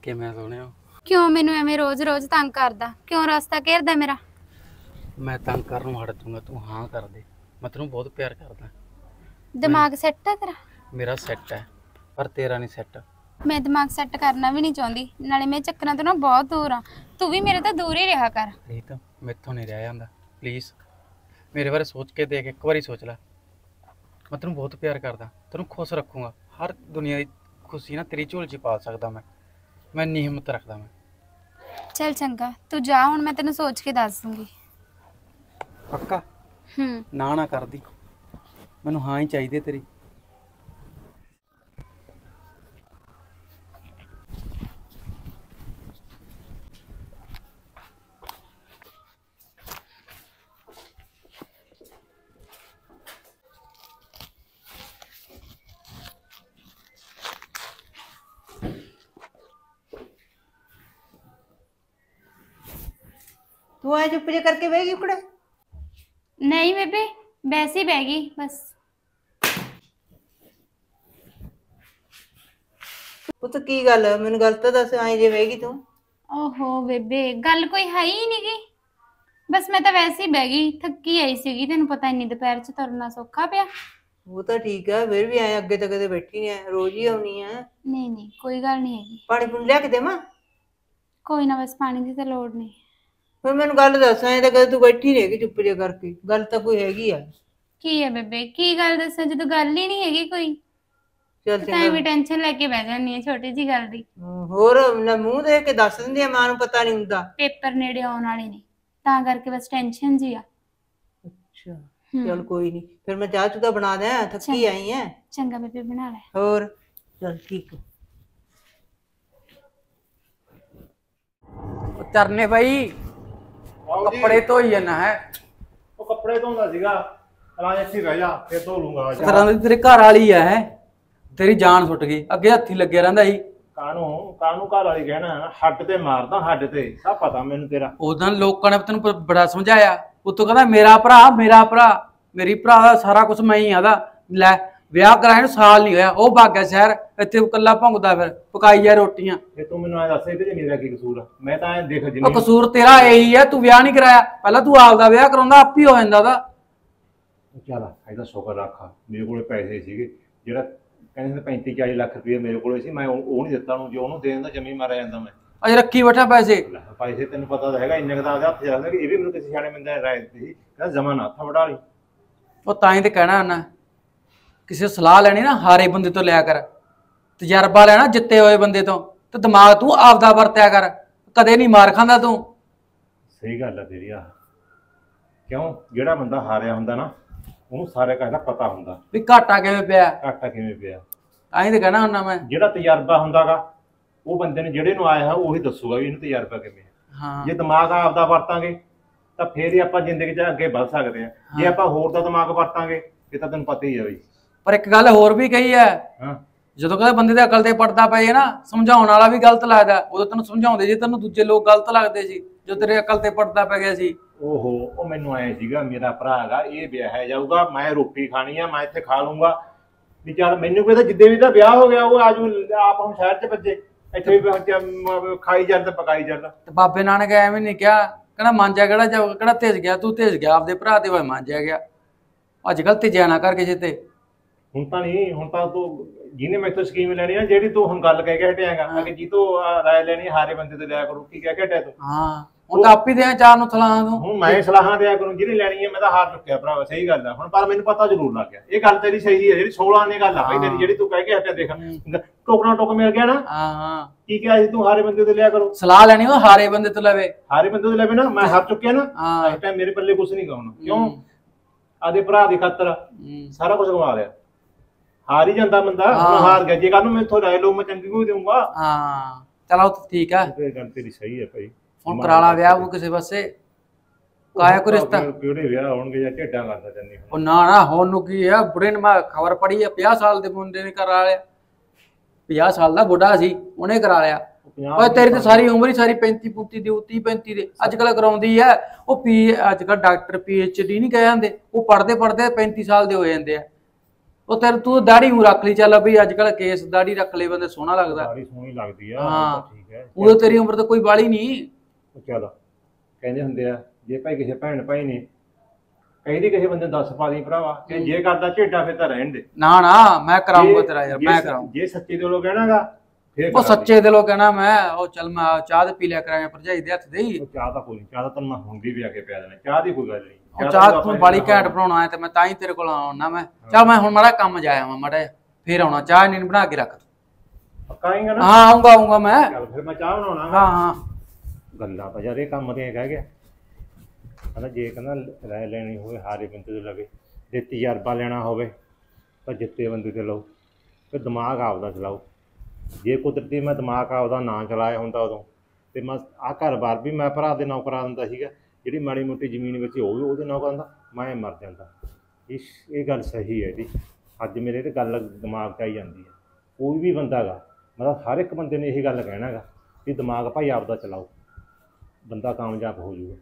ਕਿਵੇਂ ਸੋਹਣਿਆ। क्यों मैनू एवें रोज रोज तंग करदा? क्यों रास्ता घेरदा मेरा? मैं तंग करनों हट दूंगा, तू हाँ कर दे। मैं तेनों बहुत प्यार करदा। दिमाग सेट है तेरा? मेरा सेट है पर तेरा नहीं सेट। मैं दिमाग सेट करना भी नहीं चाहती, नाले मैं चक्करां तो ना बहुत दूर हाँ। तू भी मेरे तो दूर ही रहा कर। रीत मेथों नहीं रह जांदा, प्लीज़ मेरे बारे सोच के देख, एक बारी सोच ला। मैं तेनों बहुत प्यार करदा, तेनों खुश रखूँगा। हर दुनिया की खुशी ना तेरी झोल च पा सकदा मैं नहीं हिम्मत रखदा मैं। चल चंगा तू जा, हुण मैं तेनों सोच के दस दूंगी। पक्का? ना ना कर दी, मैनूं हाँ ही चाहिए तेरी। तू आए चुप जे करके बह गई कुड़े? नहीं बेबे, वैसे ही बह गई बस। पुत की गल मैनू गल तो दस, आए जे बह गई तू? ओहो बेबे, गल कोई है ही नहीं गी। बस मैं तो वैसे ही बह गई, थकी आई सी। तेन पता इन्नी दोपहर च तुरना सौखा पिया। वो तो ठीक है, फिर भी आए अगे तो कदे बैठी नहीं है, रोज ही आनी है। नहीं नहीं कोई गल नहीं हैगी। पानी पुनी लिया के देवां? कोई ना, बस पानी की तो लोड़ नहीं। फिर मैनू गल दस, आए तो कदे तू बैठी नहीं हैगी चुप जे करके, गल तो कोई हैगी है। की है बेबे, की गल दस जो गल ही नहीं हैगी कोई। चल तां चंगा। भी टेंशन लेके बह जानी है छोटी जी गल दी। होर ना मुंह देख के दस दिंदी है, मां नू पता नहीं हुंदा। पेपर नेड़े आउण वाले ने, तां करके बस टेंशन जी आ। अच्छा चल कोई नहीं, फिर मैं चाह चूह बना दें, थकी आई है। चंगा बेबे बना ले। होर चल ठीक है। चरने भाई कपड़े धोई जाना है। ਉਹ ਕੱਪੜੇ ਧੋਂਦਾ ਸੀਗਾ, ਅਲਾਂ ਇੱਥੇ ਰਹਿ ਜਾ ਫੇਰ ਧੋ ਲੂੰਗਾ। ਤਰ੍ਹਾਂ ਦੀ ਤੇਰੇ ਘਰ ਵਾਲੀ ਹੈ, ਤੇਰੀ ਜਾਨ ਸੁੱਟ ਗਈ। ਅੱਗੇ ਹੱਥੀ ਲੱਗਿਆ ਰਹਿੰਦਾ ਸੀ। ਕਾਹਨੂੰ ਘਰ ਵਾਲੀ ਕਹਿਣਾ, ਹੱਡ ਤੇ ਮਾਰਦਾ, ਹੱਡ ਤੇ ਸਭ ਪਤਾ ਮੈਨੂੰ ਤੇਰਾ। ਉਦੋਂ ਲੋਕਾਂ ਨੇ ਤੈਨੂੰ ਬੜਾ ਸਮਝਾਇਆ, ਉਤੋਂ ਕਹਿੰਦਾ ਮੇਰਾ ਭਰਾ ਮੇਰੀ ਭਰਾ ਦਾ ਸਾਰਾ ਕੁਝ ਮੈਂ ਹੀ ਆਦਾ। ਲੈ ਵਿਆਹ ਕਰਾਏ ਨੂੰ ਸਾਲ ਨਹੀਂ ਹੋਇਆ, ਉਹ ਭੱਗ ਗਿਆ ਸ਼ਹਿਰ, ਇੱਥੇ ਇਕੱਲਾ ਭੌਂਕਦਾ ਫਿਰ ਪਕਾਈ ਜਾ ਰੋਟੀਆਂ। ਤੇ ਤੂੰ ਮੈਨੂੰ ਐ ਦੱਸ, ਇਹਦੇ ਚ ਮੇਰਾ ਕੀ ਕਸੂਰ ਆ? ਮੈਂ ਤਾਂ ਐ ਦੇਖ ਉਹ ਜਿੰਨੀ ਕਸੂਰ ਤੇਰਾ ਇਹੀ ਹੈ, ਤੂੰ ਵਿਆਹ ਨਹੀਂ ਕਰਾਇਆ। ਪਹਿਲਾਂ ਤੂੰ ਆਪਦਾ ਵਿਆਹ ਕਰਾਉਂਦਾ, ਆਪ ਹੀ ਹੋ ਜਾਂਦਾ ਉਹਦਾ। ਚੱਲ ਇਹਦਾ ਸ਼ੁਕਰ ਰੱਖ, ਮੇਰੇ ਕੋਲੇ ਪੈਸੇ ਸੀਗੇ। ਜਿਹੜਾ ਕਹਿੰਦੇ 35-40 ਲੱਖ ਰੁਪਏ ਮੇਰੇ ਕੋਲੇ ਸੀ, ਮੈਂ ਉਹ ਨਹੀਂ ਦਿੱਤਾ ਉਹਨੂੰ। ਜੇ ਉਹਨੂੰ ਦੇ ਦਿੰਦਾ ਜਮੀ ਮਾਰਿਆ ਜਾਂਦਾ ਮੈਂ। ਅਜੇ ਰੱਖੀ ਬੈਠਾ ਪੈਸੇ। ਪੈਸੇ ਤੈਨੂੰ ਪਤਾ ਤਾਂ ਹੈਗਾ, ਇੰਨੇ ਕੁ ਤਾਂ ਆਪਦੇ ਹੱਥ 'ਚ ਰੱਖਦਾ। ਇਹ ਵੀ ਮੈਨੂੰ ਕਿਸੇ ਸਿਆਣੇ ਬੰਦੇ ਨੇ ਰਾਏ ਦਿੱਤੀ ਸੀ, ਕਹਿੰਦਾ ਜਮਾ ਨਾ ਹੱਥ ਵੜਾ ਲਈ। ਉਹ ਤਾਂ ਹੀ ਤੇ ਕਹਿਣਾ ਉਹਨਾਂ, ਕਿਸੇ ਸਲਾਹ ਲੈਣੀ ਨਾ ਹਾਰੇ ਬੰਦੇ ਤੋਂ ਲਿਆ ਕਰ, ਤਜਰਬਾ ਲੈਣਾ ਜਿੱਤੇ ਹੋਏ ਬੰਦੇ ਤੋਂ, ਤੇ ਦਿਮਾਗ ਤੂੰ ਆਪਦਾ ਵਰਤਿਆ ਕਰ। ਕਦੇ ਨਹੀਂ ਮਾਰ ਖਾਂਦਾ ਤੂੰ। ਸਹੀ ਗੱਲ ਆ ਤੇਰੀ ਆ। ਕਿਉਂ? ਜਿਹੜਾ ਬੰਦਾ ਹਾਰਿਆ ਹੁੰਦਾ ਨਾ, ਉਹਨੂੰ ਸਾਰੇ ਕਾਹਦਾ ਦਾ ਪਤਾ ਹੁੰਦਾ ਵੀ ਘਾਟਾ ਕਿਵੇਂ ਪਿਆ, ਘਾਟਾ ਕਿਵੇਂ ਪਿਆ। ਤਾਂ ਹੀ ਤੇ ਕਹਿਣਾ ਹੁੰਦਾ ਮੈਂ। ਜਿਹੜਾ ਤਜਰਬਾ ਹੁੰਦਾਗਾ ਉਹ ਬੰਦੇ ਨੂੰ, ਜਿਹੜੇ ਨੂੰ ਆਇਆ ਉਹ ਹੀ ਦੱਸੂਗਾ ਵੀ ਇਹਨੂੰ ਤਜਰਬਾ ਕਿਵੇਂ ਹੈ। ਹਾਂ ਜੇ ਦਿਮਾਗ ਆਪਦਾ ਵਰਤਾਂਗੇ ਤਾਂ ਫੇਰ ਹੀ ਆਪਾਂ ਜ਼ਿੰਦਗੀ 'ਚ ਅੱਗੇ ਵੱਧ ਸਕਦੇ ਹਾਂ। ਜੇ ਆਪਾਂ ਹੋਰ ਦਾ ਦਿਮਾਗ ਵਰਤਾਂਗੇ, ਇਹ ਤਾਂ ਤੈਨੂੰ ਪਤਾ ਹੀ ਆ ਬਈ। ਪਰ ਇੱਕ ਗੱਲ ਹੋਰ ਵੀ ਕਹੀ ਹੈ, ਜਦੋਂ ਕਦੇ ਬੰਦੇ ਦੇ ਅਕਲ ਤੇ ਪੜਦਾ ਪਏ ਨਾ, ਸਮਝਾਉਣ ਵਾਲਾ ਵੀ ਗਲਤ ਲੱਗਦਾ। ਉਦੋਂ ਤੈਨੂੰ ਸਮਝਾਉਂਦੇ ਜੀ, ਤੈਨੂੰ ਦੂਜੇ ਲੋਕ ਗਲਤ ਲੱਗਦੇ ਸੀ ਜੋ ਤੇਰੇ ਅਕਲ ਤੇ ਪੜਦਾ ਪੈ ਗਿਆ ਸੀ। ਓਹੋ, ਉਹ ਮੈਨੂੰ ਆਏ ਸੀਗਾ ਮੇਰਾ ਭਰਾ ਹੈਗਾ, ਇਹ ਵਿਆਹਿਆ ਜਾਊਗਾ, ਮੈਂ ਰੋਟੀ ਖਾਣੀ ਆ, ਮੈਂ ਇੱਥੇ ਖਾ ਲੂੰਗਾ ਵੀ। ਚੱਲ ਮੈਨੂੰ ਕਹਿੰਦਾ ਜਿੱਦੇ ਵੀ ਤਾਂ ਵਿਆਹ ਹੋ ਗਿਆ, ਉਹ ਆਜੂ ਆਪ ਹੁਣ ਸ਼ਹਿਰ 'ਚ ਭੱਜੇ, ਇੱਥੇ ਵੀ ਖਾਈ ਜਾਂਦਾ ਪਕਾਈ ਜਾਂਦਾ। ਤੇ ਬਾਬੇ ਨਾਨਕ ਐਵੇਂ ਨਹੀਂ ਕਿਹਾ, ਕਹਿੰਦਾ ਮਾਂਜਿਆ ਕਿਹੜਾ ਜਾਊਗਾ, ਕਿਹੜਾ ਤੇਜ ਗਿਆ, ਤੂੰ ਤੇਜ ਗਿਆ ਆਪਦੇ ਭਰਾ ਤੇ, ਮਾਂਜਿਆ ਗਿਆ। ਅੱਜ ਕੱਲ੍ਹ ਤੇਜਿਆ ਨਾ ਕਰ ਕਿਸੇ ਤੇ। ਹੁਣ ਤਾਂ ਨਹੀਂ, ਹੁਣ ਤਾਂ ਤੂੰ ਜਿਹਨੇ ਮੈਥੋਂ ਸਕੀਮ ਲੈਣੀ ਨਾ, ਜਿਹੜੀ ਤੂੰ ਹੁਣ ਗੱਲ ਕਹਿ ਕੇ ਹਟਿਆਗਾ ਕਿ ਜੀ ਤੂੰ ਰਾਏ ਲੈਣੀ ਹਾਰੇ ਬੰਦੇ ਤੋਂ ਲਿਆ ਕਰੂ, ਕੀ ਕਹਿ ਕੇ ਹਟਿਆ ਤੂੰ? ਹਾਂ ਹੁਣ ਤਾਂ ਆਪੀ ਦਿਆਂ ਚਾਰ ਨੂੰ ਸਲਾਹਾਂ ਤੂੰ। ਹੁਣ ਮੈਂ ਸਲਾਹਾਂ ਦਿਆ ਕਰੂੰ, ਜਿਹਨੇ ਲੈਣੀ ਹੈ। ਮੈਂ ਤਾਂ ਹਾਰ ਚੁੱਕਿਆ ਭਰਾਵਾ, ਸਹੀ ਗੱਲ ਆ ਹੁਣ। ਪਰ ਮੈਨੂੰ ਪਤਾ ਜ਼ਰੂਰ ਲੱਗ ਗਿਆ, ਇਹ ਗੱਲ ਤੇਰੀ ਸਹੀ ਹੈ। ਜਿਹੜੀ 16 ਨੇ ਗੱਲ ਆ ਭਾਈ ਤੇਰੀ, ਜਿਹੜੀ ਤੂੰ ਕਹਿ ਕੇ ਹਟਿਆ, ਦੇਖ ਟੋਕਣਾ ਟੋਕ ਮਿਲ ਗਿਆ ਨਾ। ਹਾਂ ਕੀ ਕਿਹਾ ਸੀ ਤੂੰ? ਹਾਰੇ ਬੰਦੇ ਤੋਂ ਲਿਆ ਕਰੋ ਸਲਾਹ ਲੈਣੀ, ਉਹ ਹਾਰੇ ਬੰਦੇ ਤੋਂ ਲਵੇ। ਹਾਰੇ ਬੰਦੇ ਤੋਂ ਲਵੇ ਨਾ, ਮੈਂ ਹਾਰ ਚੁੱਕਿਆ ਨਾ। ਇਸ ਟਾਈਮ ਮੇਰੇ ਪੱਲੇ ਕੁਛ ਨਹੀਂ ਗਾਉਣਾ। ਕਿਉਂ? ਆਦੇ ਭਰਾ ਦੀ ਖਾਤਰ ਸਾਰਾ ਕੁਝ ਗਵਾ ਲਿਆ। ਹਾਰ ਹੀ ਜਾਂਦਾ ਬੰਦਾ, ਹੁਣ ਹਾਰ ਗਿਆ। ਜੇ ਕੱਲ ਨੂੰ ਮੈਥੋਂ ਰਾਏ ਲਓ, ਮੈਂ ਚੰਗੀ ਕੋਈ ਦੇਊਂਗਾ। ਹਾਂ ਚਲੋ ਠੀਕ ਆ, ਇਹ ਗੱਲ ਤੇਰੀ ਸਹੀ ਹੈ ਭਾਈ। ਹੁਣ ਕਰਾ ਲਾ ਵਿਆਹ ਉਹ ਕਿਸੇ ਪਾਸੇ, ਕਾਇਆ ਕੋਈ ਰਿਸ਼ਤਾ। ਕਿਹੜੇ ਵਿਆਹ ਹੋਣਗੇ ਜਾਂ ਢੇਡਾਂ ਕਰਦਾ ਚੰਨੀ? ਉਹ ਨਾ ਹੁਣ ਨੂੰ ਕੀ ਆ, ਬੁੜੇ ਨੇ ਮੈਂ ਖਬਰ ਪੜੀ ਆ 50 ਸਾਲ ਦੇ ਮੁੰਡੇ ਨੇ ਕਰਾ ਲਿਆ। 50 ਸਾਲ ਦਾ ਬੁੱਢਾ ਸੀ, ਉਹਨੇ ਕਰਾ ਲਿਆ। ਓਏ ਤੇਰੀ ਤਾਂ ਸਾਰੀ ਉਮਰ ਹੀ ਸਾਰੀ 35-35 ਦੀ, 30-35 ਦੇ ਅੱਜ ਕੱਲ੍ਹ ਕਰਾਉਂਦੀ ਆ। ਉਹ ਅੱਜ ਕੱਲ੍ਹ ਡਾਕਟਰ PhD ਨਹੀਂ ਕਹਿ ਜਾਂਦੇ, ਉਹ ਪੜ੍ਹਦੇ 35 ਸਾਲ ਦੇ ਹੋ ਜਾਂਦੇ ਆ। ਉਹ ਤੇਰੇ ਤੂੰ ਦਾੜੀ ਨੂੰ ਰੱਖ ਲਈ ਚੱਲ ਬਈ ਅੱਜ ਕੱਲ ਕੇਸ ਦਾੜੀ ਰੱਖ ਲੈ ਬੰਦੇ ਸੋਹਣਾ ਲੱਗਦਾ। ਸਾਰੀ ਸੋਹਣੀ ਲੱਗਦੀ ਆ ਹਾਂ। ਠੀਕ ਹੈ ਉਦੋਂ ਤੇਰੀ ਉਮਰ ਤਾਂ ਕੋਈ ਬਾਲੀ ਨਹੀਂ। ਚਲ ਕਹਿੰਦੇ ਹੁੰਦੇ ਆ ਜੇ ਭਾਈ ਕਿਸੇ ਭੈਣ ਭਾਈ ਨੇ ਕਹਿੰਦੀ ਕਿਸੇ ਬੰਦੇ ਨੂੰ ਦੱਸ ਪਾ ਦੀ ਭਰਾਵਾ ਕਿ ਜੇ ਕਰਦਾ ਝੇਡਾ ਫਿਰ ਤਾਂ ਰਹਿਣ ਦੇ। ਨਾ ਮੈਂ ਕਰਾਉਂਗਾ ਤੇਰਾ ਯਾਰ, ਮੈਂ ਕਰਾਉਂਗਾ। ਜੇ ਸੱਚੇ ਦਿਲੋਂ ਕਹਿਣਾਗਾ ਫਿਰ ਉਹ ਸੱਚੇ ਦਿਲੋਂ ਕਹਿਣਾ ਮੈਂ ਉਹ ਚੱਲ ਮੈਂ ਚਾਹ ਤੇ ਪੀ ਲਿਆ ਕਰਾਂਗੇ ਭਰਜਾਈ ਦੇ ਹੱਥ ਦੀ। ਚਾਹ ਤਾਂ ਕੋਈ ਨਹੀਂ, ਚਾਹ ਤਾਂ ਤੈਨੂੰ ਮੈਂ ਹੁੰਦੀ ਵੀ ਆ ਕੇ ਪਿਆ ਦੇਣਾ, ਚਾਹ ਦੀ ਕੋਈ ਗੱਲ ਨਹੀਂ। ਉਹ ਚਾਹ ਤੂੰ ਬਾਲੀ ਘੈਂਟ ਬਣਾਉਣਾ ਹੈ ਤੇ ਮੈਂ ਤਾਂ ਹੀ ਤੇਰੇ ਕੋਲ ਆਉਣਾ। ਮੈਂ ਚੱਲ ਮੈਂ ਹੁਣ ਮਾੜਾ ਕੰਮ ਜਾਇਆ ਵਾਂ ਮਾੜਾ ਫੇਰ ਆਉਣਾ। ਚਾਹ ਨਹੀਂ ਬਣਾ ਕੇ ਰੱਖ। ਪੱਕਾ ਆਏਗਾ ਨਾ? ਹਾਂ ਆਉਂਗਾ ਮੈਂ। ਚੱਲ ਫਿਰ ਮੈਂ ਚਾਹ ਬਣਾਉਣਾ। ਹਾਂ ਗੱਲਾਂ ਤਾਂ ਯਾਰ ਇਹ ਕੰਮ ਤੇ ਕਹਿ ਗਿਆ ਕਹਿੰਦਾ ਜੇ ਕਹਿੰਦਾ ਰਾਏ ਲੈਣੀ ਹੋਵੇ ਹਾਰੇ ਬੰਦੇ ਤੋਂ ਲਵੇ, ਜੇ ਤਜਰਬਾ ਲੈਣਾ ਹੋਵੇ ਤਾਂ ਜਿੱਤੇ ਬੰਦੇ ਤੇ ਲਓ, ਫਿਰ ਦਿਮਾਗ ਆਪਦਾ ਚਲਾਓ। ਜੇ ਕੁਦਰਤੀ ਮੈਂ ਦਿਮਾਗ ਆਪਦਾ ਨਾ ਚਲਾਇਆ ਹੁੰਦਾ ਉਦੋਂ ਤੇ ਮੈਂ ਆਹ ਘਰ-ਬਾਰ ਵੀ ਮੈਂ ਭਰਾ ਦੇ ਨਾਂ ਕਰਾ ਦਿੰਦਾ ਸੀਗਾ। ਜਿਹੜੀ ਮਾੜੀ ਮੋਟੀ ਜ਼ਮੀਨ ਵਿੱਚ ਉਹ ਵੀ ਉਹਦੇ ਨਾਂ ਕਰਾਂਦਾ, ਮੈਂ ਮਰ ਜਾਂਦਾ। ਇਹ ਗੱਲ ਸਹੀ ਹੈ ਜੀ। ਅੱਜ ਮੇਰੇ ਤੇ ਗੱਲ ਦਿਮਾਗ 'ਚ ਆਈ ਜਾਂਦੀ ਹੈ। ਕੋਈ ਵੀ ਬੰਦਾ ਗਾ ਮਤਲਬ ਹਰ ਇੱਕ ਬੰਦੇ ਨੇ ਇਹ ਗੱਲ ਕਹਿਣਾ ਗਾ ਕਿ ਦਿਮਾਗ ਭਾਈ ਆਪਦਾ ਚਲਾਓ, ਬੰਦਾ ਕਾਮਯਾਬ ਹੋ ਜਾਊਗਾ।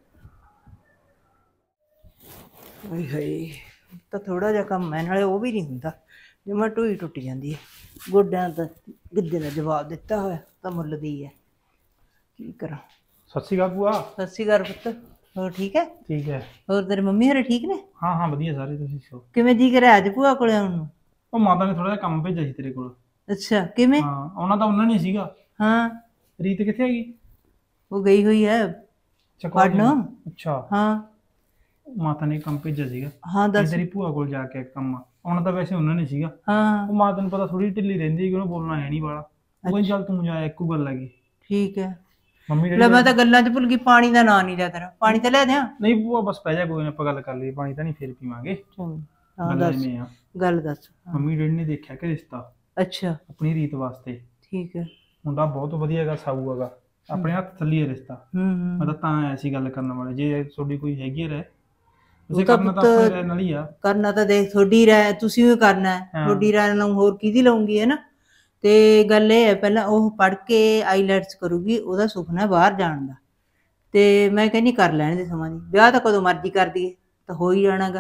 ਓਏ ਹਾਏ ਤਾਂ ਥੋੜਾ ਜਿਹਾ ਕੰਮ ਹੈ, ਨਾਲੇ ਉਹ ਵੀ ਨਹੀਂ ਹੁੰਦਾ ਜਿਵੇਂ ਢੂਈ ਟੁੱਟ ਜਾਂਦੀ ਹੈ। ਗੋਡਿਆਂ ਤਾਂ ਗਿੱਧੇ ਦਾ ਜਵਾਬ ਦਿੱਤਾ ਹੋਇਆ ਤਾਂ ਮੁੱਲ ਦੀ ਹੈ, ਕੀ ਕਰਾਂ। ਸਤਿ ਸ਼੍ਰੀ ਅਕਾਲ ਭੂਆ। ਸਤਿ ਸ਼੍ਰੀ ਅਕਾਲ ਪੁੱਤ, ਹੋਰ ਠੀਕ ਹੈ? ਠੀਕ ਹੈ। ਹੋਰ ਤੇਰੇ ਮੰਮੀ ਹਰੇ ਠੀਕ ਨੇ? ਹਾਂ ਵਧੀਆ ਸਾਰੇ। ਤੁਸੀਂ ਦੱਸੋ ਕਿਵੇਂ ਜੀ ਕਰਿਆ ਅੱਜ ਭੂਆ ਕੋਲੇ ਆਉਣ ਨੂੰ? ਉਹ ਮਾਤਾ ਨੇ ਥੋੜਾ ਜਿਹਾ ਕੰਮ ਭੇਜਿਆ ਸੀ ਤੇਰੇ ਕੋਲ। ਅੱਛਾ ਕਿਵੇਂ? ਹਾਂ ਆਉਣਾ ਤਾਂ ਉਹਨਾਂ ਨੇ ਸੀਗਾ। ਹਾਂ ਰੀਤ ਕਿੱਥੇ ਹੈਗੀ? ਉਹ ਗਈ ਹੋਈ ਹੈ ਪੜਨ। ਅੱਛਾ ਹਾਂ ਮਾਤਾ ਨੇ ਕੰਮ ਭੇਜਿਆ ਸੀਗਾ। ਹਾਂ ਦੱਸ। ਤੇਰੀ ਭੂਆ ਕੋਲ ਜਾ ਕੇ ਕੰਮ ਆਉਣਾ ਤਾਂ ਵੈਸੇ ਉਹਨਾਂ ਨੇ ਸੀਗਾ। ਹਾਂ ਉਹ ਮਾਤਾ ਨੂੰ ਪਤਾ ਥੋੜੀ ਢਿੱਲੀ ਰਹਿੰਦੀ ਕਿ ਉਹਨੂੰ ਬੋਲਣਾ ਹੈ ਨਹੀਂ ਵਾਲਾ। ਉਹ ਕਹਿੰਦੀ ਚੱਲ ਤੂੰ ਜਾ, ਇੱਕੋ ਗੱਲ ਹੈਗੀ। ਠੀਕ ਹੈ। ਮੰਮੀ ਲੈ ਮੈਂ ਤਾਂ ਗੱਲਾਂ 'ਚ ਭੁੱਲ ਗਈ, ਪਾਣੀ ਦਾ ਨਾਂ ਨਹੀਂ ਲਿਆ ਤੇਰਾ। ਪਾਣੀ ਤਾਂ ਲੈ ਦਿਆਂ? ਨਹੀਂ ਭੂਆ ਬਸ ਪੈ ਜਾ, ਕੋਈ ਨਾ ਆਪਾਂ ਗੱਲ ਕਰ ਲਈਏ। ਪਾਣੀ ਤਾਂ ਨਹੀਂ ਫੇਰ ਪੀਵਾਂਗੇ। ਹਾਂ ਗੱਲ ਦੱਸ, ਐਵੇਂ ਆ। ਗੱਲ ਦੱਸ। ਮੰਮੀ ਡੈਡੀ ਨੇ ਦੇਖਿਆ ਕਿ ਰਿਸ਼ਤਾ ਅੱਛਾ ਆਪਣੀ ਰੀਤ ਵਾਸਤੇ। ਠੀਕ ਹੈ। ਮੁੰਡਾ ਬਹੁਤ ਵਧੀਆ ਹੈਗਾ, ਸਾਊ ਹੈਗਾ, ਆਪਣੇ ਹੱਥ ਥੱਲੀ ਹੈ ਰਿਸ਼ਤਾ। ਮੈਂ ਤਾਂ ਐਸੀ ਗੱਲ ਕਰਨ ਵਾਲੇ ਜੇ ਤੁਹਾਡੀ ਕੋਈ ਹੈਗੀ ਰਹਿ ਤੁਸੀਂ ਕਰਨਾ ਤਾਂ ਆਪਣੇ ਰਹਿ ਨਾਲ ਹੀ ਆ। ਕਰਨਾ ਤਾਂ ਦੇਖ ਤੁਹਾਡੀ ਰਾਏ, ਤੁਸੀਂ ਵੀ ਕਰਨਾ ਹੈ। ਤੁਹਾਡੀ ਰਾਏ ਨਾਲ ਹੋਰ ਕਿਹਦੀ ਲਾਉਂਗੀ ਹੈ ਨਾ। ਤੇ ਗੱਲ ਇਹ ਹੈ ਪਹਿਲਾਂ ਉਹ ਪੜ੍ਹ ਕੇ ਆਈਲੈਟਸ ਕਰੂਗੀ, ਉਹਦਾ ਸੁਪਨਾ ਬਾਹਰ ਜਾਣ ਦਾ। ਤੇ ਮੈਂ ਕਹਿੰਦੀ ਕਰ ਲੈਣ ਦੇ ਸਮਾਂ ਦੀ, ਵਿਆਹ ਤਾਂ ਕਦੋਂ ਮਰਜ਼ੀ ਕਰ ਦਈਏ ਤਾਂ ਹੋ ਹੀ ਜਾਣਾਗਾ।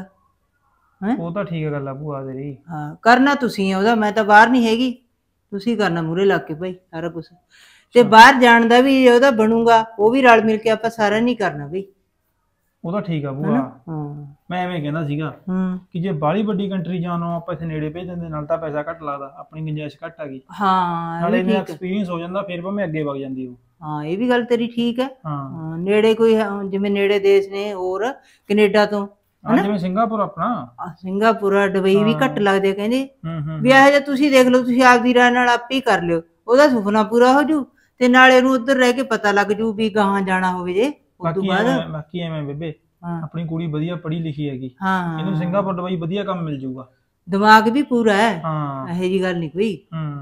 ਉਹ ਤਾਂ ਠੀਕ ਹੈ ਗੱਲ ਆ ਭੂਆ ਤੇਰੀ। ਹਾਂ ਕਰਨਾ ਤੁਸੀਂ ਹੈ ਉਹਦਾ, ਮੈਂ ਤਾਂ ਬਾਹਰ ਨਹੀਂ ਹੈਗੀ। ਤੁਸੀਂ ਕਰਨਾ ਮੂਹਰੇ ਲੱਗ ਕੇ ਭਾਈ ਸਾਰਾ ਕੁਛ। ਤੇ ਬਾਹਰ ਜਾਣ ਦਾ ਵੀ ਉਹਦਾ ਬਣੂਗਾ, ਉਹ ਵੀ ਰਲ ਮਿਲ ਕੇ ਆਪਾਂ ਸਾਰਾ ਨਹੀਂ ਕਰਨਾ ਬਈ। ਉਹ ਤਾਂ ਠੀਕ ਆ ਭੂਆ। ਹਾਂ ਮੈਂ ਐਵੇਂ ਕਹਿੰਦਾ ਸੀਗਾ ਕਿ ਜੇ ਬਾਹਲੀ ਵੱਡੀ ਕੰਟਰੀ ਜਾਣੋ ਆਪਾਂ ਇੱਥੇ ਨੇੜੇ ਭੇਜ ਦਿੰਦੇ, ਨਾਲ ਤਾਂ ਪੈਸਾ ਘੱਟ ਲੱਗਦਾ, ਆਪਣੀ ਗੁੰਜਾਇਸ਼ ਘੱਟ ਆ ਗਈ। ਹਾਂ ਨਾਲੇ ਮੇਰਾ ਐਕਸਪੀਰੀਅੰਸ ਹੋ ਜਾਂਦਾ, ਫਿਰ ਭਾਵੇਂ ਅੱਗੇ ਵਗ ਜਾਂਦੀ ਉਹ। ਹਾਂ ਇਹ ਵੀ ਗੱਲ ਤੇਰੀ ਠੀਕ ਹੈ। ਹਾਂ ਨੇੜੇ ਕੋਈ ਜਿਵੇਂ ਨੇੜੇ ਦੇਸ਼ ਨੇ ਹੋਰ ਕੈਨੇਡਾ ਤੋਂ, ਜਿਵੇਂ ਸਿੰਗਾਪੁਰ ਆਪਣਾ। ਸਿੰਗਾਪੁਰ ਦੁਬਈ ਵੀ ਘੱਟ ਲੱਗਦੇ ਕਹਿੰਦੇ ਵੀ। ਇਹੋ ਜਿਹਾ ਤੁਸੀਂ ਦੇਖ ਲਓ, ਤੁਸੀਂ ਆਪਦੀ ਰਾਏ ਨਾਲ ਆਪੇ ਹੀ ਕਰ ਲਿਓ, ਉਹਦਾ ਸੁਪਨਾ ਪੂਰਾ ਹੋ ਜੂ ਤੇ ਨਾਲੇ ਉਹਨੂੰ ਉੱਧਰ ਰਹਿ ਕੇ ਪਤਾ ਲੱਗ ਜੂ ਵੀ ਗਾਹਾਂ ਜਾਣਾ ਹੋਵੇ ਜੇ। ਬਾਕੀ ਐਵੇਂ ਬੇਬੇ ਆਪਣੀ ਕੁੜੀ ਵਧੀਆ ਪੜ੍ਹੀ ਲਿਖੀ ਹੈਗੀ, ਇਹਨੂੰ ਸਿੰਗਾਪੁਰ ਦੁਬਈ ਵਧੀਆ ਕੰਮ ਮਿਲ ਜੂਗਾ। ਦਿਮਾਗ ਵੀ ਪੂਰਾ ਹੈ, ਇਹੋ ਜਿਹੀ ਗੱਲ ਨਹੀਂ ਕੋਈ।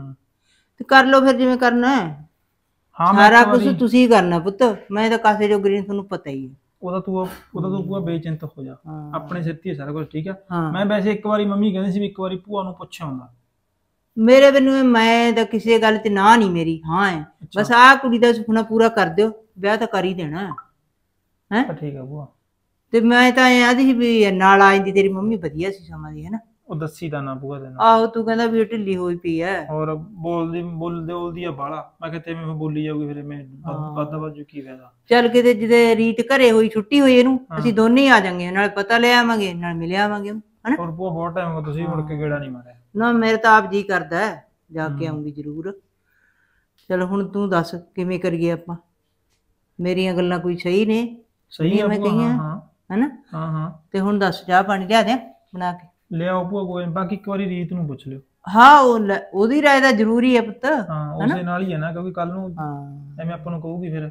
ਤੇ ਕਰ ਲਓ ਫਿਰ ਜਿਵੇਂ ਕਰਨਾ ਹੈ। ਸਾਰਾ ਕੁਝ ਤੁਸੀਂ ਕਰਨਾ ਪੁੱਤ, ਮੈਂ ਤਾਂ ਕਾਸੇ ਜੋਗਰੀ ਨਹੀਂ, ਤੁਹਾਨੂੰ ਪਤਾ ਹੀ ਹੈ। ਉਹਦਾ ਤੂੰ ਪੂਰਾ ਬੇਚਿੰਤ ਹੋ ਜਾ, ਆਪਣੇ ਸਿਰ ਤੇ ਸਾਰਾ ਕੁਝ ਠੀਕ ਆ। ਮੈਂ ਵੈਸੇ ਇੱਕ ਵਾਰੀ ਮੰਮੀ ਕਹਿੰਦੀ ਸੀ ਵੀ ਇੱਕ ਵਾਰੀ ਭੂਆ ਨੂੰ ਪੁੱਛਿਆ ਹੁੰਦਾ। ਮੇਰੇ ਮੈਨੂੰ ਮੈਂ ਤਾਂ ਕਿਸੇ ਗੱਲ ਤੇ ਨਾ ਨਹੀਂ ਮੇਰੀ ਹਾਂ ਹੈ। ਬਸ ਆਹ ਕੁੜੀ ਦਾ ਸੁਪਨਾ ਪੂਰਾ ਕਰ ਦਿਓ, ਵਿਆਹ ਤਾਂ ਕਰ ਹੀ ਦੇਣਾ ਹੈ। ਠੀਕ ਆ ਭੂਆ। ਤੇ ਮੈਂ ਤਾਂ ਐ ਆਦੀ ਸੀ ਵੀ ਨਾਲ ਆ ਜਾਂਦੀ, ਤੇਰੀ ਮੰਮੀ ਵਧੀਆ ਸੀ ਸਮਾਂ ਦੀ ਹੈ ਨਾ। ਉਹ ਦੱਸੀ ਤਾਂ ਨਾ ਭੂਆ ਤੈਨੂੰ। ਆਹੋ ਤੂੰ ਕਹਿੰਦਾ ਵੀ ਢਿੱਲੀ ਹੋਈ ਪਈ ਐ ਔਰ ਬੋਲਦੀ ਆ ਬਾਲਾ। ਮੈਂ ਕਿਹਾ ਤੇ ਮੈਂ ਬੋਲੀ ਜਾਊਗੀ ਫਿਰ ਮੈਂ ਵਾਦਾ ਵਾਜੂ ਕੀ ਫਾਇਦਾ। ਚੱਲ ਕਿਤੇ ਜਿਹਦੇ ਰੀਤ ਘਰੇ ਹੋਈ, ਛੁੱਟੀ ਹੋਈ ਇਹਨੂੰ, ਅਸੀਂ ਦੋਨੇ ਹੀ ਆ ਜਾਾਂਗੇ, ਨਾਲ ਪਤਾ ਲੈ ਆਵਾਂਗੇ, ਨਾਲ ਮਿਲ ਆਵਾਂਗੇ ਹਨਾ। ਹੋਰ ਭੂਆ ਬਹੁਤ ਟਾਈਮ ਹੋ ਗਿਆ, ਤੁਸੀਂ ਮੁੜ ਕੇ ਗੇੜਾ ਨਹੀਂ ਮਾਰਿਆ। ਨਾ ਮੇਰੇ ਤਾਂ ਆਪ ਜੀ ਕਰਦਾ ਜਾ ਕੇ ਆਉਂਗੀ ਜ਼ਰੂਰ। ਚਲੋ ਹੁਣ ਤੂੰ ਦੱਸ ਕਿਵੇਂ ਕਰੀਏ ਆਪਾਂ। ਮੇਰੀਆਂ ਗੱਲਾਂ ਕੋਈ ਸਹੀ ਨੇ? ਸਹੀ ਆ ਮੈਂ ਕਹੀਆਂ ਹਨਾ। ਹਾਂ ਤੇ ਹੁਣ ਦੱਸ ਚਾਹ ਪਾਣੀ ਲਿਆ ਦਿਆਂ ਬਣਾ ਕੇ? ਲਿਆਓ ਭੂਆ ਕੋਈ। ਬਾਕੀ ਇੱਕ ਵਾਰੀ ਰੀਤ ਨੂੰ ਪੁੱਛ ਲਿਓ। ਹਾਂ ਉਹਦੀ ਰਾਏ ਦਾ ਜ਼ਰੂਰੀ ਹੈ ਪੁੱਤ। ਹਾਂ ਉਸੇ ਨਾਲ ਹੀ ਹੈ ਨਾ, ਕਿਉਂਕਿ ਕੱਲ ਨੂੰ ਐਵੇਂ ਆਪਾਂ ਨੂੰ ਕਹੂਗੀ ਫਿਰ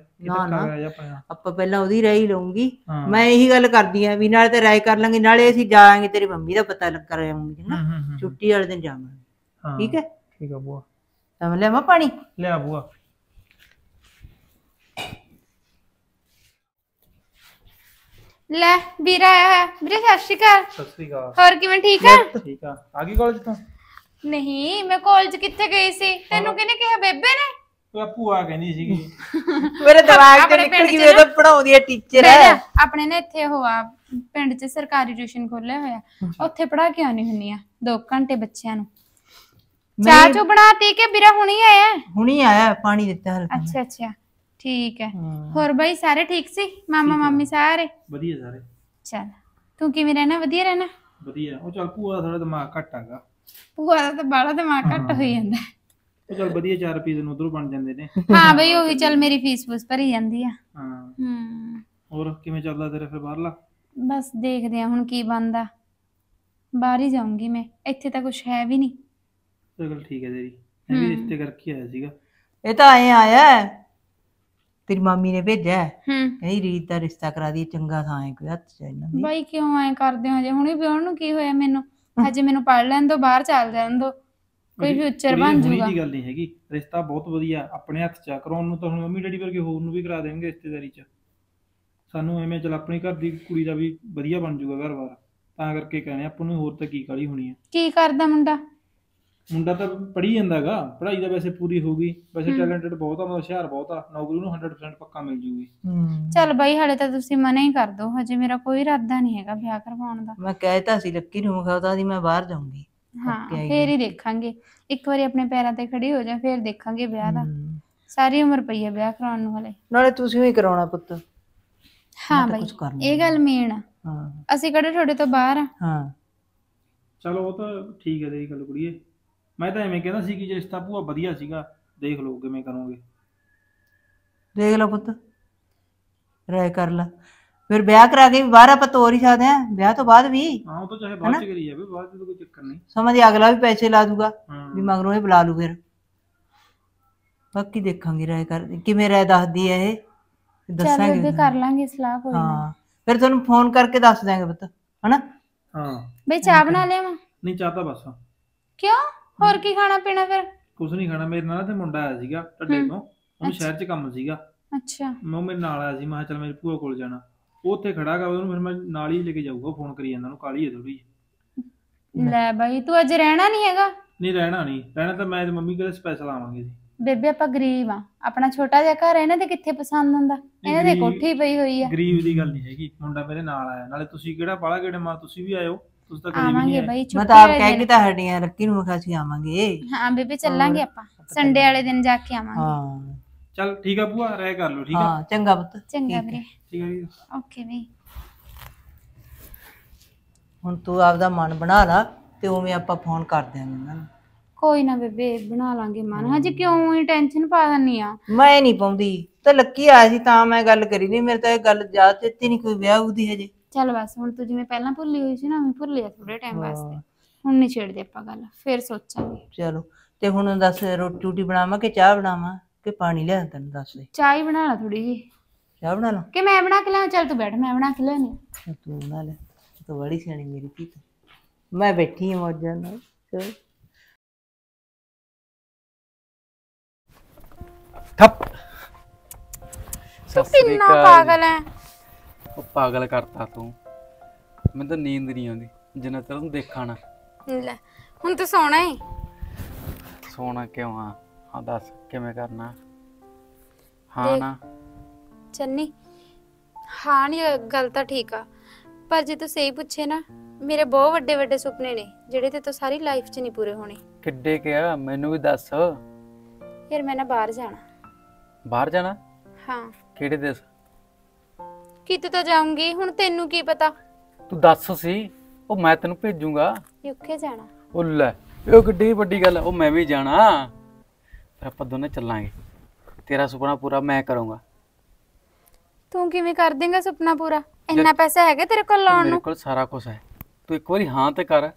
ਆਪਾਂ ਪਹਿਲਾਂ ਉਹਦੀ ਰਾਏ ਹੀ ਲਊਂਗੀ। ਮੈਂ ਇਹੀ ਗੱਲ ਕਰਦੀ ਆ ਵੀ ਨਾਲੇ ਤੇ ਰਾਏ ਕਰ ਲਾਂਗੇ, ਨਾਲੇ ਅਸੀਂ ਜਾਵਾਂਗੇ ਤੇਰੀ ਮੰਮੀ ਦਾ ਪਤਾ ਕਰ ਆਵਾਂਗੇ ਨਾ, ਛੁੱਟੀ ਵਾਲੇ ਦਿਨ ਜਾਵਾਂਗੇ। ਠੀਕ ਹੈ? ਠੀਕ ਆ ਭੂਆ। ਤਾਂ ਮੈਂ ਲਿਆਵਾਂ ਪਾਣੀ? ਲਿਆ ਭੂਆ। ਲੈ ਵੀਰਾ ਆਇਆ ਹੈ। ਵੀਰੇ ਸਤਿ ਸ਼੍ਰੀ ਅਕਾਲ। ਸਤਿ ਸ਼੍ਰੀ ਅਕਾਲ। ਹੋਰ ਕਿਵੇਂ ਠੀਕ ਆ? ਠੀਕ ਆ। ਆ ਗਈ ਕਾਲਜ ਤੋਂ? ਨਹੀਂ ਮੈਂ ਕਾਲਜ ਕਿੱਥੇ ਗਈ ਸੀ, ਤੈਨੂੰ ਕਿਹਨੇ ਕਿਹਾ? ਬੇਬੇ ਨੇ। ਉਹ ਭੂਆ ਕਹਿੰਦੀ ਸੀਗੀ। ਮੇਰੇ ਦਿਮਾਗ ਤੇ ਨਿਕਲ ਗਈ, ਇਹ ਤਾਂ ਪੜਾਉਂਦੀ ਹੈ, ਟੀਚਰ ਹੈ ਆਪਣੇ ਨੇ ਇੱਥੇ ਉਹ ਆ ਪਿੰਡ 'ਚ ਸਰਕਾਰੀ ਟਿਊਸ਼ਨ ਖੋਲਿਆ ਹੋਇਆ, ਉੱਥੇ ਪੜ੍ਹਾ ਕੇ ਆਉਣੀ ਹੁੰਨੀ ਆ 2 ਘੰਟੇ ਬੱਚਿਆਂ ਨੂੰ। ਚਾਹ ਚੋ ਬਣਾਤੀ ਕਿ ਵੀਰਾ ਹੁਣੀ ਆਇਆ? ਹੁਣੀ ਆਇਆ, ਪਾਣੀ ਦਿੱਤਾ ਹਲਕਾ। ਅੱਛਾ ਅੱਛਾ ਠੀਕ ਹੈ। ਹਾਂ। ਹੋਰ ਬਾਈ ਸਾਰੇ ਠੀਕ ਸੀ? ਮਾਮਾ ਮਾਮੀ ਸਾਰੇ? ਵਧੀਆ ਸਾਰੇ। ਚੱਲ ਤੂੰ ਕਿਵੇਂ ਰਹਿਣਾ? ਵਧੀਆ ਰਹਿਣਾ? ਵਧੀਆ। ਉਹ ਚੱਲ ਭੂਆ ਦਾ ਥੋੜਾ ਦਿਮਾਗ ਘੱਟ ਹੈਗਾ। ਭੂਆ ਦਾ ਤਾਂ ਬਾਹਲਾ ਦਿਮਾਗ ਘੱਟ ਹੋਈ ਜਾਂਦਾ। ਉਹ ਚੱਲ ਵਧੀਆ 4 ਰੁਪਏ ਤੈਨੂੰ ਉਧਰੋਂ ਬਣ ਜਾਂਦੇ ਨੇ। ਹਾਂ ਬਈ ਉਹੀ ਚੱਲ ਮੇਰੀ ਫੀਸ ਫੂਸ ਭਰੀ ਜਾਂਦੀ ਆ। ਹਾਂ। ਹੋਰ ਕਿਵੇਂ ਚੱਲਦਾ ਤੇਰਾ ਫਿਰ ਬਾਹਰਲਾ? ਬਸ ਦੇਖਦੇ ਆ ਹੁਣ ਕੀ ਬਣਦਾ। ਬਾਹਰ ਹੀ ਜਾਊਂਗੀ ਮੈਂ, ਇੱਥੇ ਤਾਂ ਕੁਝ ਹੈ ਵੀ ਨਹੀਂ। ਚੱਲ ਠੀਕ ਹੈ ਤੇਰੀ। ਮੈਂ ਵੀ ਰਿਸ਼ਤੇ ਕਰਕੇ ਆਇਆ ਸੀਗਾ। ਇਹ ਤਾਂ ਐ ਆਇਆ ਹੈ, ਤੇਰੀ ਮਾਮੀ ਨੇ ਭੇਜਿਆ ਹੈ। ਹੂੰ ਕਹਿੰਦੀ ਰੀਤ ਦਾ ਰਿਸ਼ਤਾ ਕਰਾ ਦੀ, ਚੰਗਾ ਥਾਂ ਹੈ ਕੋਈ ਹੱਥ ਚ ਇਹਨਾਂ ਦੀ। ਬਾਈ ਕਿਉਂ ਐ ਕਰਦੇ ਹੋ? ਹਜੇ ਹੁਣੇ ਵਿਆਹਣ ਨੂੰ ਕੀ ਹੋਇਆ ਮੈਨੂੰ? ਹਜੇ ਮੈਨੂੰ ਪੜ੍ਹ ਲੈਣ ਦੋ, ਬਾਹਰ ਚੱਲ ਜਾਣ ਦੋ, ਕੋਈ ਫਿਊਚਰ ਬਣ ਜਾਊਗਾ। ਦੀ ਗੱਲ ਨਹੀਂ ਹੈਗੀ, ਰਿਸ਼ਤਾ ਬਹੁਤ ਵਧੀਆ ਆਪਣੇ ਹੱਥ 'ਚ ਆ। ਕਰਾਉਣ ਨੂੰ ਤਾਂ ਹੁਣ ਮੰਮੀ ਡੈਡੀ ਵਰਗੇ ਹੋਰ ਨੂੰ ਵੀ ਕਰਾ ਦੇਣਗੇ ਰਿਸ਼ਤੇਦਾਰੀ 'ਚ। ਸਾਨੂੰ ਐਵੇਂ ਚੱਲ ਆਪਣੀ ਘਰ ਦੀ ਕੁੜੀ ਦਾ ਵੀ ਵਧੀਆ ਬਣ ਜਾਊਗਾ ਘਰ-ਬਾਰ, ਤਾਂ ਕਰਕੇ ਕਹਿੰਦੇ ਆਪਾਂ ਨੂੰ। ਹੋਰ ਤਾਂ ਕੀ ਕਾਹਲੀ ਹੋਣੀ ਹੈ। ਕੀ ਕਰਦਾ ਮੁੰਡਾ? ਮੁੰਡਾ ਤਾਂ ਪੜ੍ਹੀ ਜਾਂਦਾ ਗਾ, ਪੜ੍ਹਾਈ ਤਾਂ ਵੈਸੇ ਪੂਰੀ ਹੋ ਗਈ। ਵੈਸੇ ਟੈਲੈਂਟਡ ਬਹੁਤ ਆ, ਮਤਲਬ ਹੁਸ਼ਿਆਰ ਬਹੁਤ ਆ। ਨੌਕਰੀ ਨੂੰ 100% ਪੱਕਾ ਮਿਲ ਜੂਗੀ। ਚੱਲ ਬਾਈ ਹਲੇ ਤਾਂ ਤੁਸੀਂ ਮਨਾ ਹੀ ਕਰ ਦੋ, ਹਜੇ ਮੇਰਾ ਕੋਈ ਇਰਾਦਾ ਨਹੀਂ ਹੈਗਾ ਵਿਆਹ ਕਰਵਾਉਣ ਦਾ। ਮੈਂ ਕਹਿਤਾ ਸੀ ਲੱਕੀ ਨੂੰ, ਮੈਂ ਕਹਤਾ ਸੀ ਮੈਂ ਬਾਹਰ ਜਾਊਂਗੀ। ਹਾਂ ਫੇਰ ਹੀ ਦੇਖਾਂਗੇ, ਇੱਕ ਵਾਰੀ ਆਪਣੇ ਪੈਰਾਂ ਤੇ ਖੜੀ ਹੋ ਜਾ, ਫੇਰ ਦੇਖਾਂਗੇ ਵਿਆਹ ਦਾ। ਸਾਰੀ ਉਮਰ ਪਈ ਹੈ ਵਿਆਹ ਕਰਾਉਣ ਨੂੰ ਹਲੇ। ਨਾਲੇ ਤੁਸੀਂ ਹੀ ਕਰਾਉਣਾ ਪੁੱਤ। ਹਾਂ ਬਾਈ ਇਹ ਗੱਲ ਮੇਨ ਆ, ਹਾਂ ਅਸੀਂ ਕਿਹੜੇ ਤੁਹਾਡੇ ਤੋਂ ਬਾਹਰ ਆ। ਹਾਂ ਚਲੋ ਉਹ ਤਾਂ ਠੀਕ ਹੈ ਤੇਰੀ ਗੱਲ ਕੁੜੀਏ। ਮੈਂ ਤਾਂ ਐਵੇਂ ਕਹਿੰਦਾ ਸੀ ਕਿ ਜੇ ਰਿਸ਼ਤਾ ਭੂਆ ਵਧੀਆ ਸੀਗਾ, ਦੇਖ ਲਓ ਕਿਵੇਂ ਕਰੋਗੇ। ਦੇਖ ਲਓ ਪੁੱਤ, ਰਾਏ ਕਰ ਲਾ। ਫਿਰ ਵਿਆਹ ਕਰਾ ਕੇ ਵੀ ਬਾਹਰ ਆਪਾਂ ਤੋਰ ਹੀ ਸਕਦੇ ਆ, ਵਿਆਹ ਤੋਂ ਬਾਅਦ ਵੀ। ਹਾਂ ਉਹ ਤਾਂ ਚਾਹੇ ਬਾਅਦ ਚ ਕਰੀ ਜਾਵੇ, ਬਾਅਦ ਚ ਤਾਂ ਕੋਈ ਚੱਕਰ ਨਹੀਂ। ਸਮਝ ਅਗਲਾ ਵੀ ਪੈਸੇ ਲਾ ਦੂਗਾ ਵੀ ਮਗਰੋਂ ਇਹ ਬੁਲਾ ਲੂ। ਫਿਰ ਬਾਕੀ ਦੇਖਾਂਗੇ, ਰਾਏ ਕਰ ਕਿਵੇਂ ਰਾਏ ਦੱਸਦੀ ਹੈ ਇਹ, ਦੱਸਾਂਗੇ। ਚੱਲ ਕਰ ਲਾਂਗੇ ਸਲਾਹ ਕੋਈ ਨਾ। ਹਾਂ ਫਿਰ ਤੁਹਾਨੂੰ ਫੋਨ ਕਰਕੇ ਦੱਸ ਦਾਂਗੇ ਪੁੱਤ, ਹਨਾ। ਹਾਂ ਬਈ ਚਾਹ ਬਣਾ ਲਿਆਵਾਂ? ਨਹੀਂ ਚਾਹ ਤਾਂ ਬਸ। ਕਿਉਂ, ਹੋਰ ਕੀ ਖਾਣਾ ਪੀਣਾ ਫਿਰ? ਕੁਛ ਨਹੀਂ ਖਾਣਾ। ਮੇਰੇ ਨਾਲ ਤੇ ਮੁੰਡਾ ਆਇਆ ਸੀਗਾ ਢੱਡੇ ਤੋਂ, ਉਹਨੂੰ ਸ਼ਹਿਰ 'ਚ ਕੰਮ ਸੀਗਾ। ਅੱਛਾ ਉਹ ਮੇਰੇ ਨਾਲ ਆਇਆ ਸੀ, ਮੈਂ ਕਿਹਾ ਚੱਲ ਮੇਰੀ ਭੂਆ ਕੋਲ ਜਾਣਾ। ਉਹ ਉੱਥੇ ਖੜਾ ਗਾ, ਉਹਨੂੰ ਫਿਰ ਮੈਂ ਨਾਲ ਹੀ ਲੈ ਕੇ ਜਾਊਗਾ। ਫੋਨ ਕਰੀ ਜਾਂਦਾ, ਉਹਨੂੰ ਕਾਹਲੀ ਹੈ ਥੋੜੀ। ਲੈ ਬਾਈ ਤੂੰ ਅੱਜ ਰਹਿਣਾ ਨਹੀਂ ਹੈਗਾ? ਨਹੀਂ ਰਹਿਣਾ ਨਹੀਂ, ਰਹਿਣਾ ਤਾਂ ਮੈਂ ਤੇ ਮੰਮੀ ਕੋਲ ਸਪੈਸ਼ਲ ਆਵਾਂਗੇ ਜੀ। ਬੇਬੇ ਆਪਾਂ ਗਰੀਬ ਆ, ਆਪਣਾ ਛੋਟਾ ਜਿਹਾ ਘਰ ਹੈ, ਇਹਨਾਂ ਦੇ ਕਿੱਥੇ ਪਸੰਦ ਹੁੰਦਾ? ਇਹਨਾਂ ਦੇ ਕੋਠੀ ਪਈ ਹੋਈ ਆ। ਗਰੀਬ ਦੀ ਗੱਲ ਨਹੀਂ ਹੈਗੀ, ਮੁੰਡਾ ਮੇਰੇ ਨਾਲ ਆਇਆ। ਨਾਲੇ ਤੁਸੀਂ ਕਿਹੜਾ ਬਾਲਾ ਗੇੜੇ ਮਾਰ, ਤੁਸੀਂ ਵੀ ਆਇਓ। ਤੁਸੀਂ ਤਾਂ ਕਦੇ ਵੀ ਨਹੀਂ ਆਵਾਂਗੇ ਆਏ। ਬਾਈ ਮੈਂ ਛੁੱਟੀ ਤਾਂ ਆਪ ਵਾਲੇ ਕਹਿ ਦਿਨ। ਕੇ ਤਾਂ ਹਟੀਆਂ, ਰੱਕੀ ਨੂੰ ਮੈਂ ਅਸੀਂ ਆਵਾਂਗੇ। ਹਾਂ ਬੇਬੇ ਚੱਲਾਂਗੇ ਆਪਾਂ, ਸੰਡੇ ਵਾਲੇ ਦਿਨ ਜਾ ਕੇ ਆਵਾਂਗੇ। ਹਾਂ ਚੱਲ ਠੀਕ ਆ ਭੂਆ, ਰਾਏ ਕਰ ਲਓ। ਠੀਕ ਆ ਹਾਂ ਚੰਗਾ ਪੁੱਤ। ਚੰਗਾ ਵੀਰੇ। ਠੀਕ ਆ ਜੀ। ਓਕੇ ਬਈ। ਹੁਣ ਤੂੰ ਆਪਦਾ ਮਨ ਬਣਾ ਲਾ ਤੇ ਉਵੇਂ ਆਪਾਂ ਫੋਨ ਕਰ ਦਿਆਂਗੇ ਉਹਨਾਂ ਨੂੰ। ਕੋਈ ਨਾ ਬੇਬੇ ਬਣਾ ਲਾਂਗੇ ਮਨ, ਹਜੇ ਕਿਉਂ ਹੀ ਟੈਨਸ਼ਨ ਪਾ ਦਿੰਨੀ ਆ? ਮੈਂ ਨਹੀਂ ਪਾਉਂਦੀ, ਤੇ ਲੱਕੀ ਆਇਆ ਸੀ ਤਾਂ ਮੈਂ ਗੱਲ ਕਰੀ ਨਹੀਂ। ਮੇਰੇ ਤਾਂ ਇਹ ਗੱਲ ਯਾਦ ਚੇਤੀ ਨਹੀਂ ਕੋਈ ਵਿਆਹ ਉਹਦੀ ਹਜੇ। ਚੱਲ ਬਸ ਹੁਣ ਤੂੰ ਜਿਵੇਂ ਪਹਿਲਾਂ ਭੁੱਲੀ ਹੋਈ ਸੀ ਨਾ, ਉਵੇਂ ਭੁੱਲ ਜਾ ਥੋੜੇ ਟਾਈਮ ਵਾਸਤੇ। ਹੁਣ ਨਹੀਂ ਛੇੜਦੇ ਆਪਾਂ ਗੱਲ, ਫੇਰ ਸੋਚਾਂਗੇ। ਚਲੋ ਤੇ ਹੁਣ ਦੱਸ, ਰੋਟੀ ਰੂਟੀ ਬਣਾਵਾਂ ਕਿ ਚਾਹ ਬਣਾਵਾਂ ਕਿ ਪਾਣੀ ਲਿਆ? ਤੈਨੂੰ ਦੱਸ ਦੇ। ਚਾਹ ਹੀ ਬਣਾ ਲਾ ਥੋੜੀ ਜੀ। ਚਾਹ ਬਣਾ ਲਾ? ਕਿ ਮੈਂ ਬਣਾ ਕੇ ਲਿਆਵਾਂ? ਚੱਲ ਤੂੰ ਬੈਠ, ਮੈਂ ਬਣਾ ਕੇ ਲਿਆਉਣੀ। ਤੂੰ ਬਣਾ ਲੈ, ਤੂੰ ਬੜੀ ਸਿਆਣੀ ਮੇਰੀ ਧੀ। ਮੈਂ ਬੈਠੀ ਹਾਂ ਮੌਜਾਂ ਨਾਲ। ਚਲੋ ਠੱਪ। ਤੂੰ ਕਿੰਨਾ ਪਾਗਲ ਹੈ। ਉਹ ਪਾਗਲ ਕਰਤਾ ਤੂੰ, ਮੈਨੂੰ ਤਾਂ ਨੀਂਦ ਨਹੀਂ ਆਉਂਦੀ ਜਿੰਨਾ ਤੈਨੂੰ ਦੇਖਾ ਨਾ। ਲੈ ਹੁਣ ਤੂੰ ਸੋਣਾ ਹੀ? ਸੋਣਾ ਕਿਉਂ ਆ? ਹਾਂ ਦੱਸ ਕਿਵੇਂ ਕਰਨਾ? ਹਾਂ ਨਾ ਚੰਨੀ, ਹਾਂ ਨਹੀਂ ਗੱਲ ਤਾਂ ਠੀਕ ਆ, ਪਰ ਜੇ ਤੂੰ ਸਹੀ ਪੁੱਛੇ ਨਾ, ਮੇਰੇ ਬਹੁਤ ਵੱਡੇ ਵੱਡੇ ਸੁਪਨੇ ਨੇ ਜਿਹੜੇ ਤੇ ਤੂੰ ਸਾਰੀ ਲਾਈਫ 'ਚ ਨਹੀਂ ਪੂਰੇ ਹੋਣੇ। ਕਿੱਡੇ ਕਿਹਾ ਮੈਨੂੰ ਵੀ ਦੱਸ। ਯਾਰ ਮੈਂ ਨਾ ਬਾਹਰ ਜਾਣਾ। ਬਾਹਰ ਜਾਣਾ? ਹਾਂ। ਕਿਹੜੇ ਦੇਸ਼? ਕਿਤੇ ਤਾਂ ਜਾਊਂਗੀ, ਹੁਣ ਤੈਨੂੰ ਕੀ ਪਤਾ? ਤੂੰ ਦੱਸ ਸੀ, ਉਹ ਮੈਂ ਤੈਨੂੰ ਭੇਜੂਗਾ। ਯੂਕੇ ਜਾਣਾ। ਉਹ ਲੈ ਇਹ ਕਿੱਡੀ ਵੱਡੀ ਗੱਲ ਆ। ਉਹ ਮੈਂ ਵੀ ਜਾਣਾ, ਫਿਰ ਆਪਾਂ ਦੋਨੇ ਚੱਲਾਂਗੇ। ਤੇਰਾ ਸੁਪਨਾ ਪੂਰਾ ਮੈਂ ਕਰੂੰਗਾ। ਤੂੰ ਕਿਵੇਂ ਕਰ ਦੇਂਗਾ ਸੁਪਨਾ ਪੂਰਾ? ਇੰਨਾ ਪੈਸਾ ਹੈਗਾ ਤੇਰੇ ਕੋਲ ਲਾਉਣ ਮੇਰੇ ਨੂੰ? ਕੋਲ ਸਾਰਾ ਕੁਝ ਹੈ, ਤੂੰ ਇੱਕ ਵਾਰੀ ਹਾਂ ਤੇ ਕਰ।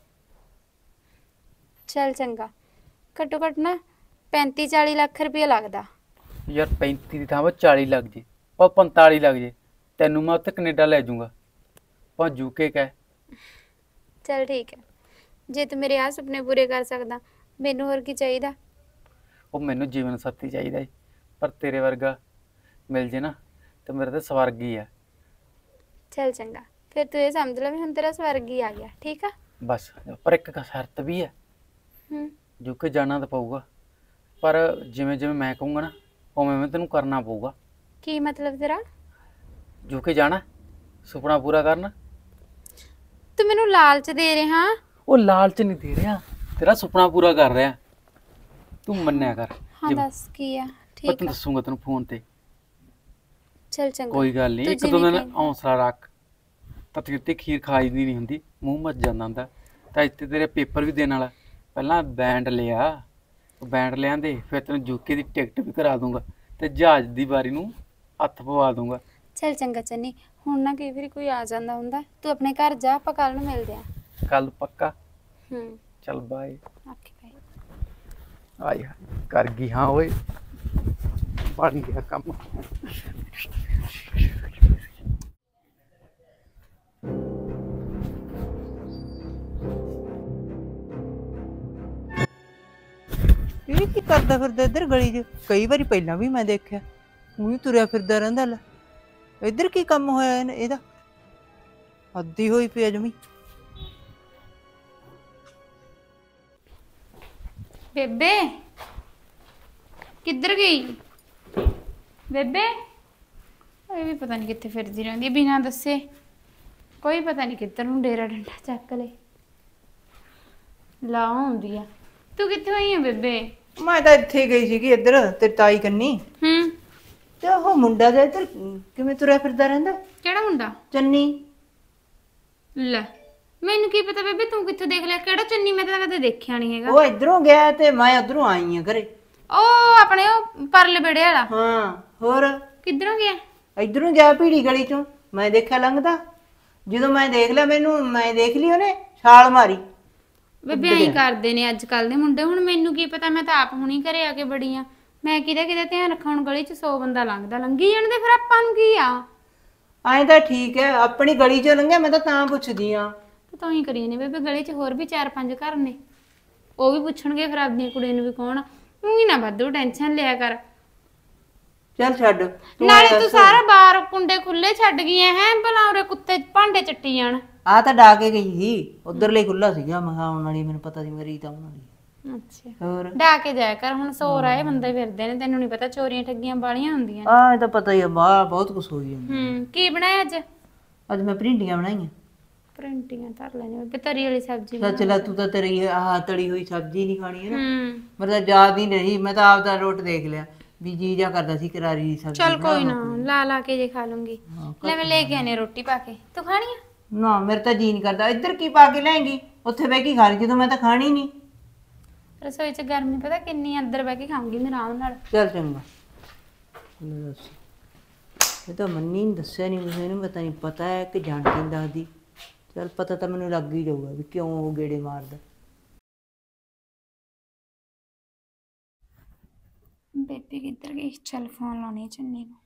ਚੱਲ ਚੰਗਾ, ਘੱਟੋ ਘੱਟ ਨਾ 35-40 ਲੱਖ ਰੁਪਏ ਲੱਗਦਾ। ਯਾਰ 35 ਦੀ ਥਾਂ 40 ਲੱਗ ਜੇ, ਉਹ 45 ਲੱਗ ਜੇ, ਤੈਨੂੰ ਮੈਂ ਉੱਥੇ ਕੈਨੇਡਾ ਲੈ ਜਾਊਂਗਾ, ਭਾਵੇਂ ਯੂਕੇ ਕਹਿ। ਚੱਲ ਠੀਕ ਹੈ, ਜੇ ਤੂੰ ਮੇਰੇ ਆਹ ਸੁਪਨੇ ਪੂਰੇ ਕਰ ਸਕਦਾ, ਮੈਨੂੰ ਹੋਰ ਕੀ ਚਾਹੀਦਾ? ਉਹ ਮੈਨੂੰ ਜੀਵਨ ਸਾਥੀ ਚਾਹੀਦਾ ਈ, ਪਰ ਤੇਰੇ ਵਰਗਾ ਮਿਲ ਜੇ ਨਾ ਤੇ ਮੇਰੇ ਤੇ ਸਵਰਗ ਹੀ ਆ। ਚੱਲ ਚੰਗਾ, ਫਿਰ ਤੂੰ ਇਹ ਸਮਝ ਲੈ ਵੀ ਹੁਣ ਤੇਰਾ ਸਵਰਗ ਹੀ ਆ ਗਿਆ। ਠੀਕ ਆ ਬਸ, ਪਰ ਇੱਕ ਸ਼ਰਤ ਵੀ ਹੈ। ਯੂਕੇ ਜਾਣਾ ਤਾਂ ਪਊਗਾ, ਪਰ ਜਿਵੇਂ ਜਿਵੇਂ ਮੈਂ ਕਹੂੰਗਾ ਨਾ ਉਵੇਂ ਉਵੇਂ ਤੈਨੂੰ ਕਰਨਾ ਪਊਗਾ। ਕੀ ਮਤਲਬ ਤੇਰਾ? ਯੂਕੇ ਜਾਣਾ, ਸੁਪਨਾ ਪੂਰਾ ਕਰਨਾ, ਤੂੰ ਮੈਨੂੰ ਲਾਲਚ ਦੇ ਰਿਹਾ। ਉਹ ਲਾਲਚ ਨਹੀਂ ਦੇ ਰਿਹਾ, ਤੇਰਾ ਸੁਪਨਾ ਪੂਰਾ ਕਰ ਰਿਹਾ। ਤੂੰ ਮੰਨਿਆ ਕਰ। ਹਾਂ ਜੇ- ਦੱਸ ਕੀ ਆ? ਮੈਂ ਠੀਕ ਤੈਨੂੰ ਆ, ਦੱਸੂਗਾ ਤੈਨੂੰ ਫੋਨ ਤੇ। ਚੱਲ ਚੰਗਾ। ਕੋਈ ਗੱਲ ਨਹੀਂ, ਤੂੰ ਇੱਕ ਦੋ ਜਿਵੇਂ ਦਿਨ ਕਹੇਂ। ਹੌਸਲਾ ਰੱਖ। ਤਤੀਰ ਤੇ ਖੀਰ ਖਾਈ ਦੀ ਨਹੀਂ ਹੁੰਦੀ, ਮੂੰਹ ਮੱਚ ਜਾਂਦਾ ਹੁੰਦਾ। ਤਾਂ ਇੱਥੇ ਤੇਰੇ ਪੇਪਰ ਵੀ ਦੇਣ ਵਾਲਾ, ਪਹਿਲਾਂ ਬੈਂਡ ਲਿਆ, ਬੈਂਡ ਲਿਆਂਦੇ, ਫਿਰ ਤੈਨੂੰ ਯੂਕੇ ਦੀ ਟਿਕਟ ਵੀ ਕਰਾ ਦੂੰਗਾ ਤੇ ਜਹਾਜ਼ ਦੀ ਵਾਰੀ ਨੂੰ ਹੱਥ ਪਵਾ ਦੂੰਗਾ। ਚੱਲ ਚੰਗਾ ਚੰਨੀ, ਹੁਣ ਨਾ ਕਈ ਵਾਰੀ ਕੋਈ ਆ ਜਾਂਦਾ ਹੁੰਦਾ, ਤੂੰ ਆਪਣੇ ਘਰ ਜਾ, ਆਪਾਂ ਕੱਲ ਨੂੰ ਮਿਲਦੇ ਆਂ। ਕੱਲ ਪੱਕਾ? ਹੂੰ, ਚੱਲ ਬਾਏ। Okay bye. ਆਈ ਹਾਏ, ਕਰ ਗਈ ਹਾਂ ਓਏ, ਬਣ ਗਿਆ ਕੰਮ। ਇਹ ਕੀ ਕਰਦਾ ਫਿਰਦਾ ਇੱਧਰ ਗਲੀ 'ਚ? ਕਈ ਵਾਰੀ ਪਹਿਲਾਂ ਵੀ ਮੈਂ ਦੇਖਿਆ, ਉਹੀ ਤੁਰਿਆ ਫਿਰਦਾ ਰਹਿੰਦਾ। ਲੈ ਇੱਧਰ ਕੀ ਕੰਮ ਹੋਇਆ ਇਹਦਾ? ਅੱਧੀ ਹੋਈ ਪਈ ਜਮੀ। ਬੇਬੇ ਕਿੱਧਰ ਗਈ? ਬੇਬੇ ਇਹ ਵੀ ਪਤਾ ਨਹੀਂ ਕਿੱਥੇ ਫਿਰਦੀ ਰਹਿੰਦੀ ਹੈ ਬਿਨਾਂ ਦੱਸੇ। ਕੋਈ ਪਤਾ ਨਹੀਂ ਕਿੱਧਰ ਨੂੰ ਡੇਰਾ ਡੰਡਾ ਚੱਕ ਲੈ ਲਾ ਹੁੰਦੀ ਆ। ਤੂੰ ਕਿੱਥੇ ਆਈ ਆ ਬੇਬੇ? ਮੈਂ ਤਾਂ ਇੱਥੇ ਗਈ ਸੀਗੀ, ਇੱਧਰ ਤੇਰੀ ਤਾਈ ਕੰਨੀ। ਹੂੰ, ਤੇ ਉਹ ਮੁੰਡਾ ਜਿਹਾ ਇੱਧਰ ਕਿਵੇਂ ਤੁਰਿਆ ਫਿਰਦਾ ਰਹਿੰਦਾ? ਕਿਹੜਾ ਮੁੰਡਾ? ਚੰਨੀ। ਲੈ ਮੈਨੂੰ ਕੀ ਪਤਾ ਬੇਬੇ, ਤੂੰ ਕਿੱਥੋਂ ਦੇਖ ਲਿਆ? ਕਿਹੜਾ ਚੁੰਨੀ? ਮੈਂ ਤਾਂ ਕਦੇ ਦੇਖਿਆ ਨਹੀਂ ਹੈਗਾ। ਉਹ ਇੱਧਰੋਂ ਗਿਆ ਤੇ ਮੈਂ ਉੱਧਰੋਂ ਆਈ ਆ ਘਰੇ। ਉਹ ਆਪਣੇ ਉਹ ਪਰਲੇ ਬੇੜੇ ਵਾਲਾ? ਹਾਂ ਹੋਰ। ਕਿੱਧਰੋਂ ਗਿਆ? ਇੱਧਰੋਂ ਗਿਆ ਭੀੜੀ ਗਲੀ ਚੋਂ, ਮੈਂ ਦੇਖਿਆ ਲੰਘਦਾ। ਜਦੋਂ ਮੈਂ ਦੇਖ ਲਿਆ, ਮੈਂ ਦੇਖ ਲਈ, ਉਹਨੇ ਛਾਲ ਮਾਰੀ। ਬੇਬੇ ਐਂ ਕਰਦੇ ਨੇ ਅੱਜ ਕੱਲ ਦੇ ਮੁੰਡੇ। ਹੁਣ ਮੈਨੂੰ ਕੀ ਪਤਾ, ਮੈਂ ਤਾਂ ਆਪ ਹੁਣੀ ਘਰੇ ਆ ਕੇ ਬੜੀ ਆ। ਮੈਂ ਕਿਹਦਾ ਧਿਆਨ ਰੱਖਾਂ? ਹੁਣ ਗਲੀ 'ਚ 100 ਬੰਦਾ ਲੰਘਦਾ, ਲੰਘੀ ਜਾਣ ਦੇ, ਫਿਰ ਆਪਾਂ ਨੂੰ ਕੀ ਆ? ਐਂ ਤਾਂ ਠੀਕ ਹੈ, ਆਪਣੀ ਗਲੀ ਚੋਂ ਲੰਘਿਆ, ਮੈਂ ਤਾਂ ਪੁੱਛਦੀ ਆ। ਤਾਂ ਹੀ ਕਰੀ ਨੇ ਬੇਬੇ, ਗਲੀ 'ਚ ਹੋਰ ਵੀ 4-5 ਘਰ ਨੇ, ਉਹ ਵੀ ਪੁੱਛਣਗੇ ਫਿਰ ਆਪਣੀ ਕੁੜੀ ਨੂੰ ਵੀ ਕੌਣ। ਊਂ ਨਾ ਵਾਧੂ ਟੈਨਸ਼ਨ ਲਿਆ ਕਰ। ਚੱਲ ਛੱਡ ਨਾਲੇ ਤੂੰ ਸਾਰਾ ਬਾਰ ਕੁੰਡੇ ਖੁੱਲੇ ਛੱਡ ਗਈ ਐ ਹੈ, ਭਲਾ ਉਰੇ ਕੁੱਤੇ ਭਾਂਡੇ ਚੱਟੀ ਜਾਣ। ਆ ਤਾਂ ਡਾ ਕੇ ਗਈ ਸੀ, ਉਧਰਲੇ ਖੁੱਲਾ ਸੀਗਾ। ਮੈਂ ਆਉਣ ਵਾਲੀ, ਮੈਨੂੰ ਪਤਾ ਸੀ ਮੇਰੀ ਤਾਂ ਆਉਣ ਵਾਲੀ। ਅੱਛਾ, ਹੋਰ ਡਾ ਕੇ ਜਾਇਆ ਕਰ। ਹੁਣ ਸੋ ਰਾਏ ਬੰਦੇ ਫਿਰਦੇ ਨੇ, ਤੈਨੂੰ ਨਹੀਂ ਪਤਾ ਚੋਰੀਆਂ ਠੱਗੀਆਂ ਬਾਲੀਆਂ ਹੁੰਦੀਆਂ। ਇਹ ਤਾਂ ਪਤਾ ਹੀ ਆ, ਬਹੁਤ ਕੁਛ ਹੋਈ ਜਾਂਦਾ। ਕੀ ਬਣਾਇਆ ਅੱਜ? ਅੱਜ ਮੈਂ ਭਿੰਡੀਆਂ ਬਣਾਈਆਂ। ਪਰੰਟੀਆਂ ਧਰ ਲੈਣੇ ਬੇਬੇ, ਤਰੀ ਵਾਲੀ ਸਬਜ਼ੀ। ਸੱਚ ਲੈ, ਤੂੰ ਤਾਂ ਤੇਰੀ ਆਹ ਤਲੀ ਹੋਈ ਸਬਜ਼ੀ ਨਹੀਂ ਖਾਣੀ ਹੈ ਨਾ। ਹੂੰ, ਮਤਲਬ ਯਾਦ ਹੀ ਨਹੀਂ, ਮੈਂ ਤਾਂ ਆਪਦਾ ਰੋਟ ਦੇਖ ਲਿਆ ਵੀ ਜੀ ਜਾ ਕਰਦਾ ਸੀ ਕਰਾਰੀ ਦੀ ਸਬਜ਼ੀ। ਚੱਲ ਕੋਈ ਨਾ, ਲਾ ਕੇ ਜੇ ਖਾ ਲੂੰਗੀ। ਲੈ ਮੈਂ ਲੈ ਕੇ ਆਨੇ ਰੋਟੀ ਪਾ ਕੇ, ਤੂੰ ਖਾਣੀ ਆ? ਨਾ ਮੇਰੇ ਤਾਂ ਜੀ ਨਹੀਂ ਕਰਦਾ। ਇੱਧਰ ਕੀ ਪਾ ਕੇ ਲੈਂਗੀ? ਉੱਥੇ ਬਹਿ ਕੇ ਖਾ ਲਈ, ਜਦੋਂ ਮੈਂ ਤਾਂ ਖਾਣੀ ਨਹੀਂ। ਰਸੋਈ 'ਚ ਗਰਮੀ ਪਤਾ ਕਿੰਨੀ, ਅੰਦਰ ਬਹਿ ਕੇ ਖਾਊਂਗੀ ਮੈਂ ਆਰਾਮ ਨਾਲ। ਚੱਲ ਚੰਗਾ। ਲੈ ਦੱਸ, ਇਹ ਤਾਂ ਮੰਨੀ ਨਹੀਂ ਦੱਸਿਆ ਨਹੀਂ ਕੁਛ, ਇਹਨੂੰ ਪਤਾ ਨਹੀਂ ਪਤਾ ਹੈ ਕਿ ਜਾਣ ਕੇ ਨਹੀਂ ਦੱਸਦੀ। ਚੱਲ ਪਤਾ ਤਾਂ ਮੈਨੂੰ ਲੱਗ ਹੀ ਜਾਊਗਾ ਵੀ ਕਿਉਂ ਉਹ ਗੇੜੇ ਮਾਰਦਾ। ਬੇਬੀ ਕਿੱਧਰ ਗਈ? ਚੱਲ ਫੋਨ ਲਾਉਣੀ ਚੰਨੀ ਨੂੰ।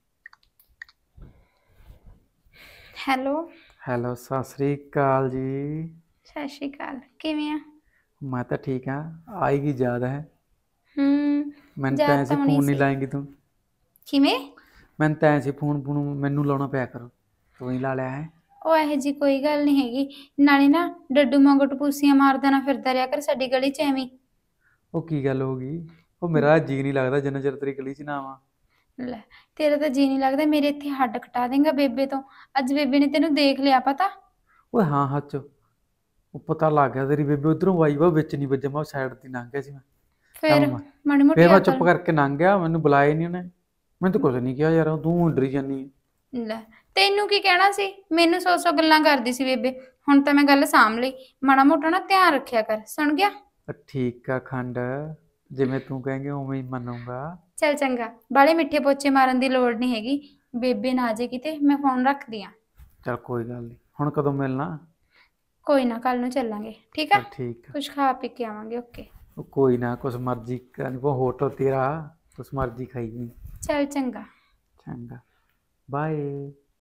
ਹੈਲੋ। ਹੈਲੋ, ਸਤਿ ਸ੍ਰੀ ਅਕਾਲ ਜੀ। ਸਤਿ ਸ਼੍ਰੀ ਅਕਾਲ, ਕਿਵੇਂ ਆ? ਮੈਂ ਤਾਂ ਠੀਕ ਹਾਂ। ਆਏਗੀ ਯਾਦ ਹੈ? ਮੈਨੂੰ ਯਾਦ ਤਾਂ ਤਾਂ ਐਸੇ ਹੋਣੀ ਫੋਨ ਨਹੀਂ ਸੀ। ਲਾਏਂਗੀ ਤੂੰ? ਕਿਵੇਂ? ਮੈਨੂੰ ਤਾਂ ਐਸੇ ਫੋਨ ਮੈਨੂੰ ਲਾਉਣਾ ਪਿਆ ਕਰੋ, ਤੂੰ ਹੀ ਲਾ ਲਿਆ ਹੈ। ਉਹ ਇਹੋ ਜੀ ਕੋਈ ਗੱਲ ਨਹੀਂ ਹੈਗੀ। ਨਾਲੇ ਨਾ ਡੱਡੂ ਵਾਂਗੂ ਟਪੂਸੀਆਂ ਮਾਰਦਾ ਨਾ ਫਿਰਦਾ ਰਿਹਾ ਕਰ ਸਾਡੀ ਗਲੀ 'ਚ ਐਵੇਂ। ਉਹ ਕੀ ਗੱਲ ਹੋ ਗਈ? ਉਹ ਮੇਰਾ ਜੀ ਨਹੀਂ ਲੱਗਦਾ ਜਿੰਨਾ ਚਿਰ ਤੇਰੀ ਗਲੀ 'ਚ ਨਾ ਆਵਾਂ। ਲੈ ਤੇਰਾ ਤਾਂ ਜੀ ਨਹੀਂ ਲੱਗਦਾ, ਮੇਰੇ ਇੱਥੇ ਹੱਡ ਕਟਾ ਦੇਂਗਾ ਬੇਬੇ ਤੋਂ। ਅੱਜ ਬੇਬੇ ਨੇ ਤੈਨੂੰ ਦੇਖ ਲਿਆ ਪਤਾ? ਓਏ ਹਾਂ ਹੱਚ, ਉਹ ਪਤਾ ਲੱਗ ਗਿਆ ਤੇਰੀ ਬੇਬੇ ਉਧਰੋਂ ਆਈ ਵਾ, ਵਿੱਚ ਨਹੀਂ ਵੱਜਾ। ਮੈਂ ਸਾਈਡ ਤੇ ਲੰਘ ਗਿਆ ਸੀ। ਮੈਂ ਫਿਰ ਚੱਲ ਮਾੜੀ ਮੋਟੀ ਫਿਰ ਮੈਂ ਅਕਲ। ਚੁੱਪ ਕਰਕੇ ਲੰਘ ਗਿਆ, ਮੈਨੂੰ ਬੁਲਾਇਆ ਨਹੀਂ ਉਹਨੇ। ਮੈਨੂੰ ਤਾਂ ਕੁਝ ਨਹੀਂ ਕਿਹਾ ਯਾਰ, ਤੂੰ ਡਰੀ ਜਾਨੀ ਹੈ। ਲੈ ਤੈਨੂੰ ਕੀ ਕਹਿਣਾ ਸੀ? ਮੈਨੂੰ 100 ਗੱਲਾਂ ਕਰਦੀ ਸੀ ਬੇਬੇ। ਹੁਣ ਤਾਂ ਮੈਂ ਗੱਲ ਸਾਂਭ ਲਈ। ਮਾੜਾ ਮੋਟਾ ਨਾ ਧਿਆਨ ਰੱਖਿਆ ਕਰ, ਸੁਣ ਗਿਆ? ਠੀਕ ਆ ਖੰਡ, ਜਿਵੇਂ ਤੂੰ ਕਹੇਂਗੇ ਉਵੇਂ ਹੀ ਮੰਨੂਗਾ। ਚੱਲ ਚੰਗਾ, ਬਾਲੇ ਮਿੱਠੇ ਪੋਚੇ ਮਾਰਨ ਦੀ ਲੋੜ ਨਹੀਂ ਹੈਗੀ। ਬੇਬੇ ਨਾ ਆ ਜੇ ਕਿਤੇ, ਮੈਂ ਫੋਨ ਰੱਖਦੀ ਆ। ਚੱਲ ਕੋਈ ਗੱਲ ਨਹੀਂ। ਹੁਣ ਕਦੋਂ ਮਿਲਣਾ? ਕੋਈ ਨਾ, ਕੱਲ ਨੂੰ ਚੱਲਾਂਗੇ, ਠੀਕ ਆ? ਚੱਲ ਠੀਕ ਆ। ਕੁਛ ਖਾ ਪੀ ਕੇ ਆਵਾਂਗੇ। ਓਕੇ। ਉਹ ਕੋਈ ਨਾ, ਕੁਛ ਮਰਜ਼ੀ ਕਰ, ਉਹ ਹੋਟਲ ਤੇਰਾ, ਕੁਛ ਮਰਜ਼ੀ ਖਾਈ। ਚੱਲ ਚੰਗਾ। ਚੰਗਾ, ਬਾਏ।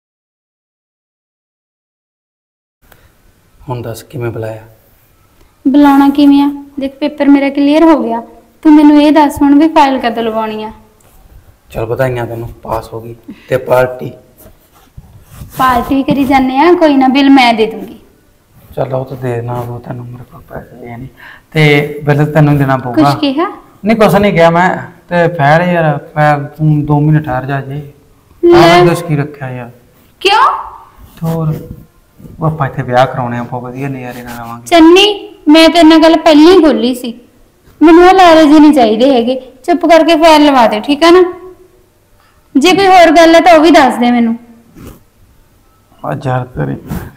ਹੁਣ ਦੱਸ ਕਿਵੇਂ ਬੁਲਾਇਆ? ਬੁਲਾਉਣਾ ਕਿਵੇਂ ਆ? ਦੇਖ ਪੇਪਰ ਮੇਰਾ ਕਲੀਅਰ ਹੋ ਗਿਆ। ਤੂੰ ਮੈਨੂੰ ਇਹ ਦੱਸ ਹੁਣ ਵੀ ਫਾਈਲ ਕਦੋਂ ਲਵਾਉਣੀ ਆ? ਚਲ ਵਧਾਈਆਂ ਤੈਨੂੰ, ਪਾਸ ਹੋ ਗਈ। ਤੇ ਪਾਰਟੀ? ਪਾਰਟੀ ਕਰੀ ਜਾਂਦੇ ਆ, ਕੋਈ ਨਾ, ਬਿੱਲ ਮੈਂ ਦੇ ਦੂੰਗੀ। ਚੱਲ ਉਹ ਤਾਂ ਦੇ ਦੇਣਾ, ਉਹ ਤੈਨੂੰ ਮੇਰੇ ਕੋਲ ਪੈਸੇ ਹੈ ਨਹੀਂ, ਤੇ ਬਿੱਲ ਤੈਨੂੰ ਦੇਣਾ ਪਊਗਾ। ਕੁਛ ਕਿਹਾ? ਨਹੀਂ ਕੁਛ ਨਹੀਂ ਕਿਹਾ ਮੈਂ। ਤੇ ਫੈਰ ਯਾਰ, ਫੈਰ ਤੂੰ 2 ਮਹੀਨੇ ਠਹਿਰ ਜਾ ਜੇ। ਲੈ। ਆਹ ਦੱਸ ਕੀ ਰੱਖਿਆ ਯਾਰ? ਕਿਉਂ? ਹੋਰ ਉਹ ਆਪਾਂ ਇੱਥੇ ਵਿਆਹ ਕਰਾਉਣੇ ਆ, ਬਹੁਤ ਵਧੀਆ ਨਜ਼ਾਰੇ ਨਾਲ ਆਵਾਂਗੇ। ਚੰਨੀ ਮੈਂ ਤੇਰੇ ਨਾਲ ਗੱਲ ਪਹਿਲਾਂ ਹੀ ਖੋਲੀ ਸੀ, ਮੈਨੂੰ ਇਹ ਲਾਰੇ ਜੀ ਨਹੀਂ ਚਾਹੀਦੇ ਹੈਗੇ। ਚੁੱਪ ਕਰਕੇ ਫਾਈਲ ਲਵਾ ਦੇ, ਠੀਕ ਹੈ ਨਾ? ਜੇ ਕੋਈ ਹੋਰ ਗੱਲ ਹੈ ਤਾਂ ਉਹ ਵੀ ਦੱਸ ਦੇ ਮੈਨੂੰ। ਯਾਰ ਤੇਰੀ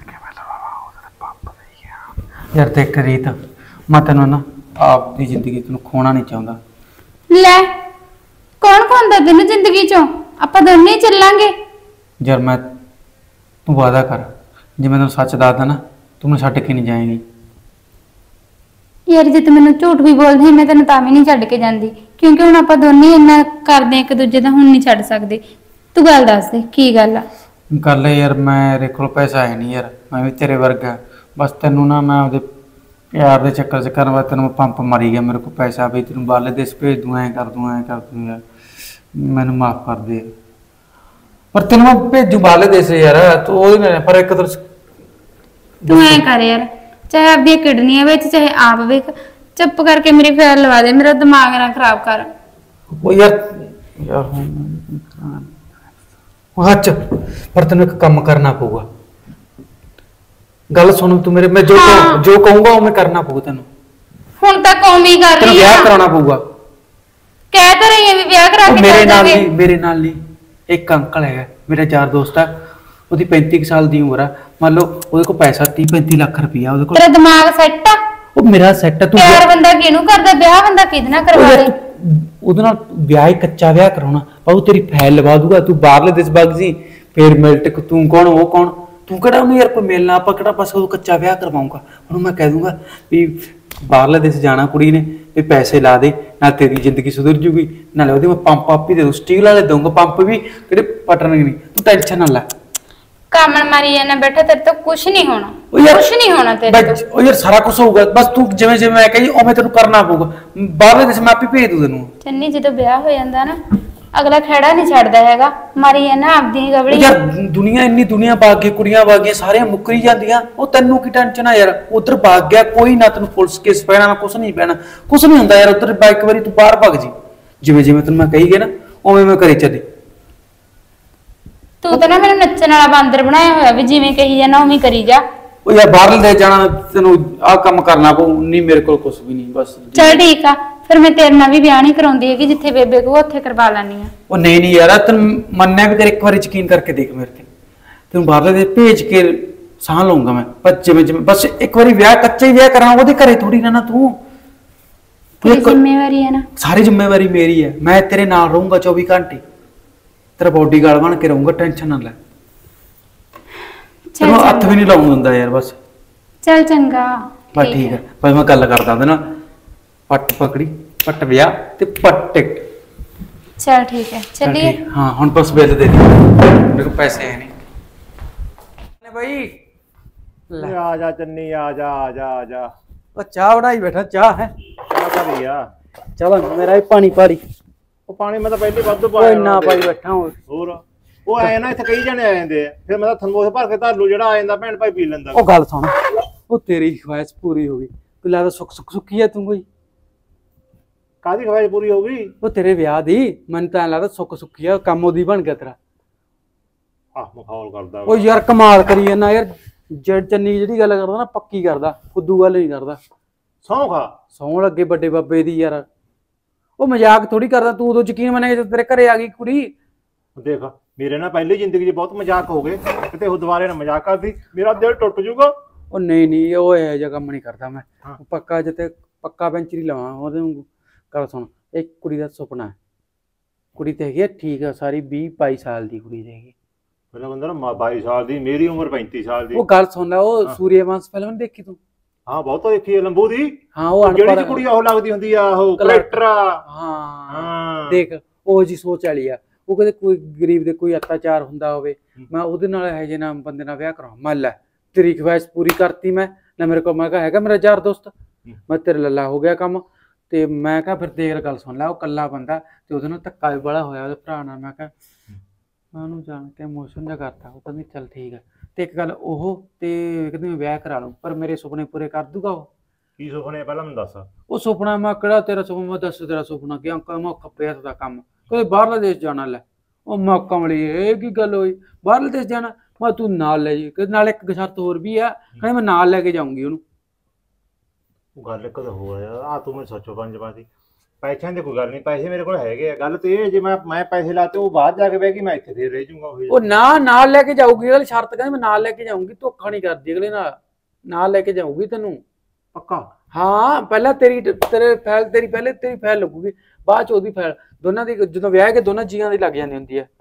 ਯਾਰ ਦੇਖ ਰੀਤ, ਮੈਂ ਤੈਨੂੰ ਨਾ ਆਪਦੀ ਜ਼ਿੰਦਗੀ ਤੈਨੂੰ ਖੋਣਾ ਨਹੀਂ ਚਾਹੁੰਦਾ। ਲੈ ਕੌਣ ਖੋਂਦਾ ਤੈਨੂੰ ਜ਼ਿੰਦਗੀ ਚੋਂ? ਆਪਾਂ ਦੋਨੇ ਹੀ ਚੱਲਾਂਗੇ। ਯਾਰ ਤੂੰ ਵਾਅਦਾ ਕਰ, ਜੇ ਮੈਂ ਤੈਨੂੰ ਸੱਚ ਦੱਸਦਾ ਨਾ ਤੂੰ ਮੈਨੂੰ ਛੱਡ ਕੇ ਨਹੀਂ ਜਾਏਂਗੀ। ਯਾਰ ਜੇ ਤੂੰ ਮੈਨੂੰ ਝੂਠ ਵੀ ਬੋਲਦੀ ਮੈਂ ਤੈਨੂੰ ਤਾਂ ਵੀ ਨਹੀਂ ਛੱਡ ਕੇ ਜਾਂਦੀ, ਕਿਉਂਕਿ ਹੁਣ ਆਪਾਂ ਦੋਨੇ ਹੀ ਇੰਨਾ ਕਰਦੇ ਇੱਕ ਦੂਜੇ ਦਾ, ਹੁਣ ਨਹੀਂ ਛੱਡ ਸਕਦੇ। ਤੂੰ ਗੱਲ ਦੱਸ ਦੇ ਕੀ ਗੱਲ ਆ। ਗੱਲ ਹੈ ਯਾਰ, ਮੇਰੇ ਕੋਲ ਪੈਸਾ ਹੈ ਨਹੀਂ ਯਾਰ, ਮੈਂ ਵੀ ਤੇਰੇ ਵਰਗਾ। ਬਸ ਤੈਨੂੰ ਨਾ ਮੈਂ ਆਪਦੇ ਪਿਆਰ ਦੇ ਚੱਕਰ 'ਚ ਕਰਨ ਵਾਸਤੇ ਤੈਨੂੰ ਪੰਪ ਮਾਰੀ ਗਿਆ। ਮੇਰੇ ਕੋਲ ਪੈਸਾ ਵੀ ਤੈਨੂੰ ਬਾਹਰਲੇ ਦੇਸ਼ ਭੇਜ ਦੂੰ, ਐਂ ਕਰ ਦੂੰ ਯਾਰ, ਮੈਨੂੰ ਮਾਫ ਕਰ ਦੇ। ਪਰ ਤੈਨੂੰ ਮੈਂ ਭੇਜੂ ਬਾਹਰਲੇ ਦੇਸ਼ ਯਾਰ, ਤੂੰ ਉਹਦੇ ਨਾਲ ਪਰ ਇੱਕ ਤੂੰ ਐਂ ਕਰ ਯਾਰ, ਚਾਹੇ ਆਪਦੀਆਂ ਕਿਡਨੀਆਂ ਵਿੱਚ ਚਾਹੇ ਆਪ ਵੇਖ, ਚੁੱਪ ਕਰਕੇ ਮੇਰੀ ਫਾਈਲ ਲਵਾ ਦੇ, ਮੇਰਾ ਦਿਮਾਗ ਨਾ ਖਰਾਬ ਕਰ। ਉਹ ਯਾਰ ਉਹ ਹੱਚ, ਪਰ ਤੈਨੂੰ ਇੱਕ ਕੰਮ ਕਰਨਾ ਪਊਗਾ। ਗੱਲ ਸੁਣ ਤੂੰ ਮੇਰੇ, ਮੈਂ ਜੋ ਕਹੂੰਗਾ ਉਹ ਮੈਂ ਕਰਨਾ ਪਊਗਾ ਤੈਨੂੰ। ਹੁਣ ਤਾਂ ਕੌਮੀ ਕਰ ਤੈਨੂੰ ਰਹੀ ਵਿਆਹ ਆ, ਕਰਾਉਣਾ ਪਊਗਾ। ਕਹਿ ਤਾਂ ਰਹੀ ਆ ਵੀ ਵਿਆਹ ਕਰਾ ਕੇ ਮੇਰੇ ਨਾਲ ਜਾਵਾਂਗੇ। ਨਹੀਂ, ਮੇਰੇ ਨਾਲ ਨਹੀਂ, ਇੱਕ ਅੰਕਲ ਹੈਗਾ ਮੇਰਾ ਯਾਰ ਦੋਸਤ ਆ, ਉਹਦੀ 35 ਕੁ ਸਾਲ ਦੀ ਉਮਰ ਆ। ਮੰਨ ਲਓ ਉਹਦੇ ਕੋਲ ਪੈਸਾ 30-35 ਲੱਖ ਰੁਪਈਆ ਉਹਦੇ ਕੋਲ। ਤੇਰਾ ਦਿਮਾਗ ਸੈੱਟ ਆ? ਉਹ ਮੇਰਾ ਸੈੱਟ ਆ। ਤੂੰ ਪਿਆਰ ਬੰਦਾ ਕਿਹਨੂੰ ਕਰਦਾ, ਵਿਆਹ ਬੰਦਾ ਕਿਹਦੇ ਨਾਲ ਕਰਵਾ ਦੇ? ਉਹਦੇ ਨਾਲ ਵਿਆਹ ਹੀ ਕੱਚਾ ਵਿਆਹ ਕਰਾਉਣਾ, ਉਹ ਤੇਰੀ ਫਾਈਲ ਲਵਾ ਦੂਗਾ। ਤੂੰ ਬਾਹਰਲੇ ਦੇਸ਼ ਵਗ ਜੀ, ਫਿਰ ਮਿਲਟ ਤੂੰ ਕੌਣ ਉਹ ਕੌਣ, ਤੂੰ ਕਿਹੜਾ ਉਹਨੂੰ ਯਾਰ ਕੋਈ ਮਿਲਣਾ, ਆਪਾਂ ਕਿਹੜਾ ਬਸ ਉਹ ਕੱਚਾ ਵਿਆਹ ਕਰਵਾਉਂਗਾ। ਉਹਨੂੰ ਮੈਂ ਕਹਿ ਦੂੰਗਾ ਵੀ ਬਾਹਰਲੇ ਦੇਸ਼ ਜਾਣਾ ਕੁੜੀ ਨੇ, ਵੀ ਪੈਸੇ ਲਾ ਦੇ, ਨਾਲ ਤੇਰੀ ਜ਼ਿੰਦਗੀ ਸੁਧਰ ਜੂਗੀ, ਨਾਲੇ ਉਹਦੇ ਮੈਂ ਪੰਪ ਆਪ ਹੀ ਦੇ ਦੂੰ, ਸਟੀਲ ਵਾਲੇ ਦਊਂਗਾ ਪੰਪ ਵੀ, ਕਿਹੜੇ ਪਟਣਗੇ ਨਹੀਂ। ਤੂੰ ਟੈਨਸ਼ਨ ਨਾ ਲੈ। ਕਾਮਣ ਮਾਰੀ ਜਾਣਾ ਬੈਠਾ, ਤੇਰੇ ਤੋਂ ਕੁਝ ਨਹੀਂ ਹੋਣਾ, ਉਹ ਯਾਰ ਕੁਝ ਨਹੀਂ ਹੋਣਾ ਤੇਰੇ ਤੋਂ। ਉਹ ਯਾਰ ਸਾਰਾ ਕੁਝ ਹੋਊਗਾ, ਬਸ ਤੂੰ ਜਿਵੇਂ ਜਿਵੇਂ ਮੈਂ ਕਹੀ ਉਵੇਂ ਤੈਨੂੰ ਕਰਨਾ ਪਊਗਾ। ਬਾਹਰਲੇ ਦੇਸ਼ ਮੈਂ ਆਪੇ ਭੇਜ ਦੂੰ ਤੈਨੂੰ। ਚੰਨੀ ਜਦੋਂ ਵਿਆਹ ਹੋ ਜਾਂਦਾ ਨਾ, ਅਗਲਾ ਖੜਾ ਨਹੀਂ ਛੱਡਦਾ ਹੈਗਾ, ਮਾਰੀ ਜਾਣਾ ਆਪਦੀ ਗਵੜੀ। ਯਾਰ ਦੁਨੀਆ ਇੰਨੀ ਦੁਨੀਆ ਬਾਗ ਗਈ, ਕੁੜੀਆਂ ਬਾਗ ਗਈਆਂ, ਸਾਰੀਆਂ ਮੁੱਕਰੀ ਜਾਂਦੀਆਂ, ਉਹ ਤੈਨੂੰ ਕੀ ਟੈਨਸ਼ਨ ਆ ਯਾਰ। ਉਧਰ ਬਾਗ ਗਿਆ ਕੋਈ ਨਾ, ਤੈਨੂੰ ਪੁਲਿਸ ਕੇਸ ਪੈਣਾ ਨਾ ਕੁਝ ਨਹੀਂ ਪੈਣਾ, ਕੁਝ ਨਹੀਂ ਹੁੰਦਾ ਯਾਰ। ਉਧਰ ਇੱਕ ਵਾਰੀ ਤੂੰ ਬਾਹਰ ਭੱਗ ਜੀ, ਜਿਵੇਂ ਜਿਵੇਂ ਤੈਨੂੰ ਮੈਂ ਕਹੀ ਗਿਆ ਨਾ ਉਵੇਂ ਮੈਂ ਕਰੀ ਚੱਲੀ। ਤੂੰ ਤਾਂ ਨਾ ਮੈਨੂੰ ਨੱਚਣ ਵਾਲਾ ਬਾਂਦਰ ਬਣਾਇਆ ਹੋਇਆ, ਵੀ ਜਿਵੇਂ ਕਹੀ ਜਾਣਾ ਉਵੇਂ ਕਰੀ ਜਾ। ਉਹ ਯਾਰ ਬਾਹਰਲੇ ਦੇ ਜਾਣਾ, ਤੈਨੂੰ ਆਹ ਕੰਮ ਕਰਨਾ ਪਊ। ਨਹੀਂ ਮੇਰੇ ਕੋਲ ਕੁਝ ਵੀ ਨਹੀਂ, ਬਸ। ਚਲ ਠੀਕ ਆ, ਫਿਰ ਮੈਂ ਤੇਰੇ ਨਾਲ ਵੀ ਵਿਆਹ ਨਹੀਂ ਕਰਾਉਂਦੀ ਹੈਗੀ, ਜਿੱਥੇ ਬੇਬੇ ਕੋ ਉੱਥੇ ਕਰਵਾ ਲੈਣੀ ਆ। ਉਹ ਨਹੀਂ ਯਾਰ, ਤੈਨੂੰ ਮੰਨਿਆ ਵੀ ਤੇਰੇ ਇੱਕ ਵਾਰੀ ਯਕੀਨ ਕਰਕੇ ਦੇਖ ਮੇਰੇ ਤੇ, ਤੈਨੂੰ ਬਾਹਰਲੇ ਦੇ ਭੇਜ ਕੇ ਸਾਹ ਲਊਂਗਾ ਮੈਂ। ਪਰ ਜਿਵੇਂ ਜਿਵੇਂ ਬਸ ਇੱਕ ਵਾਰੀ ਵਿਆਹ, ਕੱਚਾ ਹੀ ਵਿਆਹ ਕਰਾਂ, ਉਹਦੇ ਘਰੇ ਥੋੜੀ ਰਹਿਣਾ ਤੂੰ। ਤੇਰੀ ਜ਼ਿੰਮੇਵਾਰੀ ਹੈ ਨਾ, ਸਾਰੀ ਜ਼ਿੰਮੇਵਾਰੀ ਮੇਰੀ ਹੈ। ਮੈਂ ਤੇਰੇ ਨਾਲ ਰਹੂੰਗਾ 24 ਘੰਟੇ, ਤੇਰਾ ਬੋਡੀਗਾਰਡ ਬਣ ਕੇ ਰਹੂੰਗਾ, ਟੈਨਸ਼ਨ ਨਾ ਲੈ। ਤੈਨੂੰ ਹੱਥ ਵੀ ਨਹੀਂ ਲਾਉਣ ਦਿੰਦਾ ਯਾਰ, ਬਸ। ਚੱਲ ਚੰਗਾ, ਬਸ ਠੀਕ ਹੈ। ਬਸ ਮੈਂ ਗੱਲ ਕਰਦਾ ਉਹਦੇ ਨਾਲ, ਪੱਟ ਪਕੜੀ, ਪੱਟ ਵਿਆਹ ਤੇ ਪੱਟ ਟਿਕਟ। ਚੱਲ ਠੀਕ ਹੈ, ਚੱਲੀਏ। ਹਾਂ ਹੁਣ ਬਸ ਬਿੱਲ ਦੇ ਦੇ, ਮੇਰੇ ਕੋਲ ਪੈਸੇ ਹੈ ਨਹੀਂ। ਭਾਈ ਆ ਜਾ ਚੰਨੀ, ਆ ਜਾ ਆ ਜਾ ਆ ਜਾ। ਉਹ ਚਾਹ ਬਣਾਈ ਬੈਠਾ, ਚਾਹ ਹੈ ਆ ਕਰੀ ਆ। ਚਲੋ ਮੇਰਾ ਵੀ ਪਾਣੀ ਪਾੜੀ। ਉਹ ਪਾਣੀ ਮੈਂ ਤਾਂ ਪਹਿਲੇ ਵਾਧੂ ਉਹ ਪਾਇਆ ਇੰਨਾ ਪਾਈ ਬੈਠਾ ਹੋਰ। ਉਹ ਆਏ ਨਾ ਇੱਥੇ ਕਈ ਜਣੇ ਆ ਜਾਂਦੇ ਆ, ਫਿਰ ਮੈਂ ਤਾਂ ਥਰਮੋਸ ਭਰ ਕੇ ਧਰ ਲੂ, ਜਿਹੜਾ ਆ ਜਾਂਦਾ ਭੈਣ ਭਾਈ ਪੀ ਲੈਂਦਾ। ਉਹ ਗੱਲ ਸੁਣ, ਉਹ ਤੇਰੀ ਖੁਆਇਸ਼ ਪੂਰੀ ਹੋ ਗਈ। ਤੂੰ ਲੱਗਦਾ ਸੁੱਕੀ ਆ ਤੂੰ ਕੋਈ। ਕਾਹਦੀ ਖਵਾਇਸ਼ ਪੂਰੀ ਹੋ ਗਈ? ਉਹ ਤੇਰੇ ਵਿਆਹ ਦੀ, ਮੈਨੂੰ ਤਾਂ ਐਂ ਲੱਗਦਾ ਸੁੱਕੀ ਆ, ਕੰਮ ਉਹਦੀ ਬਣ ਗਿਆ ਤੇਰਾ। ਆਹ ਮਖੌਲ ਕਰਦਾ ਉਹ ਯਾਰ ਕਮਾਲ ਕਰੀ ਜਾਂਦਾ ਯਾਰ। ਚੰਨੀ ਜਿਹੜੀ ਗੱਲ ਕਰਦਾ ਨਾ ਪੱਕੀ ਕਰਦਾ, ਫੁੱਦੂ ਗੱਲ ਨਹੀਂ ਕਰਦਾ। ਸਹੁੰ ਖਾ। ਸੌਣ ਲੱਗੇ ਵੱਡੇ ਬਾਬੇ ਦੀ ਯਾਰ, ਉਹ ਮਜ਼ਾਕ ਥੋੜੀ ਕਰਦਾ। ਤੂੰ ਉਦੋਂ ਯਕੀਨ ਮੰਨੇਗਾ ਜਦੋਂ ਤੇਰੇ ਘਰੇ ਆ ਗਈ ਕੁੜੀ। ਦੇਖ ਮੇਰੇ ਨਾਲ ਪਹਿਲੀ ਜ਼ਿੰਦਗੀ 'ਚ ਬਹੁਤ ਮਜ਼ਾਕ ਹੋ ਗਏ, ਕਿਤੇ ਉਹ ਦੁਬਾਰੇ ਨਾ ਮਜ਼ਾਕ ਕਰਦੀ, ਮੇਰਾ ਦਿਲ ਟੁੱਟ ਜਾਊਗਾ। ਉਹ ਨਹੀਂ ਉਹ ਇਹੋ ਜਿਹਾ ਕੰਮ ਨਹੀਂ ਕਰਦਾ ਮੈਂ। ਹਾਂ। ਪੱਕਾ ਜਿੱਤੇ ਪੱਕਾ ਪੈਂਚਰ ਹੀ ਲਵਾਂ ਉਹਦੇ ਵਾਂਗੂ। ਗੱਲ ਸੁਣ, ਇੱਕ ਕੁੜੀ ਦਾ ਸੁਪਨਾ ਹੈ, ਕੁੜੀ ਤੇ ਹੈਗੀ ਆ ਠੀਕ ਆ, ਸਾਰੀ 20-22 ਸਾਲ ਦੀ ਕੁੜੀ ਹੈਗੀ। ਮੇਰਾ ਬੰਦਾ ਨਾ 22 ਸਾਲ ਦੀ, ਮੇਰੀ ਉਮਰ 35 ਸਾਲ ਦੀ। ਉਹ ਗੱਲ ਸੁਣ ਲੈ, ਉਹ ਸੂਰਿਆਵੰਸ਼ ਫਿਲਮ ਨੀ ਦੇਖੀ ਤੂੰ? ਹਾਂ ਬਹੁਤ ਦੇਖੀ ਹੈ ਲੰਬੂ ਦੀ। ਹਾਂ ਉਹ ਜਿਹੜੀ ਚ ਕੁੜੀ ਉਹ ਲੱਗਦੀ ਹੁੰਦੀ ਆ, ਉਹ ਕਲੈਕਟਰ। ਹਾਂ ਦੇਖ ਉਹ ਜੀ ਸੋਚ ਵਾਲੀ ਆ। ਉਹ ਕਹਿੰਦੇ ਕੋਈ ਗਰੀਬ ਦੇ ਕੋਈ ਅਤਿਆਚਾਰ ਹੁੰਦਾ ਹੋਵੇ, ਮੈਂ ਉਹਦੇ ਨਾਲ ਇਹੋ ਜਿਹੇ ਨਾਮ ਬੰਦੇ ਨਾਲ ਵਿਆਹ ਕਰਾਂ। ਮੰਨ ਲੈ ਤੇਰੀ ਖਵਾਇਸ਼ ਪੂਰੀ ਕਰਤੀ ਮੈਂ ਨਾ। ਮੇਰੇ ਕੋਲ ਮੈਂ ਕਿਹਾ ਹੈਗਾ ਮੇਰਾ ਯਾਰ ਦੋਸਤ, ਮੈਂ ਤੇਰੇ ਲੱਲਾ ਹੋ ਗਿਆ ਕੰਮ। ਤੇ ਮੈਂ ਕਿਹਾ ਫਿਰ ਦੇਖ ਗੱਲ ਸੁਣ ਲੈ, ਉਹ ਕੱਲਾ ਬੰਦਾ ਤੇ ਉਹਦੇ ਨਾਲ ਧੱਕਾ ਵੀ ਬੜਾ ਹੋਇਆ ਉਹਦੇ ਭਰਾ ਨਾਲ। ਮੈਂ ਕਿਹਾ ਮੈਂ ਉਹਨੂੰ ਜਾਣ ਕੇ ਇਮੋਸ਼ਨ ਜਿਹਾ ਕਰਤਾ। ਉਹ ਕਹਿੰਦੀ ਚੱਲ ਠੀਕ ਹੈ। ਤੇ ਇੱਕ ਗੱਲ ਉਹ ਤੇ ਕਹਿੰਦੀ ਮੈਂ ਵਿਆਹ ਕਰਾ ਲੂੰ, ਪਰ ਮੇਰੇ ਸੁਪਨੇ ਪੂਰੇ ਕਰ ਦੂਗਾ ਉਹ। ਕੀ ਸੁਪਨੇ ਪਹਿਲਾਂ ਮੈਨੂੰ ਦੱਸ। ਉਹ ਸੁਪਨਾ ਮੈਂ ਕਿਹੜਾ ਤੇਰਾ ਸੁਪਨਾ, ਮੈਂ ਦੱਸ ਤੇਰਾ ਸੁਪਨਾ ਕਿ ਅੰਕਲ ਮੈਂ ਖੱਪੇ ਹੱਥ ਦਾ ਕੰਮ, ਕਦੇ ਬਾਹਰਲੇ ਦੇਸ਼ ਜਾਣਾ। ਲੈ ਉਹ ਮੈਂ ਕਮਲੀ, ਇਹ ਕੀ ਗੱਲ ਹੋਈ? ਬਾਹਰਲੇ ਦੇਸ਼ ਜਾਣਾ? ਮੈਂ ਤੂੰ ਨਾਲ ਲੈ ਜੀ ਨਾਲ ਇੱਕ ਸ਼ਰਤ ਹੋਰ ਵੀ ਆ, ਕਹਿੰਦੇ ਮੈਂ ਨਾਲ ਲੈ ਕੇ ਜਾਊਂਗੀ ਉਹਨੂੰ। ਉਹ ਗੱਲ ਕਦੋਂ ਹੋ ਆ ਤੂੰ ਮੈਨੂੰ ਸੋਚੋ ਪੰਜ ਬਾਤੀ ਪੈਸਿਆਂ ਦੀ ਕੋਈ ਗੱਲ ਨਹੀਂ, ਪੈਸੇ ਮੇਰੇ ਕੋਲ ਹੈਗੇ ਆ। ਗੱਲ ਤੇ ਇਹ ਜੇ ਮੈਂ ਪੈਸੇ ਲਾਤੇ ਉਹ ਬਾਹਰ ਜਾ ਕੇ ਬਹਿ ਗਈ, ਮੈਂ ਇੱਥੇ ਫੇਰ ਰਹਿ ਜਾਊਂਗਾ। ਉਹ ਨਾਲ ਲੈ ਕੇ ਜਾਊਗੀ, ਅਗਲੀ ਸ਼ਰਤ ਕਹਿੰਦੀ ਮੈਂ ਨਾਲ ਲੈ ਕੇ ਜਾਊਂਗੀ, ਧੋਖਾ ਨਹੀਂ ਕਰਦੀ ਅਗਲੇ ਨਾਲ ਲੈ ਕੇ ਜਾਊਗੀ ਤੈਨੂੰ ਪੱਕਾ? ਹਾਂ ਪਹਿਲਾਂ ਤੇਰੀ ਫਾਈਲ ਲੱਗੂਗੀ, ਬਾਅਦ ਚ ਉਹਦੀ ਫਾਈਲ, ਦੋਨਾਂ ਦੀ ਜਦੋਂ ਵਿਆਹ ਕੇ ਦੋਨਾਂ ਜੀਆਂ ਦੀ ਲੱਗ ਜਾਂਦੀ ਹੁੰਦੀ ਹੈ।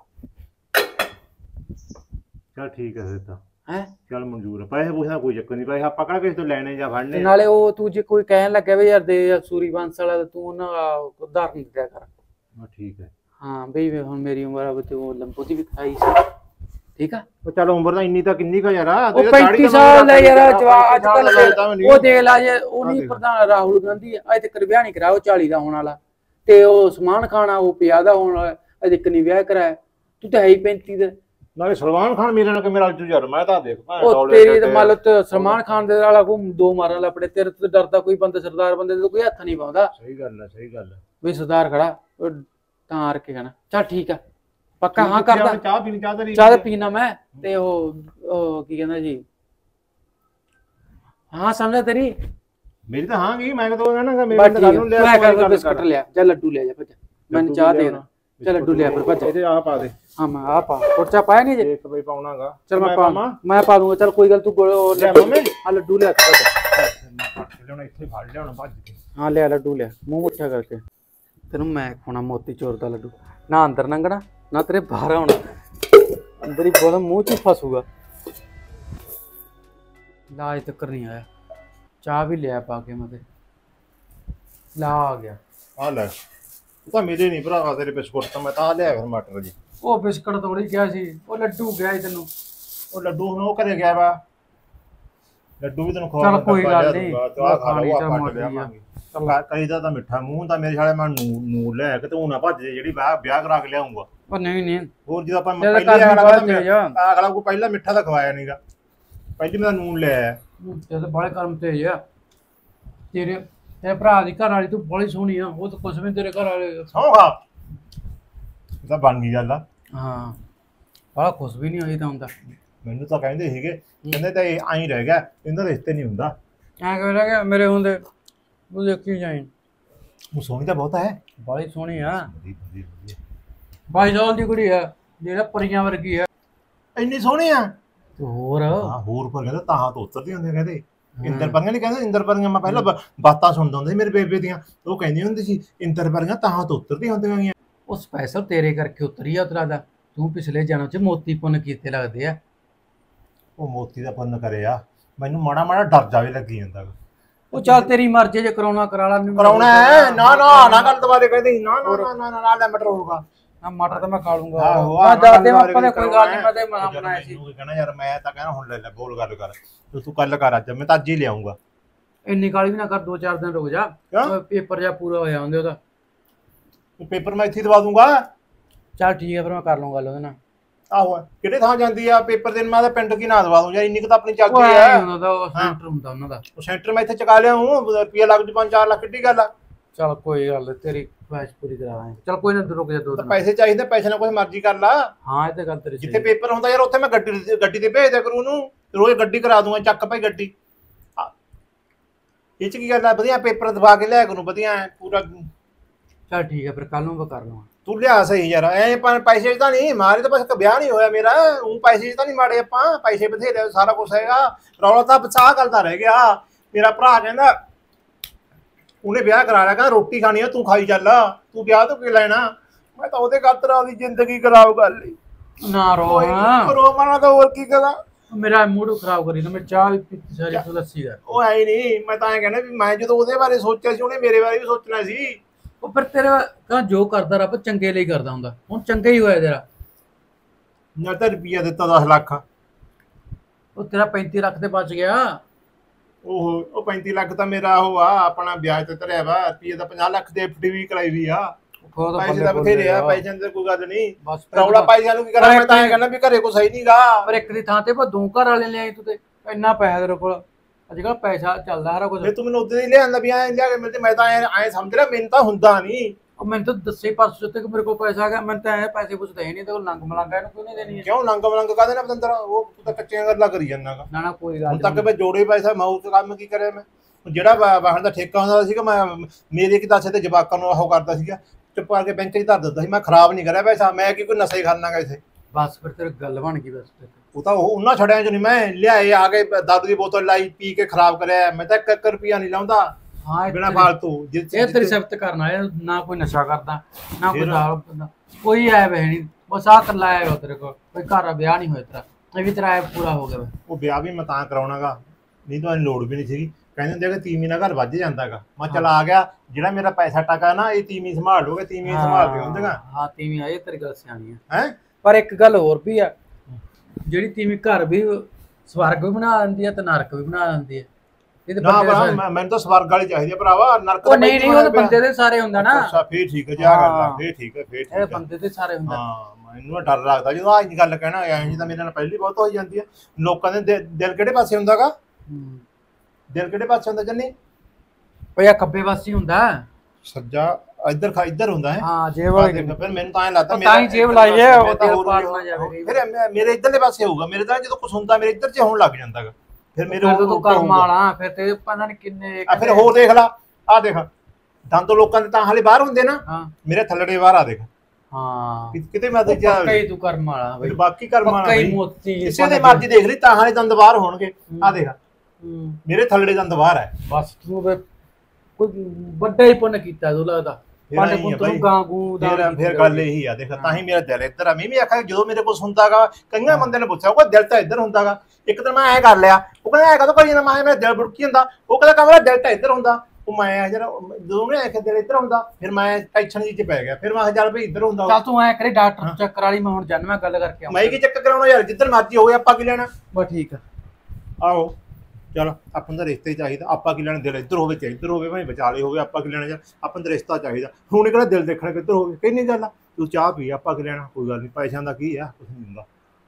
ਚਲ ਠੀਕ ਹੈ ਫਿਰ ਤਾਂ ਹੈ ਚਲ ਮਨਜ਼ੂਰ ਹੈ। ਪੈਸੇ ਪੂਸੇ ਦਾ ਕੋਈ ਚੱਕਰ ਨਹੀਂ, ਪੈਸੇ ਆਪਾਂ ਕਿਹੜਾ ਕਿਸੇ ਤੋਂ ਲੈਣੇ ਜਾਂ ਫੜਨੇ। ਨਾਲੇ ਉਹ ਤੂੰ ਜੇ ਕੋਈ ਕਹਿਣ ਲੱਗਿਆ ਵੀ ਯਾਰ ਦੇ ਯਾਰ ਸੂਰੀ ਬੰਸ ਵਾਲਾ, ਤੂੰ ਉਹਨਾਂ ਉਦਾਹਰਨ ਦਿੱਤਾ ਕਰ। ਠੀਕ ਹੈ। ਹਾਂ ਬਈ ਹੁਣ ਮੇਰੀ ਉਮਰ ਆ ਤੇ ਉਹ ਲੰਬੂ ਦੀ ਵੀ ਖਾਈ ਸੀ, ਠੀਕ ਆ। ਉਹ ਚਲ ਉਮਰ ਤਾਂ ਇੰਨੀ ਤਾਂ ਕਿੰਨੀ ਕਾ ਯਾਰ, ਉਹ 35 ਸਾਲ ਦਾ ਯਾਰ ਜਵਾਕ ਅੱਜ ਕੱਲ ਉਹ ਦੇਖ ਲਾ ਜੇ ਉਹ ਨਹੀਂ ਪ੍ਰਧਾਨ ਰਾਹੁਲ ਗਾਂਧੀ ਅਜੇ ਤੱਕ ਵਿਆਹ ਨਹੀਂ ਕਰਾਇਆ, ਉਹ 40 ਦਾ ਹੋਣ ਵਾਲਾ, ਤੇ ਉਹ ਸਲਮਾਨ ਖਾਨ ਆ ਉਹ 50 ਦਾ ਹੋਣ ਵਾਲਾ, ਅਜੇ ਤੱਕ ਨਹੀਂ ਵਿਆਹ ਕਰਾਇਆ। ਤੂੰ ਤਾਂ ਹੈ ਹੀ 35 ਦਾ। ਨਾਲੇ ਸਲਮਾਨ ਖਾਨ ਮੇਰੇ ਨਾਲ ਕਿ ਮੇਰਾ ਅੱਜ ਯਾਰ ਮੈਂ ਤਾਂ ਦੇਖ ਉਹ ਤੇਰੀ ਤਾਂ ਮੰਨ ਲਓ ਸਲਮਾਨ ਖਾਨ ਦੇ ਵਾਲਾ ਕੋ ਦੋ ਮਾਰਨ ਵਾਲਾ ਆਪਣੇ, ਤੇਰੇ ਤੋਂ ਡਰਦਾ ਕੋਈ ਬੰਦਾ ਸਰਦਾਰ ਬੰਦੇ ਤੋਂ ਕੋਈ ਹੱਥ ਨਹੀਂ ਪਾਉਂਦਾ। ਸਹੀ ਗੱਲ ਹੈ, ਸਹੀ ਗੱਲ ਹੈ ਵੀ ਸਰਦਾਰ ਖੜਾ ਤਾਂ ਆ ਕੇ ਕਹਿਣਾ ਚੱਲ ਠੀਕ ਆ ਪੱਕਾ ਹਾਂ ਕਰਦਾ। ਚਾਹ ਪੀਣੀ, ਚਾਹ ਪੀਣਾ ਮੈਂ ਤੇ ਉਹ ਕੀ ਕਹਿੰਦਾ ਜੀ, ਹਾਂ ਸਮਝਿਆ ਤੇਰੀ ਮੇਰੀ ਤਾਂ ਹਾਂ ਗਈ। ਮੈਂ ਕਦੋਂ ਕਹਿਣਾ ਮੇਰੇ ਬਸ ਗੱਲ ਨੂੰ ਠੀਕ ਹੈ, ਤੂੰ ਬਿਸਕਟ ਲਿਆ ਜਾਂ ਲੱਡੂ ਲਿਆ ਜਾ ਭੱਜ, ਮੈਨੂੰ ਚਾਹ ਦੇ ਨਾ, ਚੱਲ ਲੱਡੂ ਲਿਆ ਫਿਰ ਭੱਜ। ਇਹਦੇ ਆ ਪਾ ਦੇ। ਹਾਂ ਮੈਂ ਆ ਪਾ ਕੁਰਚਾ ਪਾਇਆ ਨਹੀਂ ਜੇ ਇੱਕ ਬਈ ਪਾਉਣਾਗਾ। ਚਲ ਮੈਂ ਪਾ ਦੂੰਗਾ। ਚੱਲ ਕੋਈ ਗੱਲ ਤੂੰ ਆ ਲੱਡੂ ਲਿਆ ਲਿਆਉਣਾ ਇੱਥੇ ਫੜ ਲਿਆਉਣਾ ਭੱਜ ਕੇ। ਹਾਂ ਲਿਆ ਲੱਡੂ ਲਿਆ, ਮੂੰਹ ਮੁੱਠਾ ਕਰਕੇ। ਤੈਨੂੰ ਮੈਂ ਖਾਣਾ ਮੋਤੀ ਚੋਰ ਦਾ ਲੱਡੂ, ਨਾ ਅੰਦਰ ਲੰਘਣਾ ਨਾ ਤੇਰੇ ਬਾਹਰ ਆਉਣਾ, ਅੰਦਰ ਹੀ ਬੋਲ ਮੂੰਹ ਚ ਹੀ ਫਸੂਗਾ। ਲਾਜ ਤੱਕ ਨਹੀਂ ਆਇਆ, ਚਾਹ ਵੀ ਲਿਆ ਪਾ ਕੇ ਮੈਂ ਤੇ ਲਾ ਆ ਗਿਆ। ਆ ਲੈ ਉਹ ਤਾਂ ਮੇਰੇ ਨਹੀਂ ਭਰਾਵਾ ਤੇਰੇ ਬਿਸਕੁਟ ਤਾਂ ਮੈਂ ਤਾਂ ਲਿਆ ਫਿਰ ਮਟਰ ਜੀ। ਉਹ ਬਿਸਕਟ ਤੋੜੀ ਗਿਆ ਸੀ, ਉਹ ਲੱਡੂ ਗਿਆ ਸੀ ਤੈਨੂੰ। ਉਹ ਲੱਡੂ ਹੁਣ ਉਹ ਘਰੇ ਗਿਆ ਵਾ, ਲੱਡੂ ਵੀ ਤੈਨੂੰ ਖਵਾ ਚੱਲ ਕੋਈ ਗੱਲ ਨਹੀਂ, ਖਾਣੀ ਚੱਲ ਮੋਟੀ ਆ। ਕਹੀਦਾ ਤਾਂ ਮਿੱਠਾ ਮੂੰਹ ਤਾਂ ਮੇਰੇ ਸਾਲੇ ਮੈਂ ਨੂਰ ਲੈ ਕੇ ਤੇ ਉਹ ਨਾ ਭੱਜ ਜੇ ਜਿਹੜੀ ਵਿਆਹ ਕਰਾ ਕੇ ਲਿਆਉਂਗਾ। ਉਹ ਨਹੀਂ ਹੋਰ ਜਦੋਂ ਆਪਾਂ ਤੇਰਾ ਪਹਿਲੇ ਕੰਮ ਅਗਲਾ ਕੋਈ ਪਹਿਲਾਂ ਮਿੱਠਾ ਤਾਂ ਖਵਾਇਆ ਨਹੀਂਗਾ, ਪਹਿਲੀ ਮੈਂ ਨੂਨ ਲੈ ਆਇਆ। ਤੇ ਬੜੇ ਕਰਮ ਤੇਜ ਆ ਤੇਰੇ ਭਰਾ ਦੀ ਘਰ ਵਾਲੀ, ਤੂੰ ਬੜੀ ਸੋਹਣੀ ਆ, ਉਹ ਤਾਂ ਕੁਛ ਵੀ ਤੇਰੇ ਘਰ ਵਾਲੇ ਸੌਂਗਾ ਇਹ ਤਾਂ ਬਣ ਗਈ ਗੱਲ ਆ। ਹਾਂ ਬੜਾ ਕੁਛ ਵੀ ਨਹੀਂ ਹੋਈ ਤਾਂ ਹੁੰਦਾ। ਮੈਨੂੰ ਤਾਂ ਕਹਿੰਦੇ ਸੀਗੇ, ਕਹਿੰਦੇ ਤਾਂ ਇਹ ਆਈ ਰਹਿ ਗਿਆ, ਇਹਦਾ ਰਿਸ਼ਤੇ ਨਹੀਂ ਹੁੰਦਾ। ਐਂ ਕਹਿ ਰਿਹਾ ਮੇਰੇ ਹੁੰਦੇ ਉਹ ਦੇਖੀ ਜਾਈਂ, ਉਹ ਸੋਹਣੀ ਤਾਂ ਬਹੁਤ ਹੈ, ਬੜੀ ਸੋਹਣੀ ਆ, ਵਧੀਆ 22 ਸਾਲ ਦੀ ਕੁੜੀ ਆ, ਜਿਹੜਾ ਪਰੀਆਂ ਵਰਗੀ ਆ। ਇੰਨੀ ਸੋਹਣੀ ਆ। ਤੇ ਹੋਰ ਹਾਂ ਹੋਰ ਪਰ ਕਹਿੰਦਾ ਤਾਂ ਤੋਂ ਉਤਰਦੀ ਹੁੰਦੇ, ਕਹਿੰਦੇ ਇੰਦਰ ਪਰੀਆਂ ਨਹੀਂ ਕਹਿੰਦੇ, ਇੰਦਰ ਪਰੀਆਂ ਮੈਂ ਪਹਿਲਾਂ ਬਾਤਾਂ ਸੁਣਦਾ ਹੁੰਦਾ ਸੀ ਮੇਰੇ ਬੇਬੇ ਦੀਆਂ, ਉਹ ਕਹਿੰਦੀ ਹੁੰਦੀ ਸੀ ਇੰਦਰ ਪਰੀਆਂ ਤਾਂ ਤੋਂ ਉਤਰਦੀ ਹੁੰਦੀਆਂ ਗਈਆਂ। ਉਹ ਸਪੈਸ਼ਲ ਤੇਰੇ ਕਰਕੇ ਉਤਰੀ ਆ ਉਤਰਾ ਦਾ, ਤੂੰ ਪਿਛਲੇ ਜਨਮ ਚ ਮੋਤੀ ਪੁੰਨ ਕੀਤੇ ਲੱਗਦੇ ਆ। ਉਹ ਮੋਤੀ ਦਾ ਪੁੰਨ ਕਰਿਆ, ਮੈਨੂੰ ਮਾੜਾ ਮਾੜਾ ਡਰ ਜਾਵੇ ਲੱਗੀ ਜਾਂਦਾ। ਉਹ ਚੱਲ ਤੇਰੀ ਮਰਜ਼ੀ, ਜੇ ਕਰਾਉਣਾ ਕਰਾ ਲਾ। ਕਰਾਉਣਾ ਹੈ ਨਾ ਗੱਲ ਦੁਬਾਰੇ ਕਹਿੰਦੇ ਨਾ ਲੈ ਮਟਰ ਹੋਊਗਾ ਨਾ ਮਟਰ ਤਾਂ ਮੈਂ ਖਾ ਲੂੰਗਾ। ਆਹੋ ਮੈਂ ਦੱਸ ਦੇ ਆਪਾਂ ਨੇ ਕੋਈ ਗੱਲ ਨਹੀਂ, ਮੈਂ ਤੇ ਬਣਾਇਆ ਸੀ। ਤੂੰ ਕਹਿਣਾ ਯਾਰ ਮੈਂ ਤਾਂ ਕਹਿਣਾ ਹੁਣ ਲੈ ਬੋਲ ਗੱਲ ਕਰ, ਤੂੰ ਕੱਲ ਕਰ, ਅੱਜ ਮੈਂ ਤਾਂ ਅੱਜ ਹੀ ਲਿਆਉਂਗਾ। ਇੰਨੀ ਕਾਲੀ ਵੀ ਨਾ ਕਰ, 2-4 ਦਿਨ ਰੁਕ ਜਾ, ਪੇਪਰ ਜਾਂ ਪੂਰਾ ਹੋਇਆ ਹੁੰਦੇ ਉਹਦਾ। ਪੇਪਰ ਮੈਂ ਇੱਥੇ ਦਵਾ ਦੂੰਗਾ। ਚੱਲ ਠੀਕ ਹੈ ਫਿਰ ਮੈਂ ਕਰ ਲਵਾਂਗਾ ਗੱਲ ਉਹਦੇ ਨਾਲ। ਆਹੋ ਕਿਹੜੇ ਥਾਂ ਜਾਂਦੀ ਆ ਪੇਪਰ ਦੇਣ, ਮੈਂ ਤਾਂ ਪਿੰਡ ਕੀ ਨਾ ਦਵਾ ਦੂੰ ਯਾਰ, ਇੰਨੀ ਕੁ ਤਾਂ ਆਪਣੀ ਚੱਲਦੀ ਉਹ ਆ। ਸੈਂਟਰ ਹੁੰਦਾ ਉਹਨਾਂ ਦਾ, ਉਹ ਸੈਂਟਰ ਮੈਂ ਇੱਥੇ ਚਕਾ ਲਿਆ ਹੂੰ, ਰੁਪਿਆ ਲੱਗ ਜੂ 5-4 ਲੱਖ, ਕਿੱਡੀ ਗੱਲ ਆ। ਚੱਲ ਕੋਈ ਗੱਲ ਨੀ, ਤੇਰੀ ਖੁਆਇਸ਼ ਪੂਰੀ ਕਰਾ ਦਾਂਗੇ। ਚੱਲ ਕੋਈ ਨਾ ਰੁਕ ਜਾ 2 ਦਿਨ। ਪੈਸੇ ਚਾਹੀਦੇ, ਪੈਸੇ ਨਾਲ ਕੁਝ ਮਰਜ਼ੀ ਕਰ ਲਾ। ਹਾਂ ਇਹ ਤਾਂ ਗੱਲ ਤੇਰੀ ਜਿੱਥੇ ਪੇਪਰ ਹੁੰਦਾ ਯਾਰ ਉੱਥੇ ਮੈਂ ਗੱਡੀ ਤੇ ਭੇਜ ਦਿਆ ਕਰੂ ਉਹਨੂੰ, ਰੋਜ਼ ਗੱਡੀ ਕਰਾ ਦੂੰਗਾ, ਚੱਕ ਭਾਈ ਗੱਡੀ। ਇਹ ਚ ਕੀ ਗੱਲ ਆ, ਵਧੀਆ ਪੇਪਰ ਦਵਾ ਕੇ ਲਿਆ ਕਰੂ ਵਧੀਆ ਪੂਰਾ। ਚੱਲ ਠੀਕ ਹੈ ਫਿਰ ਕੱਲ ਨੂੰ ਮੈਂ ਕਰ ਲਵਾਂ। ਤੂੰ ਲਿਆ ਸਹੀ ਯਾਰ, ਐ ਪੈਸੇ ਤਾਂ ਨਹੀਂ ਮਾਰੇ, ਤਾਂ ਬਸ ਵਿਆਹ ਨਹੀਂ ਹੋਇਆ ਮੇਰਾ, ਉਹ ਪੈਸੇ ਤਾਂ ਨਹੀਂ ਮਾੜੇ ਆਪਾਂ, ਪੈਸੇ ਬਥੇਰੇ ਸਾਰਾ ਕੁਛ ਹੈਗਾ। ਰੌਲਾ ਤਾਂ ਬਚਾ ਗੱਲ ਤਾਂ ਰਹਿ ਗਿਆ। ਮੇਰਾ ਭਰਾ ਕਹਿੰਦਾ ਉਹਨੇ ਵਿਆਹ ਕਰਾ ਲਿਆ, ਕਹਿੰਦਾ ਰੋਟੀ ਖਾਣੀ ਆ ਤੂੰ ਖਾਈ ਚੱਲ, ਤੂੰ ਵਿਆਹ ਤੋਂ ਕੀ ਲੈਣਾ। ਮੈਂ ਤਾਂ ਉਹਦੇ ਖਾਤਰ ਆਪਦੀ ਜ਼ਿੰਦਗੀ ਖਰਾਬ ਕਰ ਲਈ। ਨਾ ਰੋ ਰੋ ਮਾਣਾ ਤਾਂ ਹੋਰ ਕੀ ਕਰਾਂ, ਮੇਰਾ ਮੂਡ ਖਰਾਬ ਕਰੀ ਨਾ, ਮੈਂ ਚਾਹ ਵੀ ਪੀਤੀ ਸਾਰੀ ਤੂੰ ਲੱਸੀ ਦਾ। ਉਹ ਹੈ ਹੀ ਨਹੀਂ। ਮੈਂ ਤਾਂ ਐਂ ਕਹਿੰਦਾ ਵੀ ਮੈਂ ਜਦੋਂ ਉਹਦੇ ਬਾਰੇ ਸੋਚਿਆ ਸੀ, ਉਹਨੇ ਮੇਰੇ ਬਾਰੇ ਵੀ ਸੋਚਣਾ ਸੀ। ਉਹ ਫਿਰ ਤੇਰਾ ਜੋ ਕਰਦਾ ਰੱਬ ਚੰਗੇ ਲਈ ਕਰਦਾ ਹੁੰਦਾ, ਹੁਣ ਚੰਗਾ ਹੀ ਹੋਇਆ ਤੇਰਾ। ਨਾ ਤਾਂ ਰੁਪਈਆ ਦਿੱਤਾ 10 ਲੱਖ, ਉਹ ਤੇਰਾ 35 ਲੱਖ ਤੇ ਬਚ ਗਿਆ। ਉਹ 35 ਲੱਖ ਤਾਂ ਮੇਰਾ ਉਹ ਆ ਆਪਣਾ ਵਿਆਜ ਤੇ ਧਰਿਆ ਵਾ, ਰੁਪਈਆ ਤਾਂ 50 ਲੱਖ ਦੇ FD ਵੀ ਕਰਾਈ ਵੀ ਆ। ਪੈਸੇ ਤਾਂ ਬਥੇਰੇ ਆ, ਪੈਸਿਆਂ ਦੀ ਕੋਈ ਗੱਲ ਨਹੀਂ। ਰੌਲਾ ਪੈਸਿਆਂ ਨੂੰ ਕੀ ਕਰਾਂ, ਮੈਂ ਤਾਂ ਐਂ ਕਹਿੰਦਾ ਵੀ ਘਰੇ ਕੋਈ ਸਹੀ ਨਹੀਂਗਾ। ਪਰ ਇੱਕ ਦੀ ਥਾਂ ਤੇ ਦੋ ਘਰ ਵਾਲੇ ਲਿਆਈ ਤੂੰ, ਤੇ ਇੰਨਾ ਪੈਸਾ ਤੇਰੇ ਕੋਲ, ਅੱਜ ਕੱਲ ਪੈਸਾ ਚੱਲਦਾ ਸਾਰਾ ਕੁਝ। ਤੂੰ ਮੈਨੂੰ ਉਦੋਂ ਹੀ ਲਿਆਂਦਾ ਵੀ ਐਂ ਲਿਆ ਕੇ ਮਿਲਦੇ, ਮੈਂ ਤਾਂ ਐਂ ਸਮਝ ਰਿਹਾ ਮੈਨੂੰ ਤਾਂ ਹੁੰਦਾ ਨਹੀਂ। ਉਹ ਮੈਨੂੰ ਤਾਂ ਦੱਸੇ ਪਰਸੋਂ ਤੇ ਕਿ ਮੇਰੇ ਕੋਲ ਪੈਸਾ ਆ ਗਿਆ, ਮੈਨੂੰ ਤਾਂ ਐ ਪੈਸੇ ਪੁੱਛਦੇ ਹੀ ਨਹੀਂ, ਤੇ ਉਹ ਨੰਗ ਮਲੰਗਾ ਇਹਨੂੰ ਕਿਉਂ ਨਹੀਂ ਦੇਣੀ ਹੈ? ਕਿਉਂ ਨੰਗ ਮਲੰਗ ਕਾਹਦੇ ਨਾਲ ਪਤੰਦਰ, ਉਹ ਤੂੰ ਤਾਂ ਕੱਚੀਆਂ ਗੱਲਾਂ ਕਰੀ ਜਾਂਦਾਗਾ। ਨਾ ਨਾ ਕੋਈ ਗੱਲ ਹੁਣ ਤੱਕ ਨਹੀਂ। ਮੈਂ ਜੋੜੇ ਪੈਸਾ ਮੈਂ ਉਸ ਕੰਮ ਕੀ ਕਰਿਆ ਮੈਂ? ਜਿਹੜਾ ਵਾਹਣ ਦਾ ਠੇਕਾ ਹੁੰਦਾ ਸੀਗਾ ਮੈਂ ਮੇਰੇ ਕਿ ਦੱਸੇ ਤੇ ਜਵਾਕਾਂ ਨੂੰ ਉਹ ਕਰਦਾ ਸੀਗਾ, ਚੁੱਪ ਕਰਕੇ ਬੈਂਕ 'ਚ ਧਰ ਦਿੰਦਾ ਸੀ। ਮੈਂ ਖਰਾਬ ਨਹੀਂ ਕਰਿਆ ਪੈਸਾ, ਮੈਂ ਕੀ ਕੋਈ ਨਸ਼ਾ ਹੀ ਖਾਣਾਗਾ ਇੱਥੇ। ਬਸ ਫਿਰ ਤੇਰੀ ਗੱਲ ਬਣ ਗਈ ਬਸ ਫਿਰ। ਉਹ ਤਾਂ ਉਹ ਉਹਨਾਂ ਛੜਿਆਂ 'ਚ ਨਹੀਂ, ਮੈਂ ਲਿਆਏ ਆ ਕੇ ਦਾਰੂ ਦੀ ਬੋਤਲ ਲਾਈ ਪੀ ਕੇ ਖਰਾਬ ਕਰਿਆ। ਮੈਂ ਤਾਂ 1 ਰੁਪਿਆ ਨਹੀਂ ਲਾਉਂਦਾ ਹਾਂ ਬਿਨਾਂ ਫਾਲਤੂ। ਇਹ ਤੇਰੀ ਸਿਫਤ ਕਰਨ ਵਾਲੇ ਨਾ ਕੋਈ ਨਸ਼ਾ ਕਰਦਾ ਨਾ ਕੋਈ ਫਿਰ? ਦਾਰੂ ਪੀਂਦਾ, ਕੋਈ ਐਬ ਹੈ ਨਹੀਂ। ਬਸ ਆਹ ਤਾਂ ਲਾਇਆ ਤੇਰੇ ਕੋਲ, ਕੋਈ ਘਰ ਦਾ ਵਿਆਹ ਨਹੀਂ ਹੋਇਆ ਤੇਰਾ, ਇਹ ਵੀ ਤੇਰਾ ਐਬ ਪੂਰਾ ਹੋ ਗਿਆ ਵਾ। ਉਹ ਵਿਆਹ ਵੀ ਮੈਂ ਤਾਂ ਕਰਾਉਣਾਗਾ, ਨਹੀਂ ਤਾਂ ਇਹਨੂੰ ਲੋੜ ਵੀ ਨਹੀਂ ਸੀਗੀ। ਕਹਿੰਦੇ ਹੁੰਦੇ ਕਿ ਤੀਵੀਂ ਨਾਲ ਘਰ ਵੱਜ ਜਾਂਦਾਗਾ। ਮੈਂ ਚੱਲ ਆ ਗਿਆ, ਜਿਹੜਾ ਮੇਰਾ ਪੈਸਾ ਟਕਾ ਨਾ ਇਹ ਤੀਵੀਂ ਸੰਭਾਲ ਲੂਗੇ, ਤੀਵੀਂ ਸੰਭਾਲਦੇ ਹੁੰਦੇਗਾ। ਹਾਂ ਤੀਵੀਂ ਆਏ, ਤੇਰੀ ਗੱਲ ਸਿਆਣੀ ਹੈ। ਪਰ ਇੱਕ ਗੱਲ ਹੋਰ ਵੀ ਆ, ਜਿਹੜੀ ਤੀਵੀਂ ਘਰ ਵੀ ਸਵਰਗ ਵੀ ਬਣਾ ਦਿੰਦੀ ਹੈ ਤੇ ਨਰਕ ਵੀ ਬਣਾ ਦਿੰਦੀ ਹੈ। ਇਹ ਤਾਂ ਨਾ ਬੰਦੇ ਦੇ ਭਰਾ ਸਾਰੇ- ਮੈਨੂੰ ਤਾਂ ਸਵਰਗ ਵਾਲੀ ਚਾਹੀਦੀ ਆ ਭਰਾਵਾ, ਨਰਕ ਉਹ ਨਹੀਂ ਉਹ ਤਾਂ ਬੰਦੇ ਦੇ ਸਾਰੇ ਹੁੰਦਾ ਨਾ। ਅੱਛਾ ਫੇਰ ਠੀਕ ਹੈ, ਜਾ ਕਰਦਾ ਹਾਂ। ਫੇਰ ਠੀਕ ਹੈ, ਫੇਰ ਠੀਕ ਇਹ ਹੈ। ਬੰਦੇ ਦੇ ਸਾਰੇ ਹੁੰਦਾ। ਹਾਂ ਮੈਨੂੰ ਡਰ ਲੱਗਦਾ ਜਦੋਂ ਆਹ ਗੱਲ ਕਹਿਣਾ ਐਂ ਜੀ, ਤਾਂ ਮੇਰੇ ਨਾਲ ਪਹਿਲੀ ਬਹੁਤ ਹੋਈ ਜਾਂਦੀ ਹੈ। ਲੋਕਾਂ ਦੇ ਦਿਲ ਕਿਹੜੇ ਪਾਸੇ ਹੁੰਦਾਗਾ? ਹੂੰ। ਦਿਲ ਕਿਹੜੇ ਪਾਸੇ ਹੁੰਦਾ ਜੰਨੀ? ਉਹ ਇਹ ਖੱਬੇ ਪਾਸੇ ਹੁੰਦਾ। ਸੱਜਾ ਇੱਧਰ ਹੁੰਦਾ ਹੈ। ਹਾਂ ਜੇਬ ਆਹ ਵਾਲੇ ਦੇਖ, ਫਿਰ ਮੈਨੂੰ ਤਾਂ ਐਂ ਲੱਗਦਾ ਤਾਂ ਹੀ ਜੇਬ ਲਾਈ ਹੈ, ਉਹ ਦਿਲ ਪਾੜ ਨਾ ਜਾਵੇ। ਫਿਰ ਮੇਰੇ ਇੱਧਰਲੇ ਪਾਸੇ ਹੋਊਗਾ। ਮੇਰੇ ਤਾਂ ਜਦੋਂ ਕੁਛ ਹੁੰਦਾ ਮੇਰੇ ਇੱਧਰ 'ਚ ਹੋਣ ਲੱਗ ਜਾਂਦਾਗਾ। ਫਿਰ ਮੇਰੇ ਫਿਰ ਤੂੰ ਕਰਮ ਵਾਲਾ, ਫਿਰ ਤੇ ਪਤਾ ਨਹੀਂ ਕਿੰਨੇ ਫਿਰ ਹੋਰ ਦੇਖ ਲਾ, ਆਹ ਦੇਖ ਦੰਦ ਲੋਕਾਂ ਦੇ ਤਾਂ ਹਾਲੇ ਬਾਹਰ ਹੁੰਦੇ ਨਾ, ਹਾਂ ਮੇਰੇ ਥੱਲੜੇ ਬਾਹਰ ਆ ਦੇਖ। ਹਾਂ ਕਿਤੇ ਮੈਂ ਤੇ ਜਾ ਪੱਕਾ ਹੀ ਤੂੰ ਕਰਮ ਵਾਲਾ ਬਈ, ਬਾਕੀ ਕਰਮਾਂ ਨਾਲ ਪੱਕਾ ਹੀ ਬਈ। ਮੋਤੀ ਕਿਸੇ ਦੇ ਮਰਜ਼ੀ ਦੇਖ ਲਈ ਤਾਂ ਹਾਲੇ ਦੰਦ ਬਾਹਰ ਹੋਣਗੇ। ਆਹ ਦੇਖ ਹੂੰ। ਮੇਰੇ ਥੱਲੜੇ ਦੰਦ ਬਾਹਰ ਹੈ। ਬਸ ਤੂੰ ਫਿਰ ਕੋਈ ਵੱਡਾ ਹੀ ਪੁੰਨ ਕੀਤਾ ਤੂੰ ਲੱਗਦਾ। ਪਾਂਡੇ ਪੁੰਨ ਤੂੰ ਗਾਂ ਗੂ ਦਾ ਫਿਰ ਗੱਲ ਇਹੀ ਆ, ਦੇਖ ਤਾਂ ਹੀ ਮੇਰਾ ਦਿਲ ਇੱਧਰ ਆ। ਮੈਂ ਵੀ ਆਖਿਆ ਜਦੋਂ ਮੇਰੇ ਕੋਲ ਸੁਣਦਾਗਾ, ਕਈਆਂ ਬੰਦੇ ਨੇ ਪੁੱਛਿਆ ਉਹ ਦਿਲ ਤਾਂ ਇੱਧਰ ਹੁੰਦਾਗਾ। ਇੱਕ ਦਿਨ ਮੈਂ ਐਂ ਕਰ ਲਿਆ, ਉਹ ਕਹਿੰਦਾ ਐਂ ਕਦੋਂ ਕਰੀ ਜਾਂਦਾ, ਮੈਂ ਮੇਰਾ ਦਿਲ ਬੁੜਕੀ ਜਾਂਦਾ। ਉਹ ਕਹਿੰਦਾ ਕਮਰਾ ਦਿਲ ਤਾਂ ਇੱਧਰ ਹੁੰਦਾ। ਉਹ ਮੈਂ ਜਿਹੜਾ ਜਦੋਂ ਨੇ ਆਖਿਆ ਦਿਲ ਇੱਧਰ ਹੁੰਦਾ, ਫਿਰ ਮੈਂ ਟੈਨਸ਼ਨ ਜੀ 'ਚ ਪੈ ਗਿਆ। ਫਿਰ ਮੈਂ ਕਿਹਾ ਚੱਲ ਭਈ ਇੱਧਰ ਹੁੰਦਾ। ਚੱਲ ਤੂੰ ਐ ਕਰੇ ਡਾਕਟਰ ਨੂੰ ਚੈੱਕ ਕਰਾ ਲਈ, ਮੈਂ ਹੁਣ ਜਾਣਾ, ਮੈਂ ਗੱਲ ਕਰਕੇ ਆਵਾਂ। ਮੈਂ ਕੀ ਚੱਕਰ ਕਰਾਉਣਾ ਯਾਰ, ਜਿੱਧਰ ਮਰਜ਼ੀ ਹੋਵੇ ਆਪਾਂ ਕੀ ਲੈਣਾ। ਬਸ ਠੀਕ ਆ। ਆਹੋ ਚਲ ਆਪਾਂ ਨੂੰ ਤਾਂ ਰਿਸ਼ਤਾ ਹੀ ਚਾਹੀਦਾ। ਆਪਾਂ ਕੀ ਲੈਣਾ, ਦਿਲ ਇੱਧਰ ਹੋਵੇ ਚਾਹੇ ਇੱਧਰ ਹੋਵੇ, ਭਾਵੇਂ ਵਿਚਾਲੇ ਹੋਵੇ, ਆਪਾਂ ਕੀ ਲੈਣਾ ਯਾਰ। ਆਪਾਂ ਨੂੰ ਤਾਂ ਰਿਸ਼ਤਾ ਚਾਹੀਦਾ। ਹੁਣ ਕਿਹੜਾ ਦਿਲ ਦੇਖਣਾ ਕਿੱਧਰ ਹੋਵੇ, ਕਿੰਨੀ ਗੱਲ ਆ। ਤੂੰ ਚਾਹ ਪੀ, ਆਪਾਂ ਕੀ ਲੈਣਾ, ਕੋਈ ਗੱਲ ਨਹੀਂ। ਪੈਸਿਆਂ ਦਾ ਕੀ ਆ, ਕੁਛ ਨਹੀਂ ਹੁੰਦਾ।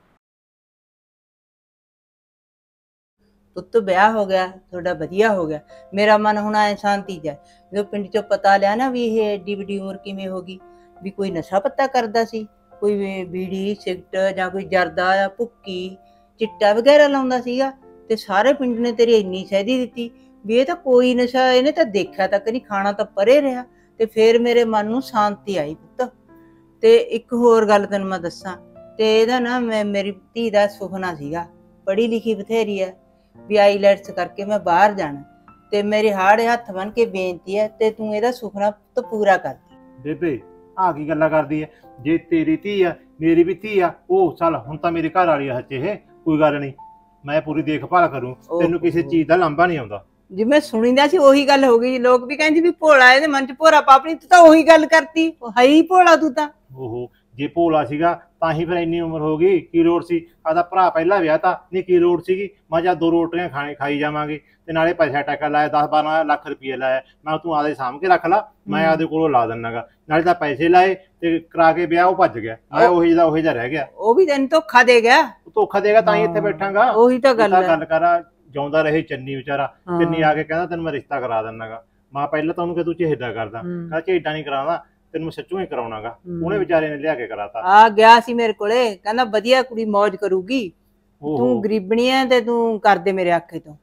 ਪੁੱਤ ਵਿਆਹ ਹੋ ਗਿਆ ਤੁਹਾਡਾ, ਵਧੀਆ ਹੋ ਗਿਆ। ਮੇਰਾ ਮਨ ਹੁਣ ਐ ਸ਼ਾਂਤੀ 'ਚ ਹੈ। ਜਦੋਂ ਪਿੰਡ 'ਚੋਂ ਪਤਾ ਲਿਆ ਨਾ ਵੀ ਇਹ ਏਡੀ ਵੱਡੀ ਉਮਰ ਕਿਵੇਂ ਹੋ ਗਈ, ਵੀ ਕੋਈ ਨਸ਼ਾ ਪੱਤਾ ਕਰਦਾ ਸੀ, ਕੋਈ ਬੀੜੀ ਸਿਗਰਟ ਜਾਂ ਕੋਈ ਜਰਦਾ ਜਾਂ ਭੁੱਕੀ ਚਿੱਟਾ ਵਗੈਰਾ ਲਾਉਂਦਾ ਸੀਗਾ, ਤੇ ਸਾਰੇ ਪਿੰਡ ਨੇ ਤੇਰੀ ਇੰਨੀ ਸਹਿਦੀ ਦਿੱਤੀ ਵੀ ਇਹ ਤਾਂ ਕੋਈ ਨਸ਼ਾ ਇਹਨੇ ਤਾਂ ਦੇਖਿਆ ਤੱਕ ਨਹੀਂ, ਖਾਣਾ ਤਾਂ ਪਰੇ ਰਿਹਾ। ਤੇ ਫਿਰ ਮੇਰੇ ਮਨ ਨੂੰ ਸ਼ਾਂਤੀ ਆਈ ਪੁੱਤ। ਤੇ ਇੱਕ ਹੋਰ ਗੱਲ ਤੈਨੂੰ ਮੈਂ ਦੱਸਾਂ, ਤੇ ਇਹਦਾ ਨਾ ਮੇਰੀ ਧੀ ਦਾ ਸੁਪਨਾ ਸੀਗਾ, ਪੜ੍ਹੀ ਲਿਖੀ ਬਥੇਰੀ ਹੈ, ਵੀ ਆਈਲੈਟਸ ਕਰਕੇ ਮੈਂ ਬਾਹਰ ਜਾਣਾ। ਤੇ ਮੇਰੇ ਹਾੜੇ ਹੱਥ ਬਨ ਕੇ ਬੇਨਤੀ ਹੈ, ਤੇ ਤੂੰ ਇਹਦਾ ਸੁਪਨਾ ਤਾਂ ਪੂਰਾ ਕਰ ਦੇ। ਬੇਬੇ ਆਹ ਕੀ ਗੱਲਾਂ ਕਰਦੀ ਐ? ਜੇ ਤੇਰੀ ਧੀ ਆ ਮੇਰੀ ਵੀ ਧੀ ਆ। ਉਹ ਚੱਲ ਹੁਣ ਤਾਂ ਮੇਰੇ ਘਰ ਵਾਲੀ ਆ ਸੱਚੇ, ਇਹ ਕੋਈ ਗੱਲ ਨਹੀਂ, ਮੈਂ ਪੂਰੀ ਦੇਖਭਾਲ ਕਰੂੰ। ਤੈਨੂੰ ਕਿਸੇ ਚੀਜ਼ ਦਾ ਲਾਂਭਾ ਨਹੀਂ ਆਉਂਦਾ। ਜਿਵੇਂ ਸੁਣੀਦਾ ਸੀ ਉਹੀ ਗੱਲ ਹੋ ਗਈ। ਲੋਕ ਵੀ ਕਹਿੰਦੇ ਵੀ ਭੋਲਾ, ਇਹਦੇ ਮਨ 'ਚ ਭੋਰਾ ਪਾਪਣੀ, ਤੂੰ ਤਾਂ ਉਹੀ ਗੱਲ ਕਰਤੀ, ਹੈ ਹੀ ਭੋਲਾ ਤੂੰ ਤਾਂ। ਓਹੋ ਜੇ ਭੋਲਾ ਸੀਗਾ ਤਾਂ ਹੀ ਫਿਰ ਇੰਨੀ ਉਮਰ ਹੋ ਗਈ। ਕੀ ਲੋੜ ਸੀ? ਆਦਾ ਭਰਾ ਪਹਿਲਾਂ ਵਿਆਹ ਤਾਂ ਨਹੀਂ, ਕੀ ਲੋੜ ਸੀਗੀ? ਮੈਂ ਜਾਂ 2 ਰੋਟੀਆਂ ਖਾਈ ਜਾਵਾਂਗੇ, ਤੇ ਨਾਲੇ ਪੈਸਾ ਟੈਕਾ ਲਾਇਆ 10-12 ਲੱਖ ਰੁਪਏ ਲਾਇਆ। ਮੈਂ ਤੂੰ ਆਦੇ ਸਾਂਭ ਕੇ ਰੱਖ ਲਾ, ਮੈਂ ਆਦੇ ਕੋਲੋਂ ਲਾ ਦਿੰਨਾਗਾ। ਨਾਲੇ ਤਾਂ ਪੈਸੇ ਲਾਏ ਤੇ ਕਰਾ ਕੇ ਵਿਆਹ ਉਹ ਭੱਜ ਗਿਆ। ਮੈਂ ਉਹੀ ਦਾ ਰਹਿ ਗਿਆ। ਉਹ ਵੀ ਤੈਨੂੰ ਧੋਖਾ ਦੇ ਗਿਆ। ਉਹ ਧੋਖਾ ਦੇਗਾ ਤਾਂ ਹੀ ਇੱਥੇ ਬੈਠਾਂਗਾ। ਉਹੀ ਤਾਂ ਗੱਲ ਹੈ। ਗੱਲ ਕਰ, ਜਿਉਂਦਾ ਰਹੇ ਚੰਨੀ ਵਿਚਾਰਾ। ਚੰਨੀ ਆ ਕੇ ਕਹਿੰਦਾ ਤੈਨੂੰ ਮੈਂ ਰਿਸ਼ਤਾ ਕਰਾ ਦਿੰਨਾਗਾ। ਮੈਂ ਪਹਿਲਾਂ ਤਾਂ ਉਹਨੂੰ ਕਿ ਤੂੰ ਝੇਡਾ ਕਰਦਾ, ਕਹਿੰਦਾ ਝੇਡਾ ਨਹੀਂ ਕਰਾਉਂਦਾ, ਤੈਨੂੰ ਮੈਂ ਸੱਚੂ ਹੀ ਕਰਾਉਣਾਗਾ। ਉਹਨੇ ਵਿਚਾਰੇ ਨੇ ਲਿਆ ਕੇ ਕਰਾਤਾ। ਆ ਗਿਆ ਸੀ ਮੇਰੇ ਕੋਲੇ, ਕਹਿੰਦਾ ਵਧੀਆ ਕੁੜੀ ਮौज ਕਰੂਗੀ, ਤੂੰ ਗਰੀਬਣੀ ਐ ਤੇ ਤੂੰ ਕਰਦੇ ਮੇਰੇ ਆਖੇ ਤੋਂ।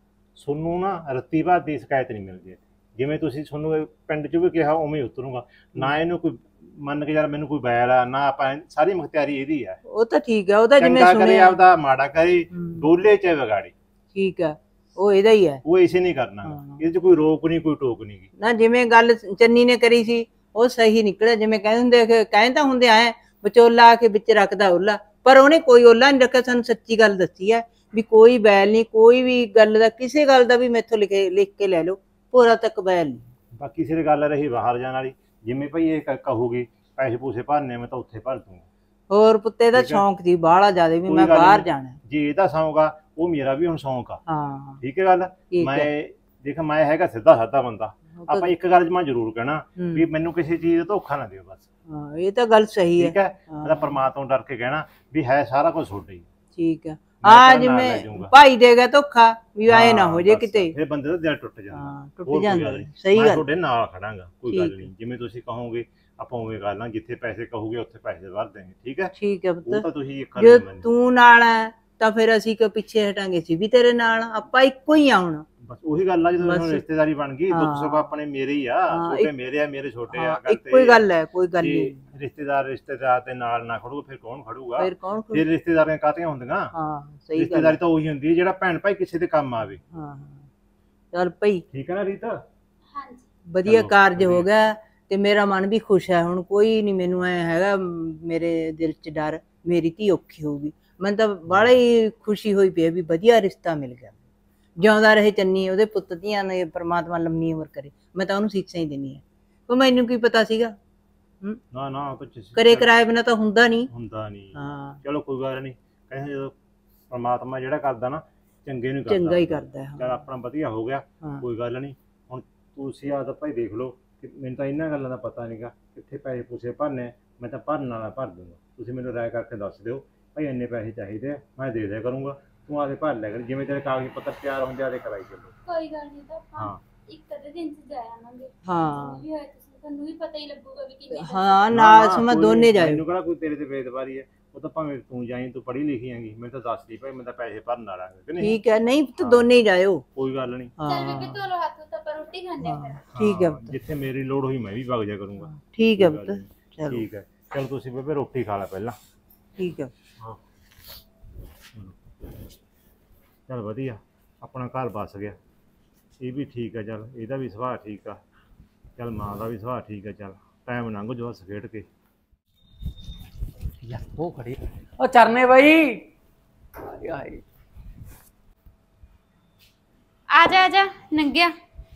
ਸੋਨੂੰ ਨਾ ਰੱਤੀ ਬਾਤ ਦੀ ਸ਼ਿਕਾਇਤ ਨਹੀਂ ਮਿਲਦੀ। ਜਿਵੇਂ ਤੁਸੀਂ ਤੁਹਾਨੂੰ ਪਿੰਡ 'ਚ ਵੀ ਕਿਹਾ ਉਵੇਂ ਹੀ ਉਤਰੂਗਾ। ਨਾ ਇਹਨੂੰ ਕੋਈ ਮੰਨ ਕੇ ਯਾਰ ਮੈਨੂੰ ਕੋਈ ਬੈਲ ਆ ਨਾ, ਆਪਾਂ ਸਾਰੀ ਮੁਖਤਿਆਰੀ ਇਹਦੀ ਆ। ਉਹ ਤਾਂ ਠੀਕ ਆ, ਉਹਦਾ ਜਿਵੇਂ ਚੰਗਾ ਕਰੇ ਸੁਣਿਆ ਆਪਦਾ, ਮਾੜਾ ਕਰੇ, ਡੋਲੇ ਚ ਵਿਗਾੜੀ, ਠੀਕ ਆ, ਉਹ ਇਹਦਾ ਹੀ ਹੈ। ਉਹ ਇਸੇ ਨਹੀਂ ਕਰਨਾ। ਇਹਦੇ 'ਚ ਕੋਈ ਰੋਕ ਨਹੀਂ, ਕੋਈ ਟੋਕ ਨਹੀਂ ਗੀ। ਨਾ ਜਿਵੇਂ ਗੱਲ ਚੰਨੀ ਨੇ ਕਰੀ ਸੀ ਉਹ ਸਹੀ ਨਿਕਲਿਆ। ਜਿਵੇਂ ਕਹਿੰਦਾ ਹੁੰਦੇ ਐ ਵਿਚੋਲਾ ਆ ਕੇ ਵਿੱਚ ਰੱਖਦਾ ਓਲਾ, ਪਰ ਉਹਨੇ ਕੋਈ ਓਲਾ ਨਹੀਂ ਰੱਖਿਆ। ਸਾਨੂੰ ਸੱਚੀ ਗੱਲ ਦੱਸੀ ਹੈ ਵੀ ਕੋਈ ਬੈਲ ਨਹੀਂ, ਕੋਈ ਵੀ ਗੱਲ ਦਾ, ਕਿਸੇ ਗੱਲ ਦਾ ਵੀ ਮੈਥੋਂ ਲਿਖ ਕੇ ਲੈ ਲਓ, ਪੂਰਾ ਤੱਕ ਬੈਲ ਨਹੀਂ। ਬਾਕੀ ਸਿਰ ਗੱਲ ਰਹੀ ਬਾਹਰ ਜਾਣ ਵਾਲੀ, ਜਿਵੇਂ ਭਾਈ ਇਹ ਕਹੂਗੀ ਪੈਸੇ ਪੂਸੇ ਭਰਨੇ, ਮੈਂ ਤਾਂ ਉੱਥੇ ਭਰ ਦੂੰਗਾ। ਹੋਰ ਪੁੱਤੇ ਦਾ ਸ਼ੌਂਕ ਸੀ ਬਾਹਲਾ ਜ਼ਿਆਦਾ ਵੀ ਮੈਂ ਬਾਹਰ ਜਾਣਾ। ਜੇ ਇਹਦਾ ਸ਼ੌਂਕ ਆ, ਉਹ ਮੇਰਾ ਵੀ ਹੁਣ ਸ਼ੌਂਕ ਆ। ਹਾਂ ਠੀਕ ਹੈ ਗੱਲ। ਮੈਂ ਦੇਖ, ਮੈਂ ਹੈਗਾ ਸਿੱਧਾ ਸਾਦਾ ਬੰਦਾ। ਆਪਾਂ ਇੱਕ ਗੱਲ 'ਚ ਮੈਂ ਜ਼ਰੂਰ ਕਹਿਣਾ ਵੀ ਮੈਨੂੰ ਕਿਸੇ ਚੀਜ਼ ਦਾ ਧੋਖਾ ਨਾ ਦਿਓ ਬਸ। ਹਾਂ ਇਹ ਤਾਂ ਗੱਲ ਸਹੀ ਹੈ। ਠੀਕ ਹੈ, ਮੈਂ ਤਾਂ ਪਰਮਾਤਮਾ ਡਰ ਕੇ ਕਹਿਣਾ ਵੀ ਹੈ ਸਾਰਾ ਕੁਝ ਤੁਹਾਡਾ ਹੀ। ਠੀਕ ਹੈ। ਆ ਜਿਵੇਂ ਭਾਈ ਦੇਗਾ ਧੋਖਾ ਵੀ ਆਏ ਨਾ ਹੋ ਜੇ ਕਿਤੇ। ਫਿਰ ਬੰਦੇ ਦਾ ਦਿਲ ਟੁੱਟ ਜਾਂਦਾ। ਹਾਂ ਹੋਰ ਟੁੱਟ ਕੋਈ ਜਾਂਦਾ ਗੱਲ ਨੀ। ਸਹੀ ਮੈਂ ਗੱਲ। ਤੁਹਾਡੇ ਨਾਲ ਖੜਾਂਗਾ, ਕੋਈ ਗੱਲ ਠੀਕ। ਨਹੀਂ। ਜਿਵੇਂ ਤੁਸੀਂ ਕਹੋਗੇ ਆਪਾਂ ਉਵੇਂ ਕਰ ਲਾਂ, ਜਿੱਥੇ ਪੈਸੇ ਕਹੋਗੇ ਉੱਥੇ ਪੈਸੇ ਭਰ ਦੇਂਗੇ, ਠੀਕ ਹੈ। ਠੀਕ ਹੈ ਉਹ ਪੁੱਤ। ਤਾਂ ਤੁਸੀਂ ਇੱਕ ਜੇ ਗੱਲ ਤੂੰ ਨਾਲ ਹੈ ਤਾਂ ਫਿਰ ਅਸੀਂ ਕਿਉਂ ਪਿੱਛੇ ਹਟਾਂਗੇ, ਸੀ ਵੀ ਤੇਰੇ ਨਾਲ, ਆਪਾਂ ਇੱਕੋ ਹੀ ਆ ਹੁਣ। ਬਸ ਉਹੀ ਗੱਲ ਆ, ਜਦੋਂ ਬਸ। ਹੁਣ ਰਿਸ਼ਤੇਦਾਰੀ ਬਣ ਗਈ, ਦੁੱਖ ਸੁੱਖ ਹਾਂ। ਆਪਣੇ ਮੇਰੇ ਹੀ ਆ, ਹਾਂ, ਛੋਟੇ ਮੇਰੇ ਆ, ਮੇਰੇ ਛੋਟੇ ਆ। ਹਾਂ ਇੱਕੋ ਹੀ ਗੱਲ ਹੈ, ਕੋਈ ਗੱਲ ਨਹੀਂ। ਰਿਸ਼ਤੇਦਾਰ ਦੇ ਨਾਲ ਨਾ ਖੜੂ ਫਿਰ ਕੌਣ ਖੜੂਗਾ? ਫਿਰ ਕੌਣ ਫਿਰ ਰਿਸ਼ਤੇਦਾਰੀਆਂ ਕਾਹਤੀਆਂ ਹੁੰਦੀਆਂ? ਹਾਂ ਸਹੀ ਗੱਲ ਰਿਸ਼ਤੇਦਾਰੀ ਹੈ। ਤਾਂ ਉਹੀ ਹੁੰਦੀ ਹੈ ਜਿਹੜਾ ਭੈਣ ਭਾਈ ਕਿਸੇ ਦੇ ਕੰਮ ਆਵੇ। ਹਾਂ ਚੱਲ ਭਈ ਠੀਕ ਹੈ ਨਾ ਰੀਤਾ? ਹਾਂਜੀ ਵਧੀਆ ਚਲੋ, ਕਾਰਜ ਹੋ ਵਧੀਆ। ਗਿਆ ਤੇ ਮੇਰਾ ਮਨ ਵੀ ਖੁਸ਼ ਹੈ ਹੁਣ। ਕੋਈ ਨਹੀਂ ਮੈਨੂੰ ਐ ਹੈਗਾ ਮੇਰੇ ਦਿਲ 'ਚ ਡਰ ਮੇਰੀ ਧੀ ਔਖੀ ਹੋਊਗੀ। ਮੈਨੂੰ ਤਾਂ ਬਾਹਲੀ ਹੀ ਖੁਸ਼ੀ ਹੋਈ ਪਈ ਹੈ ਵੀ ਵਧੀਆ ਰਿਸ਼ਤਾ ਮਿਲ ਗਿਆ। ਜਿਉਂਦਾ ਰਹੇ ਚੰਨੀ, ਉਹਦੇ ਪੁੱਤ ਧੀਆਂ ਨੇ ਪ੍ਰਮਾਤਮਾ ਲੰਮੀ ਉਮਰ ਕਰੇ। ਮੈਂ ਤਾਂ ਉਹਨੂੰ ਸਿੱਖਿਆ ਹੀ ਦਿੰਦੀ ਹਾਂ। ਉਹ ਮੈਨੂੰ ਕੀ ਪਤਾ ਸੀਗਾ, ਨਾ ਨਾ ਕਰੇ ਕਰਾਏ ਬਿਨਾਂ ਤਾਂ ਹੁੰਦਾ ਨਹੀਂ। ਹੁੰਦਾ ਨਹੀਂ। ਹਾਂ ਚਲੋ ਕੋਈ ਗੱਲ ਨਹੀਂ, ਕਹਿੰਦੇ ਜਦੋਂ ਪਰਮਾਤਮਾ ਜਿਹੜਾ ਕਰਦਾ ਨਾ ਚੰਗੇ ਨੂੰ ਕਰਦਾ। ਚੰਗਾ ਹੀ ਕਰਦਾ ਹੈ। ਚਲ ਆਪਣਾ ਵਧੀਆ ਹੋ ਗਿਆ, ਹਾਂ। ਕੋਈ ਗੱਲ ਨਹੀਂ। ਹੁਣ ਤੁਸੀਂ ਆਪ ਭਾਈ ਦੇਖ ਲਓ ਕਿ ਮੈਨੂੰ ਤਾਂ ਇਹਨਾਂ ਗੱਲਾਂ ਦਾ ਪਤਾ ਨਹੀਂਗਾ, ਕਿੱਥੇ ਪੈਸੇ ਪੂਸੇ ਭਰਨੇ। ਮੈਂ ਤਾਂ ਭਰਨ ਵਾਲਾ ਭਰ ਦੂੰਗਾ, ਤੁਸੀਂ ਮੈਨੂੰ ਰਾਏ ਕਰਕੇ ਦੱਸ ਦਿਓ ਭਾਈ ਇੰਨੇ ਪੈਸੇ ਚਾਹੀਦੇ ਆ, ਮੈਂ ਦੇ ਦਿਆ ਕਰੂੰਗਾ। ਤੂੰ ਆਦੇ ਭਰ ਲਿਆ ਕਰ, ਜਿਵੇਂ ਤੇਰੇ ਕਾਗਜ਼ ਪੱਤਰ ਤਿਆਰ ਹੁੰਦੇ ਆਦੇ ਕਰਾਈ ਚੱਲੋ। ਕੋਈ ਗੱਲ ਨਹੀਂ ਤਾਂ ਆਪਾਂ ਹਾਂ ਇੱਕ ਅੱਧੇ ਦਿਨ ਚ ਜਾ ਆਵਾਂਗੇ। ਹਾਂ। ਜੋ ਵੀ ਹੋਇਆ ਤੁਹਾਨੂੰ ਵੀ ਪਤਾ ਹੀ ਲੱਗੂਗਾ ਵੀ ਕਿੰਨੇ ਹਾਂ ਨਾਲ ਸਮਾਂ ਦੋਨੇ ਜਾਇਓ। ਮੈਨੂੰ ਕਿਹੜਾ ਕੋਈ ਤੇਰੇ ਤੇ ਬੇਇੱਜ਼ਤੀ ਹੈ। ਉਹ ਤਾਂ ਭਾਵੇਂ ਤੂੰ ਜਾਈਂ, ਤੂੰ ਪੜ੍ਹੀ ਲਿਖੀ ਹੈਗੀ, ਮੈਨੂੰ ਤਾਂ ਦੱਸ ਦੀ ਭਾਈ ਮੈਂ ਤਾਂ ਪੈਸੇ ਭਰਨ ਵਾਲਾ ਹਾਂ ਕਿ ਨਹੀਂ। ਠੀਕ ਹੈ, ਨਹੀਂ ਤੂੰ ਦੋਨੇ ਹੀ ਜਾਇਓ। ਕੋਈ ਗੱਲ ਨਹੀਂ। ਚੱਲ ਹਾਂ ਬੇਬੇ ਧੋ ਲਓ ਹੱਥ ਤਾਂ ਆਪਾਂ ਰੋਟੀ ਖਾਣੇ ਆ ਫਿਰ। ਠੀਕ ਹੈ ਹਾਂ, ਪੁੱਤ। ਜਿੱਥੇ ਮੇਰੀ ਲੋੜ ਹੋਈ ਮੈਂ ਵੀ ਵਗ ਜਾ ਕਰੂੰਗਾ। ਠੀਕ ਹੈ ਕੋਈ ਗੱਲ ਪੁੱਤ। ਨੀ। ਚਲੋ ਠੀਕ ਹੈ, ਚਲ ਤੁਸੀਂ ਬੇਬੇ ਰੋਟੀ ਖਾ ਲੈ ਪਹਿਲਾਂ। ਠੀਕ ਹੈ। ਹਾਂ ਚਲ ਵਧੀਆ, ਆਪਣਾ ਘਰ ਬਸ ਗਿਆ। ਇਹ ਵੀ ਠੀਕ ਹੈ, ਚਲ ਇਹਦਾ ਵੀ ਸੁਭਾਅ ਠੀਕ ਆ, ਚਲ ਮਾਂ ਦਾ ਵੀ ਸੁਭਾਅ ਠੀਕ ਹੈ। ਚਲ ਟਾਈਮ ਲੰਘ ਜੋ ਹੱਸ ਖੇਡ ਕੇ। ਯਾਰ ਉਹ ਖੜੀ ਉਹ ਚਰਨੇ ਬਾਈ ਆਏ। ਆ ਜਾ ਨੰਗਿਆ।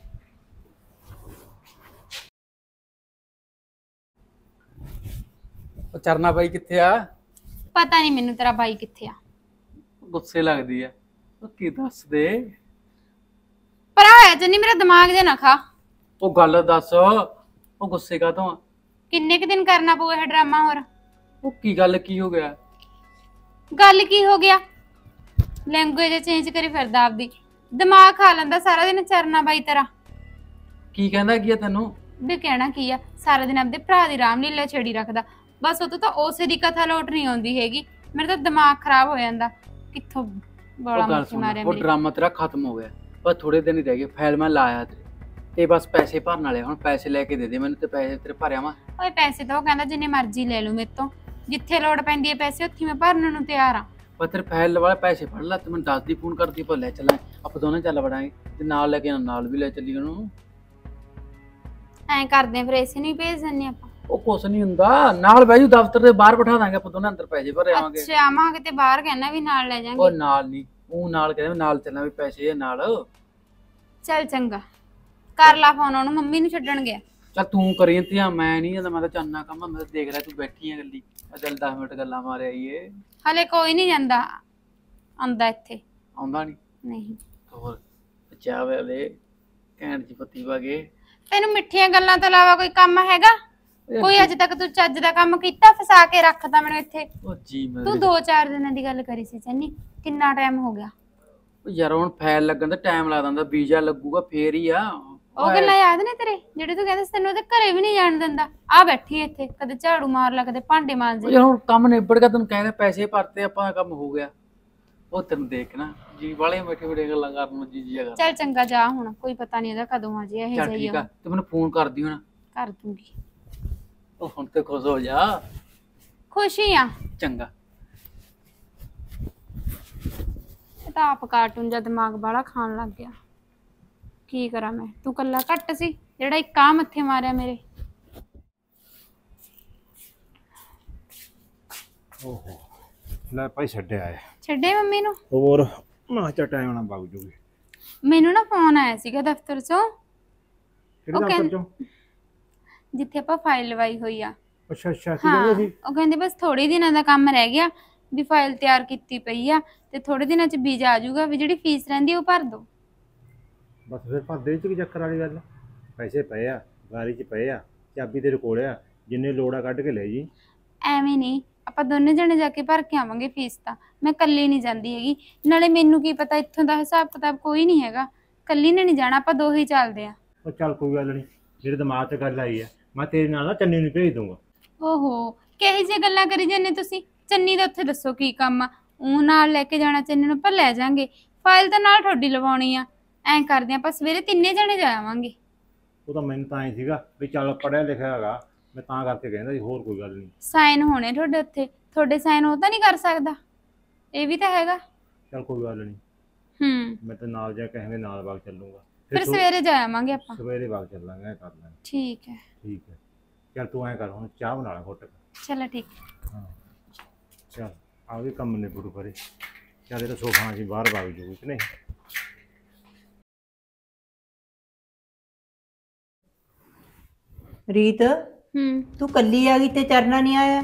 ਉਹ ਚਰਨਾ ਬਾਈ ਕਿੱਥੇ ਆ? ਪਤਾ ਨਹੀਂ ਮੈਨੂੰ ਤੇਰਾ ਬਾਈ ਕਿੱਥੇ ਆ। ਗੁੱਸੇ ਲੱਗਦੀ ਆ। ਉਹ ਕੀ ਦੱਸ ਦੇ। ਪਰ ਆ ਜੰਨੀ ਮੇਰਾ ਦਿਮਾਗ ਜੇ ਨਾ ਖਾ। ਉਹ ਗੱਲ ਦੱਸ, ਉਹ ਗੁੱਸੇ ਕਾਹਤੋਂ ਆ? ਕਿੰਨੇ ਕੁ ਦਿਨ ਕਰਨਾ ਪਊ ਇਹ ਡਰਾਮਾ ਹੋਰ? ਉਹ ਕੀ ਗੱਲ ਕੀ ਹੋ ਗਿਆ? ਗੱਲ ਕੀ ਹੋ ਗਿਆ? ਲੈਂਗੁਏਜ ਚੇਂਜ ਕਰੀ ਫਿਰਦਾ ਆਪਦੀ। ਦਿਮਾਗ ਖਾ ਲੈਂਦਾ ਸਾਰਾ ਦਿਨ ਚਰਨਾ ਬਾਈ ਤੇਰਾ। ਕੀ ਕਹਿੰਦਾ ਕੀ ਆ ਤੈਨੂੰ? ਵੀ ਕਹਿਣਾ ਕੀ ਆ, ਸਾਰਾ ਦਿਨ ਆਪਦੇ ਭਰਾ ਦੀ ਰਾਮਲੀਲਾ ਛੇੜੀ ਰੱਖਦਾ। ਬਸ ਉਹ ਤੋਂ ਤਾਂ ਉਸੇ ਦੀ ਕਥਾ ਲੋਟ ਨਹੀਂ ਆਉਂਦੀ ਹੈਗੀ। ਮੇਰਾ ਤਾਂ ਦਿਮਾਗ ਖਰਾਬ ਹੋ ਜਾਂਦਾ। ਕਿੱਥੋਂ ਬੋਲਾ ਉਹ ਗੱਲ ਮੁੱਕੀ ਸੁਣ, ਮਾਰਿਆ ਉਹ ਮੇਰੀ। ਡਰਾਮਾ ਤੇਰਾ ਖਤਮ ਹੋ ਗਿਆ। ਬਸ ਥੋੜੇ ਦਿਨ ਹੀ ਰਹਿ ਗਏ, ਫਾਈਲ ਮੈਂ ਲਾਇਆ ਤੇ ਬਸ ਪੈਸੇ ਭਰਨ ਵਾਲੇ। ਹੁਣ ਪੈਸੇ ਲੈ ਕੇ ਦੇ ਦੇ ਮੈਨੂੰ ਤੇ ਪੈਸੇ ਤੇਰੇ ਭਰਿਆ ਵਾ। ਓਏ ਪੈਸੇ ਤਾਂ ਉਹ ਕਹਿੰਦਾ ਜਿੰਨੇ ਮਰਜ਼ੀ ਲੈ ਲਓ ਮੇਰੇ ਤੋਂ, ਜਿੱਥੇ ਲੋੜ ਪੈਂਦੀ ਹੈ ਪੈਸੇ ਉੱਥੇ ਮੈਂ ਭਰਨ ਨੂੰ ਤਿਆਰ ਆ। ਪਰ ਤੇਰੇ ਫਾਈਲ ਵਾਲੇ ਪੈਸੇ ਫੜ ਲੈ, ਤੂੰ ਮੈਨੂੰ ਦੱਸਦੀ ਫੋਨ ਕਰਦੀ ਆਪਾਂ ਲੈ ਚੱਲਾਂਗੇ। ਆਪਾਂ ਦੋਨੇ ਚੱਲ ਵੜਾਂਗੇ ਤੇ ਨਾਲ ਲੈ ਕੇ ਨਾਲ ਵੀ ਲੈ ਚੱਲੀ ਉਹਨੂੰ। ਐਂ ਕਰਦੇ ਆ ਫਿਰ ਇਸੇ ਨੂੰ ਹੀ ਭੇਜ ਦਿੰਨੇ ਆਪਾਂ। ਉਹ ਕੁਛ ਨਹੀਂ ਹੁੰਦਾ, ਨਾਲ ਬਹਿ ਜੂ ਦਫ਼ਤਰ ਦੇ ਬਾਹਰ ਬਿਠਾ ਦਾਂਗੇ ਆਪਾਂ ਦੋਨੇ, ਅੰਦਰ ਪੈਸੇ ਭਰੇ ਆਵਾਂਗੇ। ਅੱਛਾ ਮਾਂ ਕਿਤੇ ਬਾਹਰ ਕਹਿਣਾ ਵੀ ਨਾਲ ਲੈ ਉਹ ਜਾਾਂਗੇ। ਨਾਲ ਨਹੀਂ, ਉਹ ਨਾਲ ਕਹਿੰਦੇ ਨਾਲ ਚੱਲਣਾ, ਵੀ ਪੈਸੇ ਆ ਨਾਲ। ਚੱਲ ਚੰਗਾ, ਕਰ ਲਾ ਫੋਨ ਉਹਨੂੰ, ਮੰਮੀ ਨੂੰ ਛੱਡਣ ਗਿਆ। ਚੱਲ ਤੂੰ ਕਰੀ ਇੰਤਜ਼ਾਮ, ਮੈਂ ਨਹੀਂ ਜਾਂਦਾ। ਮੈਂ ਤਾਂ ਚਾਨਣਾ ਕੰਮ, ਮੈਂ ਤਾਂ ਦੇਖ ਰਿਹਾ ਤੂੰ ਬੈਠੀ ਆ ਗੱਲੀ। ਚੱਲ 10 ਮਿੰਟ ਗੱਲਾਂ ਮਾਰ ਆਈਏ। ਹਲੇ ਕੋਈ ਨਹੀਂ ਜਾਂਦਾ ਆਂਦਾ ਇੱਥੇ। ਆਉਂਦਾ ਨਹੀਂ? ਨਹੀਂ ਹੋਰ ਚਾਹ ਵੇਲੇ ਕਹਿਣ ਦੀ ਪੱਤੀ ਵਾਗੇ। ਤੈਨੂੰ ਮਿੱਠੀਆਂ ਗੱਲਾਂ ਤੋਂ ਇਲਾਵਾ ਕੋਈ ਕੰਮ ਹੈਗਾ? ਕੋਈ ਅੱਜ ਤੱਕ ਤੂੰ ਚੱਜ ਦਾ ਕੰਮ ਕੀਤਾ? ਫਸਾ ਕੇ ਰੱਖਦਾ ਮੈਨੂੰ ਇੱਥੇ। ਉਹ ਜੀ ਮੈਂ ਤੂੰ 2-4 ਦਿਨਾਂ ਦੀ ਗੱਲ ਕਰੀ ਸੀ ਚੰਨੀ, ਕਿੰਨਾ ਟਾਈਮ ਹੋ ਗਿਆ? ਯਾਰ ਹੁਣ ਫਾਈਲ ਲੱਗਣ ਦਾ ਟਾਈਮ ਲੱਗਦਾ ਹੁੰਦਾ, ਵੀਜ਼ਾ ਲੱਗੂਗਾ ਫੇਰ ਹੀ ਆ। ਉਹ ਗੱਲਾਂ ਯਾਦ ਨੇ ਤੇਰੇ ਜਿਹੜੇ ਤੂੰ ਕਹਿੰਦਾ ਸੀ ਤੈਨੂੰ ਉਹਦੇ ਘਰੇ ਵੀ ਨਹੀਂ ਜਾਣ ਦਿੰਦਾ? ਆ ਬੈਠੀ ਇੱਥੇ, ਕਦੇ ਝਾੜੂ ਮਾਰ ਲਾ, ਕਦੇ ਭਾਂਡੇ ਮਾਂਜ। ਯਾਰ ਹੁਣ ਕੰਮ ਨਿਬੜ ਗਿਆ, ਤੈਨੂੰ ਕਹਿੰਦੇ ਪੈਸੇ ਭਰਤੇ ਆਪਾਂ, ਕੰਮ ਹੋ ਗਿਆ। ਉਹ ਤੈਨੂੰ ਦੇਖ ਨਾ ਜੀ ਵਾਲੇ ਮਿੱਠੇ ਮਿੱਠੇ ਗੱਲਾਂ ਕਰਨ ਨੂੰ ਜੀ ਹੈਗਾ। ਚੱਲ ਚੰਗਾ ਜਾ ਹੁਣ, ਕੋਈ ਪਤਾ ਨਹੀਂ ਇਹਦਾ ਕਦੋਂ ਆ ਜੇ ਇਹ ਚੱਲ ਜਾਈ ਠੀਕ ਆ, ਤੇ ਮੈਨੂੰ ਫੋਨ ਕਰਦੀ ਹੁਣ। ਕਰ ਦੂੰਗੀ। ਉਹ ਹੁਣ ਤੇ ਖੁਸ਼ ਹੋ ਜਾ। ਖੁਸ਼ੀ ਆ। ਚੰਗਾ। ਇਹ ਤਾਂ ਆਪ ਕਾਰਟੂਨ ਜਾਂ ਦਿਮਾਗ ਵਾਲਾ ਖਾਣ ਲੱਗ ਗਿਆ। ਕੀ ਕਰਾਂ ਮੈਂ? ਤੂੰ ਕੱਲਾ ਘੱਟ ਸੀ ਜਿਹੜਾ ਇੱਕ ਆ ਮੱਥੇ ਮਾਰਿਆ ਮੇਰੇ। ਓਹੋ ਲੈ ਭਾਈ ਛੱਡਿਆ ਆਇਆ। ਛੱਡੇ ਮੰਮੀ ਨੂੰ? ਹੋਰ ਮੈਂ ਚਾ ਟਾਈਮ ਨਾਲ ਵਗ ਜੂਗੀ। ਮੈਨੂੰ ਨਾ ਫੋਨ ਆਇਆ ਸੀਗਾ ਦਫ਼ਤਰ ਚੋਂ। ਕਿਹੜੇ ਉਹ ਦਫ਼ਤਰ ਚੋਂ? ਜਿੱਥੇ ਆਪਾਂ ਫਾਈਲ ਲਵਾਈ ਹੋਈ ਆ। ਅੱਛਾ ਅੱਛਾ, ਕੀ ਹਾਂ, ਕਹਿੰਦੇ ਸੀ? ਉਹ ਕਹਿੰਦੇ ਬਸ ਥੋੜੇ ਦਿਨਾਂ ਦਾ ਕੰਮ ਰਹਿ ਗਿਆ, ਵੀ ਫਾਈਲ ਤਿਆਰ ਕੀਤੀ ਪਈ ਆ ਤੇ ਥੋੜੇ ਦਿਨਾਂ ਚ ਵੀਜ਼ਾ ਆ ਜਾਊਗਾ, ਵੀ ਜਿਹੜੀ ਫੀਸ ਰਹਿੰਦੀ ਉਹ ਭਰ ਦੋ। ਬਸ ਫਿਰ ਭਰਦੇ ਚ ਕੀ ਚੱਕਰ ਵਾਲੀ ਗੱਲ? ਪੈਸੇ ਪਏ ਆ, ਗਾਰੀ ਚ ਪਏ ਆ, ਚਾਬੀ ਤੇਰੇ ਕੋਲ ਆ, ਜਿੰਨੇ ਲੋੜ ਆ ਕੱਢ ਕੇ ਲੈ ਜੀ। ਐਵੇਂ ਨਹੀਂ, ਆਪਾਂ ਦੋਨੇ ਜਣੇ ਜਾ ਕੇ ਭਰ ਕੇ ਆਵਾਂਗੇ ਫੀਸ ਤਾਂ। ਮੈਂ ਇਕੱਲੀ ਨਹੀਂ ਜਾਂਦੀ ਹੈਗੀ, ਨਾਲੇ ਮੈਨੂੰ ਕੀ ਪਤਾ ਇੱਥੋਂ ਦਾ ਹਿਸਾਬ ਕਿਤਾਬ ਕੋਈ ਨਹੀਂ ਹੈਗਾ। ਇਕੱਲੀ ਨੇ ਨਹੀਂ ਜਾਣਾ, ਆਪਾਂ ਦੋ ਹੀ ਚੱਲਦੇ ਆ। ਉਹ ਚੱਲ ਕੋਈ ਗੱਲ ਨਹੀਂ, ਮੇਰੇ ਦਿਮਾਗ 'ਚ ਗੱਲ ਆਈ ਹੈ, ਮੈਂ ਤੇਰੇ ਨਾਲ ਨਾ ਚੰਨੀ ਨੂੰ ਭੇਜ ਦੂੰਗਾ। ਓਹੋ, ਕਿਹੋ ਜਿਹੀਆਂ ਗੱਲਾਂ ਕਰੀ ਜਾਂਦੇ ਤੁਸੀਂ? ਚੰਨੀ ਦਾ ਉੱਥੇ ਦੱਸੋ ਕੀ ਕੰਮ ਆ? ਉਹ ਨਾਲ ਲੈ ਕੇ ਜਾਣਾ ਚੰਨੀ ਨੂੰ, ਆਪਾਂ ਲੈ ਜਾਾਂਗੇ। ਫਾਈਲ ਤਾਂ ਨਾਲ ਤੁਹਾਡੀ ਲਵਾਉਣੀ ਆ। ਐਂ ਕਰਦੇ ਆਪਾਂ ਸਵੇਰੇ ਤਿੰਨੇ ਜਣੇ ਜਾ ਆਵਾਂਗੇ। ਉਹ ਤਾਂ ਮੈਨੂੰ ਤਾਂ ਐਂ ਸੀਗਾ ਵੀ ਚੱਲ ਪੜ੍ਹਿਆ ਲਿਖਿਆ ਹੈਗਾ, ਮੈਂ ਤਾਂ ਕਰਕੇ ਕਹਿੰਦਾ ਸੀ, ਹੋਰ ਕੋਈ ਗੱਲ ਨਹੀਂ। ਸਾਈਨ ਹੋਣੇ ਤੁਹਾਡੇ ਉੱਥੇ, ਤੁਹਾਡੇ ਸਾਈਨ ਉਹ ਤਾਂ ਨਹੀਂ ਕਰ ਸਕਦਾ? ਇਹ ਵੀ ਤਾਂ ਹੈਗਾ। ਚੱਲ ਕੋਈ ਗੱਲ ਨਹੀਂ, ਮੈਂ ਤਾਂ ਨਾਲ ਜਾ ਕੇ ਨਾਲ ਬਾਗ ਚੱਲੂਗਾ। ਫਿਰ ਸਵੇਰੇ ਜਾ ਆਵਾਂਗੇ ਆਪਾਂ। ਸਵੇਰੇ ਬਾਗ ਚੱਲਾਂਗੇ, ਐਂ ਕਰ ਲਾਂਗੇ। ਠੀਕ ਹੈ। ਠੀਕ ਹੈ, ਚੱਲ ਤੂੰ ਐਂ ਕਰ, ਹੁਣ ਚਾਹ ਬਣਾ ਲੈ ਘੁੱਟ। ਚਲੋ ਠੀਕ। ਹਾਂ ਚੱਲ ਆ ਵੀ ਕੰਮ ਨੇ ਗੁਰੂ ਕਰੇ। ਚੱਲ ਇਹ ਤਾਂ ਸੋਫਾ ਅਸੀਂ ਬਾਹਰ ਬਾਗ ਜੂਗੀ ਕਿ ਨਹੀਂ। ਰੀਤ, ਤੂੰ ਕੱਲੀ ਆ ਗਈ ਤੇ ਚਰਨਾ ਨਹੀਂ ਆਇਆ?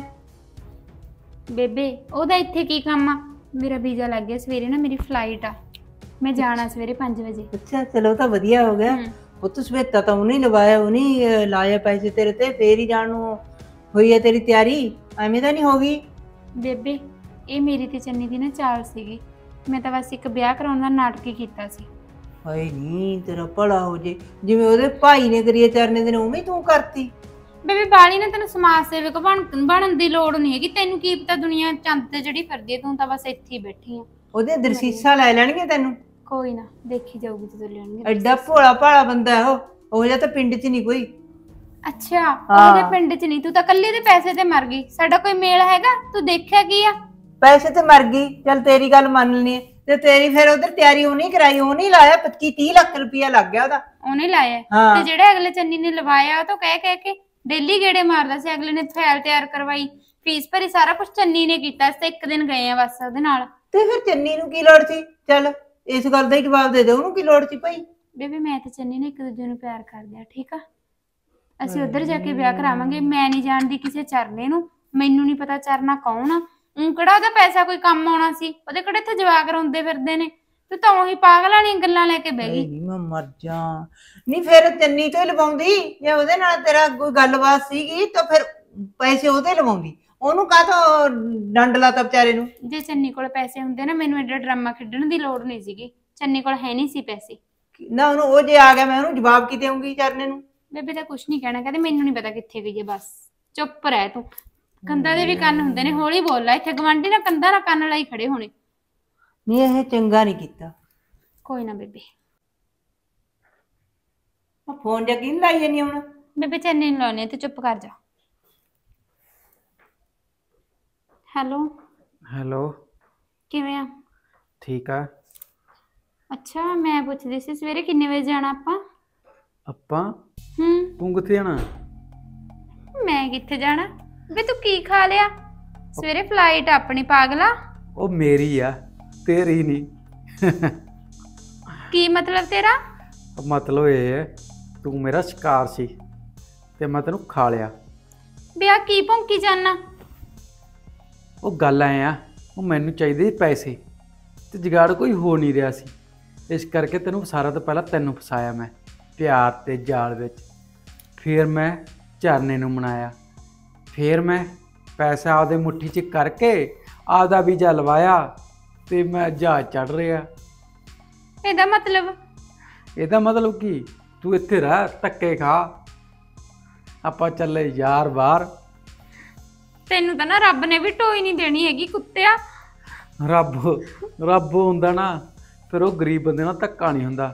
ਬੇਬੇ ਉਹਦਾ ਇੱਥੇ ਕੀ ਕੰਮ ਆ? ਮੇਰਾ ਵੀਜ਼ਾ ਲੱਗ ਗਿਆ ਸਵੇਰੇ ਨਾ, ਮੇਰੀ ਫਲਾਈਟ ਆ, ਮੈਂ ਜਾਣਾ ਸਵੇਰੇ 5 ਵਜੇ। ਅੱਛਾ ਚਲੋ ਤਾਂ ਵਧੀਆ ਹੋ ਗਿਆ। ਪੁੱਤ ਸਵੇਤਾ ਤਾਂ ਉਹਨੇ ਲਵਾਇਆ, ਉਹਨੇ ਲਾਇਆ ਪੈਸੇ ਤੇਰੇ ਤੇ, ਫੇਰ ਹੀ ਜਾਣ ਨੂੰ ਹੋਈ ਹੈ ਤੇਰੀ ਤਿਆਰੀ। ਐਵੇਂ ਤਾਂ ਨਹੀਂ ਹੋ ਗਈ? ਬੇਬੇ ਇਹ ਮੇਰੀ ਤੇ ਚੰਨੀ ਦੀ ਨਾ ਚਾਲ ਸੀਗੀ, ਮੈਂ ਤਾਂ ਬਸ ਇੱਕ ਵਿਆਹ ਕਰਾਉਣ ਦਾ ਨਾਟਕ ਹੀ ਕੀਤਾ ਸੀ। ਹਾਏ ਨਹੀਂ, ਤੇਰਾ ਭਲਾ ਹੋ ਜੇ। ਜਿਵੇਂ ਉਹਦੇ ਭਾਈ ਨੇ ਕਰੀਏ ਚਰਨੇ ਦੇ, ਉਵੇਂ ਤੂੰ ਕਰਤੀ। ਬੇਬੇ ਬਾਲੀ ਨੇ ਤੈਨੂੰ ਸਮਾਜ ਸੇਵਕ ਬਣਨ ਦੀ ਲੋੜ ਨਹੀਂ ਹੈਗੀ। ਤੈਨੂੰ ਕੀ ਪਤਾ ਦੁਨੀਆ ਚੰਦ ਤੇ ਜਿਹੜੀ ਫਿਰਦੀ ਹੈ, ਤੂੰ ਤਾਂ ਬਸ ਇੱਥੇ ਹੀ ਬੈਠੀ ਆ। ਉਹਦੇ ਦਰਸ਼ੀਸਾ ਲੈ ਲੈਣਗੇ ਤੈਨੂੰ। ਕੋਈ ਨਾ, ਦੇਖੀ ਜਾਊਗੀ ਜਦੋਂ ਲੈਣਗੇ। ਐਡਾ ਭੋਲਾ ਭਾਲਾ ਬੰਦਾ ਹੈ ਉਹ ਜਿਹਾ ਤਾਂ ਪਿੰਡ 'ਚ ਨਹੀਂ ਕੋਈ। ਅੱਛਾ, ਉਹਦੇ ਪਿੰਡ 'ਚ ਨਹੀਂ, ਤੂੰ ਤਾਂ ਕੱਲੀ ਦੇ ਪੈਸੇ ਤੇ ਮਰ ਗਈ। ਸਾਡਾ ਕੋਈ ਮੇਲ ਹੈਗਾ? ਤੂੰ ਦੇਖਿਆ ਕੀ ਆ? ਪੈਸੇ ਤੇ ਮਰ ਗਈ, ਚੱਲ ਤੇਰੀ ਗੱਲ ਮੰਨ ਲੈਣੀ ਹੈ, ਤੇ ਤੇਰੀ ਫਿਰ ਉਧਰ ਤਿਆਰੀ ਉਹਨੇ ਕਰਾਈ, ਉਹਨੇ ਲਾਇਆ 25-30 ਲੱਖ ਰੁਪਇਆ ਲੱਗ ਗਿਆ ਉਹਦਾ। ਉਹਨੇ ਲਾਇਆ ਤੇ ਜਿਹੜਾ ਅਗਲੇ ਚੰਨੀ ਨੇ ਲਵਾਇਆ ਉਹ ਤਾਂ ਕਹਿ ਕੇ ਡੇਲੀ ਗੇੜੇ ਮਾਰਦਾ ਸੀ। ਅਗਲੇ ਨੇ ਫਾਈਲ ਤਿਆਰ ਕਰਵਾਈ, ਫੀਸ ਭਰੀ, ਸਾਰਾ ਕੁਝ ਚੰਨੀ ਨੇ ਕੀਤਾ। ਅਸੀਂ ਤਾਂ ਇੱਕ ਦਿਨ ਗਏ ਆ ਬਸ ਉਹਦੇ ਨਾਲ। ਤੇ ਫਿਰ ਚੰਨੀ ਨੂੰ ਕੀ ਲੋੜ ਸੀ? ਚੱਲ ਇਸ ਗੱਲ ਦਾ ਹੀ ਜਵਾਬ ਦੇ ਦੇ, ਉਹਨੂੰ ਕੀ ਲੋੜ ਸੀ ਭਾਈ? ਬੇਬੇ ਮੈਂ ਤੇ ਚੰਨੀ ਨੇ ਇੱਕ ਦੂਜੇ ਨੂੰ ਪਿਆਰ ਕਰਦੇ ਆ, ਠੀਕ ਆ। ਅਸੀਂ ਉੱਧਰ ਜਾ ਕੇ ਵਿਆਹ ਕਰਾਵਾਂਗੇ। ਮੈਂ ਨਹੀਂ ਜਾਣਦੀ ਕਿਸੇ ਚਰਨੇ ਨੂੰ, ਮੈਨੂੰ ਨਹੀਂ ਪਤਾ ਚਰਨਾ ਕੌਣ ਆ। ਕਿਹੜਾ ਉਹਦਾ ਪੈਸਾ ਕੋਈ ਕੰਮ ਆਉਣਾ ਸੀ? ਉਹਦੇ ਕਿਹੜੇ ਇੱਥੇ ਜਵਾਕ ਰੋਂਦੇ ਫਿਰਦੇ ਨੇ। ਤੂੰ ਤਾਂ ਉਹੀ ਪਾਗਲਾਂ ਵਾਲੀਆਂ ਗੱਲਾਂ ਲੈ ਕੇ ਬਹਿ ਗਈ। ਮੈਂ ਮਰ ਜਾ। ਨਹੀਂ ਫਿਰ ਚੰਨੀ ਤੋਂ ਹੀ ਲਵਾਉਂਦੀ, ਜੇ ਉਹਦੇ ਨਾਲ ਤੇਰਾ ਕੋਈ ਗੱਲਬਾਤ ਸੀਗੀ ਤਾਂ ਫਿਰ ਪੈਸੇ ਉਹਦੇ ਲਵਾਉਂਦੀ। ਉਹਨੂੰ ਕਾਹਤੋਂ ਡੰਡ ਲਾਤਾ ਵਿਚਾਰੇ ਨੂੰ? ਜੇ ਚੰਨੀ ਕੋਲ ਪੈਸੇ ਹੁੰਦੇ ਨਾ, ਮੈਨੂੰ ਐਡਾ ਡਰਾਮਾ ਖੇਡਣ ਦੀ ਲੋੜ ਨਹੀਂ ਸੀਗੀ। ਚੰਨੀ ਕੋਲ ਹੈ ਨਹੀਂ ਸੀ ਪੈਸੇ ਨਾ। ਉਹਨੂੰ ਉਹ ਜੇ ਆ ਗਿਆ, ਮੈਂ ਉਹਨੂੰ ਜਵਾਬ ਕੀ ਦੇਵਾਂਗੀ ਚਰਨੇ ਨੂੰ? ਬੇਬੇ ਤਾਂ ਕੁਛ ਨਹੀਂ ਕਹਿਣਾ, ਕਹਿੰਦੇ ਮੈਨੂੰ ਨਹੀਂ ਪਤਾ ਕਿੱਥੇ ਗਈ ਹੈ। ਬਸ ਚੁੱਪ ਰਹਿ ਤੂੰ। ਕੰਧਾਂ ਦੇ ਵੀ ਕੰਨ ਹੁੰਦੇ ਨੇ, ਹੌਲੀ ਬੋਲ ਲੈ। ਇੱਥੇ ਗਵਾਂਢੀ ਨਾ ਕੰਧਾਂ ਨਾਲ ਕੰਨ ਲਾਈ ਖੜੇ ਹੋਣੇ। ਨਹੀਂ, ਇਹ ਚੰਗਾ ਨਹੀਂ ਕੀਤਾ। ਕੋਈ ਨਾ ਬੇਬੇ। ਫੋਨ ਜਾਂ ਕਿਹਨੂੰ ਲਾਈ ਜਾਨੀ ਹੁਣ? ਬੇਬੇ ਚੰਨੀ ਨੂੰ ਲਾਉਣੇ ਤੇ ਚੁੱਪ ਕਰ ਜਾ। ਹੈਲੋ ਹੈਲੋ, ਕਿਵੇਂ ਆ? ਠੀਕ ਆ। ਅੱਛਾ, ਮੈਂ ਪੁੱਛਦੀ ਸੀ ਸਵੇਰੇ ਕਿੰਨੇ ਵਜੇ ਜਾਣਾ ਆਪਾਂ? ਆਪਾਂ? ਤੂੰ ਕਿੱਥੇ ਜਾਣਾ? ਮੈਂ ਕਿੱਥੇ ਜਾਣਾ? ਵੇ ਤੂੰ ਕੀ ਖਾ ਲਿਆ? ਸਵੇਰੇ ਫਲਾਈਟ ਆਪਣੀ, ਪਾਗਲਾ। ਉਹ ਮੇਰੀ ਆ, ਤੇਰੀ ਨਹੀਂ। ਕੀ ਮਤਲਬ ਤੇਰਾ? ਮਤਲਬ ਇਹ ਹੈ, ਤੂੰ ਮੇਰਾ ਸ਼ਿਕਾਰ ਸੀ ਤੇ ਮੈਂ ਤੈਨੂੰ ਖਾ ਲਿਆ। ਬਿਆ ਕੀ ਭੌਂਕੀ ਜਾਨਾ? ਉਹ ਗੱਲ ਐ ਆ, ਉਹ ਮੈਨੂੰ ਚਾਹੀਦੇ ਸੀ ਪੈਸੇ ਤੇ ਜੁਗਾੜ ਕੋਈ ਹੋ ਨਹੀਂ ਰਿਹਾ ਸੀ। ਇਸ ਕਰਕੇ ਤੈਨੂੰ ਸਾਰਾ ਤੋਂ ਪਹਿਲਾਂ ਤੈਨੂੰ ਫਸਾਇਆ ਮੈਂ ਪਿਆਰ ਤੇ ਜਾਲ ਵਿੱਚ। ਫਿਰ ਮੈਂ ਝਰਨੇ ਨੂੰ ਮਨਾਇਆ, ਫਿਰ ਮੈਂ ਪੈਸਾ ਆਪਦੇ ਮੁੱਠੀ 'ਚ ਕਰਕੇ ਆਪਦਾ ਵੀਜ਼ਾ ਲਵਾਇਆ ਤੇ ਮੈਂ ਜਹਾਜ਼ ਚੜ੍ਹ ਰਿਹਾ। ਇਹਦਾ ਮਤਲਬ? ਇਹਦਾ ਮਤਲਬ ਕੀ? ਤੂੰ ਇੱਥੇ ਰਹਿ, ਧੱਕੇ ਖਾ, ਆਪਾਂ ਚੱਲੇ ਯਾਰ ਬਾਹਰ। ਤੈਨੂੰ ਤਾਂ ਨਾ ਰੱਬ ਨੇ ਵੀ ਢੋਈ ਨਹੀਂ ਦੇਣੀ ਹੈਗੀ, ਕੁੱਤਿਆ। ਰੱਬ ਹੁੰਦਾ ਨਾ, ਫਿਰ ਉਹ ਗਰੀਬ ਬੰਦੇ ਨਾਲ ਧੱਕਾ ਨਹੀਂ ਹੁੰਦਾ।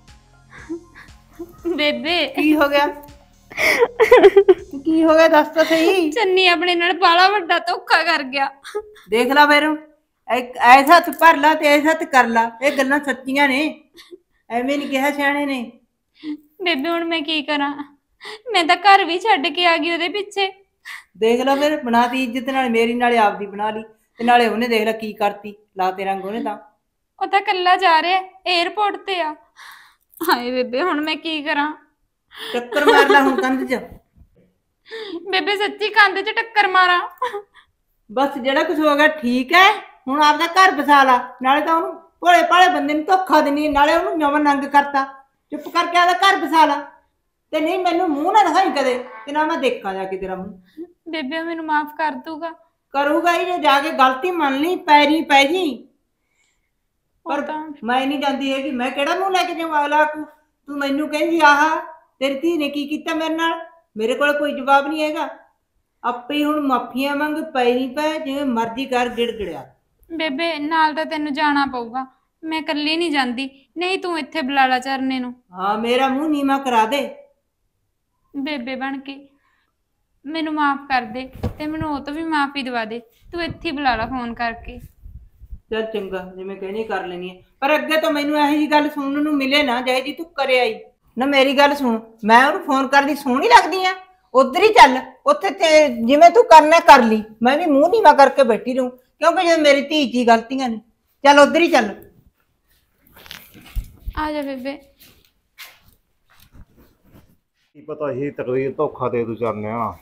ਬੇਬੇ ਕੀ ਹੋ ਗਿਆ? ਕੀ ਹੋ ਗਿਆ ਦੱਸ ਤਾਂ ਸਹੀ। ਚੰਨੀ ਆਪਣੇ ਨਾਲ ਬਾਲਾ ਵੱਡਾ ਧੋਖਾ ਕਰ ਗਿਆ। ਦੇਖ ਲਾ ਫਿਰ, ਐਸਾ ਹੱਥ ਭਰ ਲਾ ਤੇ ਐਸਾ ਹੱਥ ਕਰ ਲਾ, ਇਹ ਗੱਲਾਂ ਸੱਚੀਆਂ ਨੇ, ਐਵੇਂ ਨਹੀਂ ਕਿਹਾ ਸਿਆਣੇ ਨੇ। ਬੇਬੇ ਹੁਣ ਮੈਂ ਕੀ ਕਰਾਂ? ਮੈਂ ਤਾਂ ਘਰ ਵੀ ਛੱਡ ਕੇ ਆ ਗਈ ਉਹਦੇ ਪਿੱਛੇ। ਦੇਖ ਲਾ ਫਿਰ, ਬਣਾਤੀ ਇੱਜ਼ਤ ਨਾਲ ਮੇਰੀ, ਨਾਲੇ ਆਪਦੀ ਬਣਾ ਲਈ ਤੇ ਨਾਲੇ ਉਹਨੇ ਦੇਖ ਲਾ ਕੀ ਕਰਤੀ, ਲਾਤੇ ਰੰਗ ਉਹਨੇ ਤਾਂ। ਉਹ ਤਾਂ ਇਕੱਲਾ ਜਾ ਰਿਹਾ, 에ਅਰਪੋਰਟ ਤੇ ਆ। ਹਾਏ ਬੇਬੇ ਹੁਣ ਮੈਂ ਕੀ ਕਰਾਂ? ਟੱਕਰ ਮਾਰ ਲਾ ਹੁਣ ਕੰਧ 'ਚ। ਬੇਬੇ ਸੱਚੀ ਕੰਧ 'ਚ ਟੱਕਰ ਮਾਰਾਂ? ਬਸ ਜਿਹੜਾ ਕੁਝ ਹੋ ਗਿਆ ਠੀਕ ਹੈ, ਹੁਣ ਆਪਦਾ ਘਰ ਬਸਾ ਲਾ। ਨਾਲੇ ਤਾਂ ਉਹਨੂੰ ਭੋਲੇ ਭਾਲੇ ਬੰਦੇ ਨੂੰ ਧੋਖਾ ਦਿੰਦੀ, ਨਾਲੇ ਉਹਨੂੰ ਨਵਾਂ ਨੰਗ ਕਰਤਾ। ਚੁੱਪ ਕਰਕੇ ਆਪਦਾ ਘਰ ਬਸਾ ਲਾ, ਤੇ ਨਹੀਂ ਮੈਨੂੰ ਮੂੰਹ ਨਾ ਦਿਖਾਈ ਕਦੇ, ਤੇ ਨਾ ਮੈਂ ਦੇਖਾਂ ਜਾ ਕੇ ਤੇਰਾ ਮੂੰਹ। ਬੇਬੇ ਮੈਨੂੰ ਮਾਫ ਕਰ ਦੂਗਾ? ਕਰੂਗਾ ਹੀ, ਜੇ ਜਾ ਕੇ ਗਲਤੀ ਮੰਨ ਲਈ ਪੈਰੀ ਪੈ ਜੀ। ਉਹ ਪਰ ਤਾਂ ਮੈਂ ਨਹੀਂ ਜਾਂਦੀ ਹੈਗੀ, ਮੈਂ ਕਿਹੜਾ ਮੂੰਹ ਲੈ ਕੇ ਜਾਵਾਂ ਅਗਲਾ ਕੋ। ਤੂੰ ਮੈਨੂੰ ਕਹਿੰਦੀ ਆਹ ਤੇਰੀ ਧੀ ਨੇ ਕੀ ਕੀਤਾ ਮੇਰੇ ਨਾਲ, ਮੇਰੇ ਕੋਲ ਕੋਈ ਜਵਾਬ ਨਹੀਂ ਹੈਗਾ। ਆਪੇ ਹੀ ਹੁਣ ਮਾਫੀਆਂ ਮੰਗ, ਪੈਰੀ ਪੈ, ਜਿਵੇਂ ਮਰਜ਼ੀ ਕਰ, ਗਿੜਗੜਿਆ। ਬੇਬੇ ਨਾਲ ਤਾਂ ਤੈਨੂੰ ਜਾਣਾ ਪਊਗਾ, ਮੈਂ ਇਕੱਲੀ ਨਹੀਂ ਜਾਂਦੀ। ਨਹੀਂ ਤੂੰ ਇੱਥੇ ਬੁਲਾ ਲਾ ਚਰਨੇ ਨੂੰ। ਹਾਂ, ਮੇਰਾ ਮੂੰਹ ਨੀਵਾਂ ਕਰਾ ਦੇ। ਬੇਬੇ ਬਣ ਕੇ ਮੈਨੂੰ ਮਾਫ ਕਰ ਦੇ ਤੇ ਮੈਨੂੰ ਉਹ ਤੋਂ ਵੀ ਮਾਫੀ ਦਵਾ ਦੇ। ਤੂੰ ਇੱਥੇ ਹੀ ਬੁਲਾ ਲਾ ਫੋਨ ਕਰਕੇ। ਚੱਲ ਚੰਗਾ, ਜਿਵੇਂ ਕਹਿਣੀ ਕਰ ਲੈਣੀ ਹੈ, ਪਰ ਅੱਗੇ ਤੋਂ ਮੈਨੂੰ ਇਹੋ ਜਿਹੀ ਗੱਲ ਸੁਣਨ ਨੂੰ ਮਿਲੇ ਨਾ, ਜਿਹੇ ਜੀ ਤੂੰ ਕਰਿਆ ਈ ਨਾ। ਮੇਰੀ ਗੱਲ ਸੁਣ, ਮੈਂ ਉਹਨੂੰ ਫੋਨ ਕਰਦੀ ਸੋਹਣੀ ਲੱਗਦੀ ਆ? ਉਧਰ ਹੀ ਚੱਲ, ਉੱਥੇ ਤੇ ਜਿਵੇਂ ਤੂੰ ਕਰਨਾ ਕਰ ਲਈ, ਮੈਂ ਵੀ ਮੂੰਹ ਨੀਵਾਂ ਕਰਕੇ ਬੈਠੀ ਰਹੂੰ, ਕਿਉਂਕਿ ਜੇ ਮੇਰੀ ਧੀ 'ਚ ਹੀ ਗਲਤੀਆਂ ਨੇ। ਚੱਲ ਉਧਰ ਹੀ ਚੱਲ। ਆ ਜਾ ਬੇਬੇ। ਕੀ ਪਤਾ ਸੀ ਤਕਦੀਰ ਧੋਖਾ ਦੇ ਦੂ ਚਰਨਿਆ।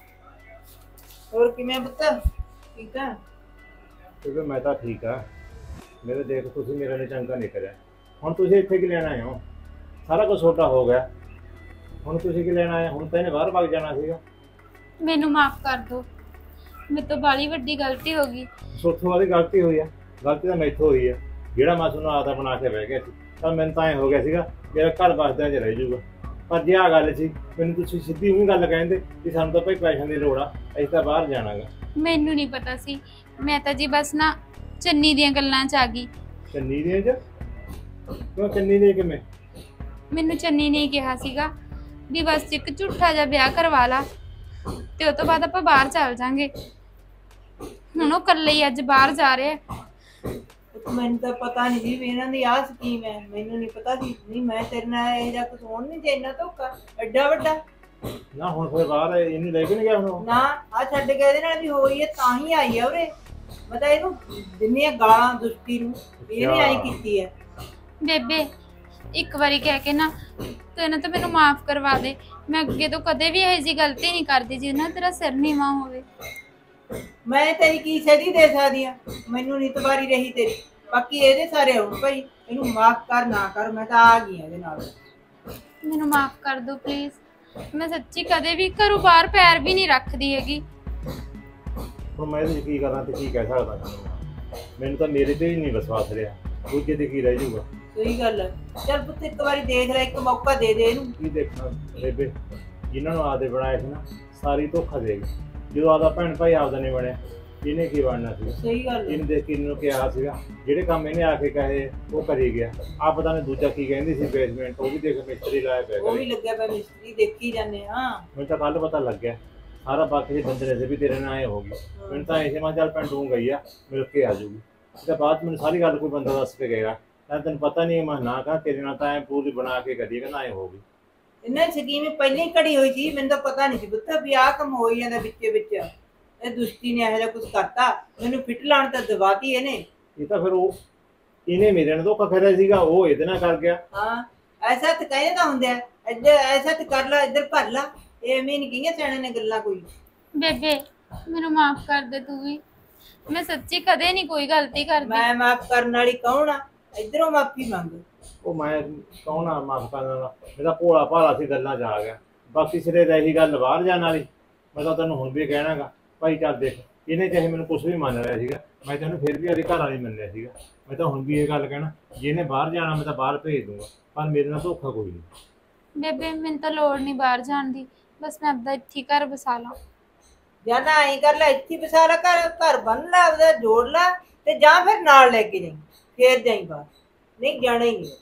ਹੋਰ ਕਿਵੇਂ ਪੁੱਤ, ਠੀਕ ਆ? ਕਿਉਂਕਿ ਮੈਂ ਤਾਂ ਠੀਕ ਆ। ਮੇਰੇ ਦੇਖ ਤੁਸੀਂ ਮੇਰੇ ਨੇ ਚੰਗਾ ਨਹੀਂ ਕਰਿਆ। ਹੁਣ ਤੁਸੀਂ ਇੱਥੇ ਕੀ ਲੈਣ ਆਏ ਹੋ? ਸਾਰਾ ਕੁਝ ਛੋਟਾ ਹੋ ਗਿਆ, ਹੁਣ ਤੁਸੀਂ ਕੀ ਲੈਣ ਆਏ? ਹੁਣ ਤਾਂ ਇਹਨੇ ਬਾਹਰ ਭੱਜ ਜਾਣਾ ਸੀਗਾ। ਮੈਨੂੰ ਮਾਫ ਕਰ ਦਿਓ, ਮੇਰੇ ਤੋਂ ਬਾਲੀ ਵੱਡੀ ਗਲਤੀ ਹੋ ਗਈ। ਸੋਥੋਂ ਵਾਲੀ ਗਲਤੀ ਹੋਈ ਆ, ਗਲਤੀ ਤਾਂ ਮੈਥੋਂ ਹੋਈ ਆ। ਜਿਹੜਾ ਮੈਂ ਤੁਹਾਨੂੰ ਆਦਾ ਬਣਾ ਕੇ ਬਹਿ ਗਿਆ ਸੀ, ਤਾਂ ਮੈਨੂੰ ਤਾਂ ਐਂ ਹੋ ਗਿਆ ਸੀਗਾ ਮੇਰਾ ਘਰ ਵਸਦਿਆਂ 'ਚ ਰਹਿ ਜਾਊਗਾ। ਪਰ ਜੇ ਆਹ ਗੱਲ ਸੀ, ਮੈਨੂੰ ਤੁਸੀਂ ਸਿੱਧੀ ਉਹੀ ਗੱਲ ਕਹਿੰਦੇ ਕਿ ਸਾਨੂੰ ਤਾਂ ਭਾਈ ਪੈਸਿਆਂ ਦੀ ਲੋੜ ਆ, ਅਸੀਂ ਤਾਂ ਬਾਹਰ ਜਾਣਾਗਾ। ਮੈਨੂੰ ਨਹੀਂ ਪਤਾ ਸੀ, ਮੈਂ ਤਾਂ ਜੀ ਬਸ ਨਾ ਚੰਨੀ ਦੀਆਂ ਗੱਲਾਂ 'ਚ ਆ ਗਈ। ਚੰਨੀ ਦੇ 'ਚ ਕਿਉਂ? ਚੰਨੀ ਦੇ ਕਿਵੇਂ? ਮੈਨੂੰ ਚੰਨੀ ਨੇ ਹੀ ਕਿਹਾ ਸੀਗਾ ਵੀ ਬਸ ਇੱਕ ਝੂਠਾ ਜਿਹਾ ਵਿਆਹ ਕਰਵਾ ਲਾ ਤੇ ਉਹ ਤੋਂ ਬਾਅਦ ਆਪਾਂ ਬਾਹਰ ਚੱਲ ਜਾਾਂਗੇ। ਹੁਣ ਉਹ ਇਕੱਲੇ ਹੀ ਅੱਜ ਬਾਹਰ ਜਾ ਰਿਹਾ। ਮੈਨੂੰ ਤਾਂ ਪਤਾ ਨਹੀਂ ਸੀ ਵੀ ਇਹਨਾਂ ਦੀ ਆਹ ਸਕੀਮ ਹੈ, ਮੈਨੂੰ ਨਹੀਂ ਪਤਾ ਸੀ। ਨਹੀਂ ਮੈਂ ਤੇਰੇ ਨਾਲ ਇਹ ਜਿਹਾ ਕੁਝ ਹੋਣ ਨਹੀਂ ਦੇਣਾ। ਧੋਖਾ ਐਡਾ ਵੱਡਾ ਨਾ। ਹੁਣ ਫਿਰ ਬਾਹਰ ਇਹਨੂੰ ਲੈ ਕੇ ਨਹੀਂ ਗਿਆ ਹੁਣ? ਨਾ, ਆ ਛੱਡ ਕੇ ਇਹਦੇ ਨਾਲ ਵੀ ਹੋਈ ਹੈ ਤਾਂ ਹੀ ਆਈ ਆ ਉਰੇ। ਮੈਂ ਤਾਂ ਇਹਨੂੰ ਦਿੰਨੀਆਂ ਗਾਲਾਂ ਦੁਸ਼ਟੀ ਨੂੰ, ਇਹਨੇ ਆਈ ਕੀਤੀ ਹੈ। ਬੇਬੇ ਇੱਕ ਵਾਰੀ ਕਹਿ ਕੇ ਨਾ ਤੂੰ ਇਹਨਾਂ ਤੋਂ ਮੈਨੂੰ ਮਾਫ ਕਰਵਾ ਦੇ। ਮੈਂ ਅੱਗੇ ਤੋਂ ਕਦੇ ਵੀ ਇਹੋ ਜਿਹੀ ਗਲਤੀ ਨਹੀਂ ਕਰਦੀ ਜਿਹਦੇ ਨਾਲ ਤੇਰਾ ਸਿਰ ਨੀਵਾਂ ਹੋਵੇ। ਮੈਂ ਤੇਰੀ ਕੀ ਸਹਿਦੀ ਦੇ ਸਕਦੀ ਆ? ਮੈਨੂੰ ਨਹੀਂ ਤਵਾਰੀ ਰਹੀ ਤੇਰੀ, ਬਾਕੀ ਇਹਦੇ ਸਾਰੇ ਹੁਣ ਭਾਈ ਇਹਨੂੰ ਮਾਫ ਕਰ ਨਾ ਕਰ, ਮੈਂ ਤਾਂ ਆ ਗਈ ਇਹਦੇ ਨਾਲ। ਮੈਨੂੰ ਮਾਫ ਕਰ ਦਿਓ ਪਲੀਜ਼। ਮੈਂ ਸੱਚੀ ਕਦੇ ਵੀ ਘਰੋਂ ਬਾਹਰ ਪੈਰ ਵੀ ਨਹੀਂ ਰੱਖਦੀ ਹੈਗੀ। ਹੁਣ ਮੈਂ ਇਹਦੇ 'ਚ ਕੀ ਕਰਾਂ ਤੇ ਕੀ ਕਹਿ ਸਕਦਾ ਤੁਹਾਨੂੰ? ਮੈਨੂੰ ਤਾਂ ਮੇਰੇ ਤੇ ਹੀ ਨਹੀਂ ਵਿਸ਼ਵਾਸ ਰਿਹਾ, ਦੂਜੇ ਤੇ ਕੀ ਰਹਿ ਜਾਊਗਾ। ਸਹੀ ਗੱਲ ਹੈ। ਚੱਲ ਪੁੱਤ ਇੱਕ ਵਾਰੀ ਦੇਖ ਲੈ, ਇੱਕ ਮੌਕਾ ਦੇ ਦੇ ਇਹਨੂੰ। ਕੀ ਦੇਖਣਾ ਬੇਬੇ, ਜਿਨ੍ਹਾਂ ਨੂੰ ਆਦੇ ਬਣਾਏ ਸੀ ਨਾ, ਸਾਰੀ ਧੋਖਾ ਦੇ ਗਈ। ਜਦੋਂ ਆਦਾ ਭੈਣ ਭਾਈ ਆਪਦਾ ਨਹੀਂ ਬਣਿਆ, ਇਹਨੇ ਕੀ ਬਣਨਾ ਸੀ? ਸਹੀ ਗੱਲ ਹੈ। ਇਹਨੂੰ ਦੇਖ ਕੇ ਇਹਨੂੰ ਕਿਹਾ ਸੀਗਾ, ਜਿਹੜੇ ਕੰਮ ਇਹਨੇ ਆ ਕੇ ਕਹੇ ਉਹ ਕਰੀ ਗਿਆ। ਆ ਪਤਾ ਨਹੀਂ ਦੂਜਾ ਕੀ ਕਹਿੰਦੀ ਸੀ, ਬੇਸਮੈਂਟ, ਉਹ ਵੀ ਦੇਖ ਮਿਸਤਰੀ ਲਾਇਆ ਪਿਆ ਉਹ ਵੀ ਕਰੇ। ਲੱਗਿਆ ਪਿਆ ਮਿਸਤਰੀ, ਦੇਖੀ ਜਾਂਦੇ ਹਾਂ। ਮੈਨੂੰ ਤਾਂ ਕੱਲ ਪਤਾ ਲੱਗਿਆ ਸਾਰਾ। ਬਾਕੀ ਦੇ ਬੰਦੇ ਨੇ ਵੀ ਤੇਰੇ ਨਾਲ ਆਏ ਹੋ ਗਈ। ਮੈਨੂੰ ਤਾਂ ਐਸੇ ਮੈਂ ਚੱਲ ਪਿੰਡ ਨੂੰ ਗਈ ਆ, ਮਿਲ ਕੇ ਆ ਜਾਊਗੀ। ਤੇ ਬਾਅਦ ਮੈਨੂੰ ਸਾਰੀ ਗੱਲ ਕੋਈ ਬੰਦਾ ਦੱਸ ਕੇ ਗਏਗਾ, ਤਾਂ ਤੈਨੂੰ ਪਤਾ ਨਹੀਂ। ਮੈਂ ਨਾ ਕਹਾਂ ਤੇਰੇ ਨਾਲ ਤਾਂ ਐ ਪੂਰੀ ਬਣਾ ਕੇ ਕਰੀ, ਕਹਿੰਦਾ ਐ ਹੋ ਗਈ। ਇਹਨਾਂ ਦੀ ਸਕੀਮ ਪਹਿਲਾਂ ਹੀ ਘੜੀ ਹੋਈ ਸੀ, ਮੈਨੂੰ ਤਾਂ ਪਤਾ ਨਹੀਂ ਸੀ ਪੁੱਤ ਵੀ ਆਹ ਕੰਮ ਹੋ ਹੀ ਜਾਂਦਾ ਵਿੱਚੇ ਵਿੱਚ। ਇਹ ਦੁਸ਼ਟੀ ਨੇ ਇਹੋ ਜਿਹਾ ਕੁਝ ਕਰਤਾ, ਮੈਨੂੰ ਫਿੱਟ ਲਾਉਣ ਤਾਂ ਦਵਾਤੀ ਇਹਨੇ। ਇਹ ਤਾਂ ਫਿਰ ਉਹ ਇਹਨੇ ਮੇਰੇ ਨਾਲ ਧੋਖਾ ਕਰਿਆ ਸੀਗਾ, ਉਹ ਇਹਦੇ ਨਾਲ ਕਰ ਗਿਆ। ਹਾਂ, ਐਸਾ ਤਾਂ ਕਹਿੰਦੇ ਤਾਂ ਹੁੰਦੇ ਆ, ਇੱਧਰ ਐਸਾ ਤਾਂ ਕਰ ਲਾ, ਇੱਧਰ ਭਰ ਲਾ। ਇਹ ਐਵੇਂ ਨਹੀਂ ਕਹੀਆਂ ਸਿਆਣੇ ਨੇ ਗੱਲਾਂ ਕੋਈ। ਬੇਬੇ ਮੈਨੂੰ ਮਾਫ ਕਰ ਦੇ ਤੂੰ ਵੀ। ਮੈਂ ਸੱਚੀ ਕਦੇ ਨਹੀਂ ਕੋਈ ਗਲਤੀ ਕਰਦੀ। ਮੈਂ ਮਾਫ ਕਰਨ ਵਾਲੀ ਕੌਣ ਆ? ਇੱਧਰੋਂ ਮਾਫੀ ਮੰਗ। ਉਹ ਮੈਂ ਕੌਣ ਆ ਮਾਫ ਕਰਨ ਵਾਲਾ? ਮੇਰਾ ਭੋਲਾ ਭਾਲਾ ਸੀ, ਗੱਲਾਂ 'ਚ ਆ ਗਿਆ। ਬਾਕੀ ਸਿਰੇ ਰਹੀ ਗੱਲ ਬਾਹਰ ਜਾਣ ਵਾਲੀ, ਮੈਂ ਤਾਂ ਤੈਨੂੰ ਹੁਣ ਵੀ ਕਹਿਣਾਗਾ ਭਾਈ ਚੱਲ ਦੇਖ, ਇਹਨੇ ਚਾਹੇ ਮੈਨੂੰ ਕੁਛ ਵੀ ਮੰਨ ਰਿਹਾ ਸੀਗਾ, ਮੈਂ ਤੈਨੂੰ ਫਿਰ ਵੀ ਉਹਦੇ ਘਰ ਵਾਲੀ ਮੰਨਿਆ ਸੀਗਾ। ਮੈਂ ਤਾਂ ਹੁਣ ਵੀ ਇਹ ਗੱਲ ਕਹਿਣਾ, ਜੇ ਇਹਨੇ ਬਾਹਰ ਜਾਣਾ ਮੈਂ ਤਾਂ ਬਾਹਰ ਭੇਜ ਦੂੰਗਾ, ਪਰ ਮੇਰੇ ਨਾਲ ਧੋਖਾ ਕੋਈ ਨਹੀਂ। ਬੇਬੇ ਮੈਨੂੰ ਤਾਂ ਲੋੜ ਨਹੀਂ ਬਾਹਰ ਜਾਣ ਦੀ, ਬਸ ਮੈਂ ਆਪਦਾ ਇੱਥੇ ਘਰ ਵਸਾ ਲਾਂ। ਜਾਂ ਨਾ ਐਂ ਕਰ ਲੈ, ਇੱਥੇ ਵਸਾ ਲਾ, ਘਰ ਬੰਨ ਲਾ, ਉਹਦਾ ਜੋੜ ਲਾ, ਤੇ ਜਾਂ ਫਿਰ ਨਾਲ ਲੈ ਕੇ ਜਾਈਂ, ਫੇਰ ਜਾਈਂ ਬਾਹਰ। ਨਹੀਂ ਜਾਣਾ ਹੀ ਨਹੀਂ।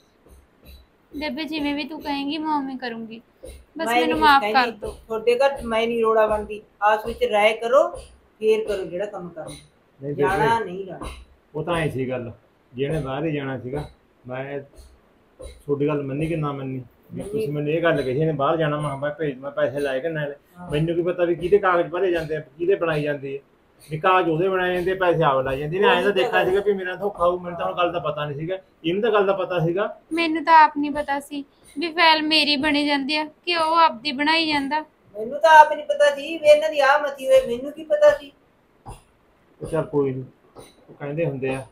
ਬੇਬੇ ਜਿਵੇਂ ਵੀ ਤੂੰ ਕਹੇਂਗੀ ਮੈਂ ਉਵੇਂ ਕਰੂੰਗੀ, ਬਸ ਮੈਂ ਮੈਨੂੰ ਨੀ ਮਾਫ ਕੁਛ ਕਰ ਕਹਿੰਦੀ, ਦਿਓ। ਤੁਹਾਡੇ ਘਰ ਮੈਂ ਨਹੀਂ ਰੋੜਾ ਬਣਦੀ। ਆਸ ਵਿੱਚ ਰਾਏ ਕਰੋ, ਫੇਰ ਕਰੋ ਜਿਹੜਾ ਕੰਮ ਕਰਨਾ। ਨਹੀਂ ਜਾਣਾ ਬੇਬੇ, ਨਹੀਂ ਜਾਣਾ। ਉਹ ਤਾਂ ਐ ਸੀ ਗੱਲ, ਜਿਹਨੇ ਬਾਹਰ ਹੀ ਜਾਣਾ ਸੀਗਾ। ਮੈਂ ਤੁਹਾਡੀ ਗੱਲ ਮੰਨੀ ਕਿ ਨਾ ਮੰਨੀ, ਵੀ ਤੁਸੀਂ ਮੈਨੂੰ ਇਹ ਗੱਲ ਕਹੀ ਇਹਨੇ ਬਾਹਰ ਜਾਣਾ, ਮੈਂ ਭੇਜ, ਮੈਂ ਪੈਸੇ ਲਾਏ ਕਿ ਨਾ। ਮੈਨੂੰ ਕੀ ਪਤਾ ਵੀ ਕਿਹਦੇ ਕਾਗਜ਼ ਭਰੇ ਜਾਂਦੇ ਆ, ਕਿਹਦੇ ਬਣਾਈ ਜਾਂਦੇ ਆ, ਵੀ ਕਾਗਜ਼ ਉਹਦੇ ਬਣਾਏ ਜਾਂਦੇ, ਪੈਸੇ ਆਪ ਲਾਈ ਜਾਂਦੇ ਨੇ। ਐਂ ਤਾਂ ਦੇਖਿਆ ਸੀਗਾ ਵੀ ਮੇਰਾ ਧੋਖਾ ਹੋਊ, ਮੈਨੂੰ ਤਾਂ ਗੱਲ ਦਾ ਪਤਾ ਨਹੀਂ ਸੀਗਾ। ਇਹਨੂੰ ਤਾਂ ਗੱਲ ਦਾ ਪਤਾ ਸੀਗਾ। ਮੈਨੂੰ ਤਾਂ ਆਪ ਨਹੀਂ ਪਤਾ ਸੀ ਵੀ ਫਾਈਲ ਮੇਰੀ ਬਣੀ ਜਾਂਦੀ ਆ ਕਿ ਉਹ ਆਪਦੀ ਬਣਾਈ ਜਾਂਦਾ। ਮੈਨੂੰ ਤਾਂ ਆਪ ਨਹੀਂ ਪਤਾ ਸੀ ਵੀ ਇਹਨਾਂ ਦੀ ਆਹ ਮਤੀ ਹੋਏ, ਮੈਨੂੰ ਕੀ ਪਤਾ ਸੀ। ਚੱਲ ਕੋਈ ਨਹੀਂ, ਉਹ ਕਹਿੰਦੇ ਹੁੰਦੇ ਆ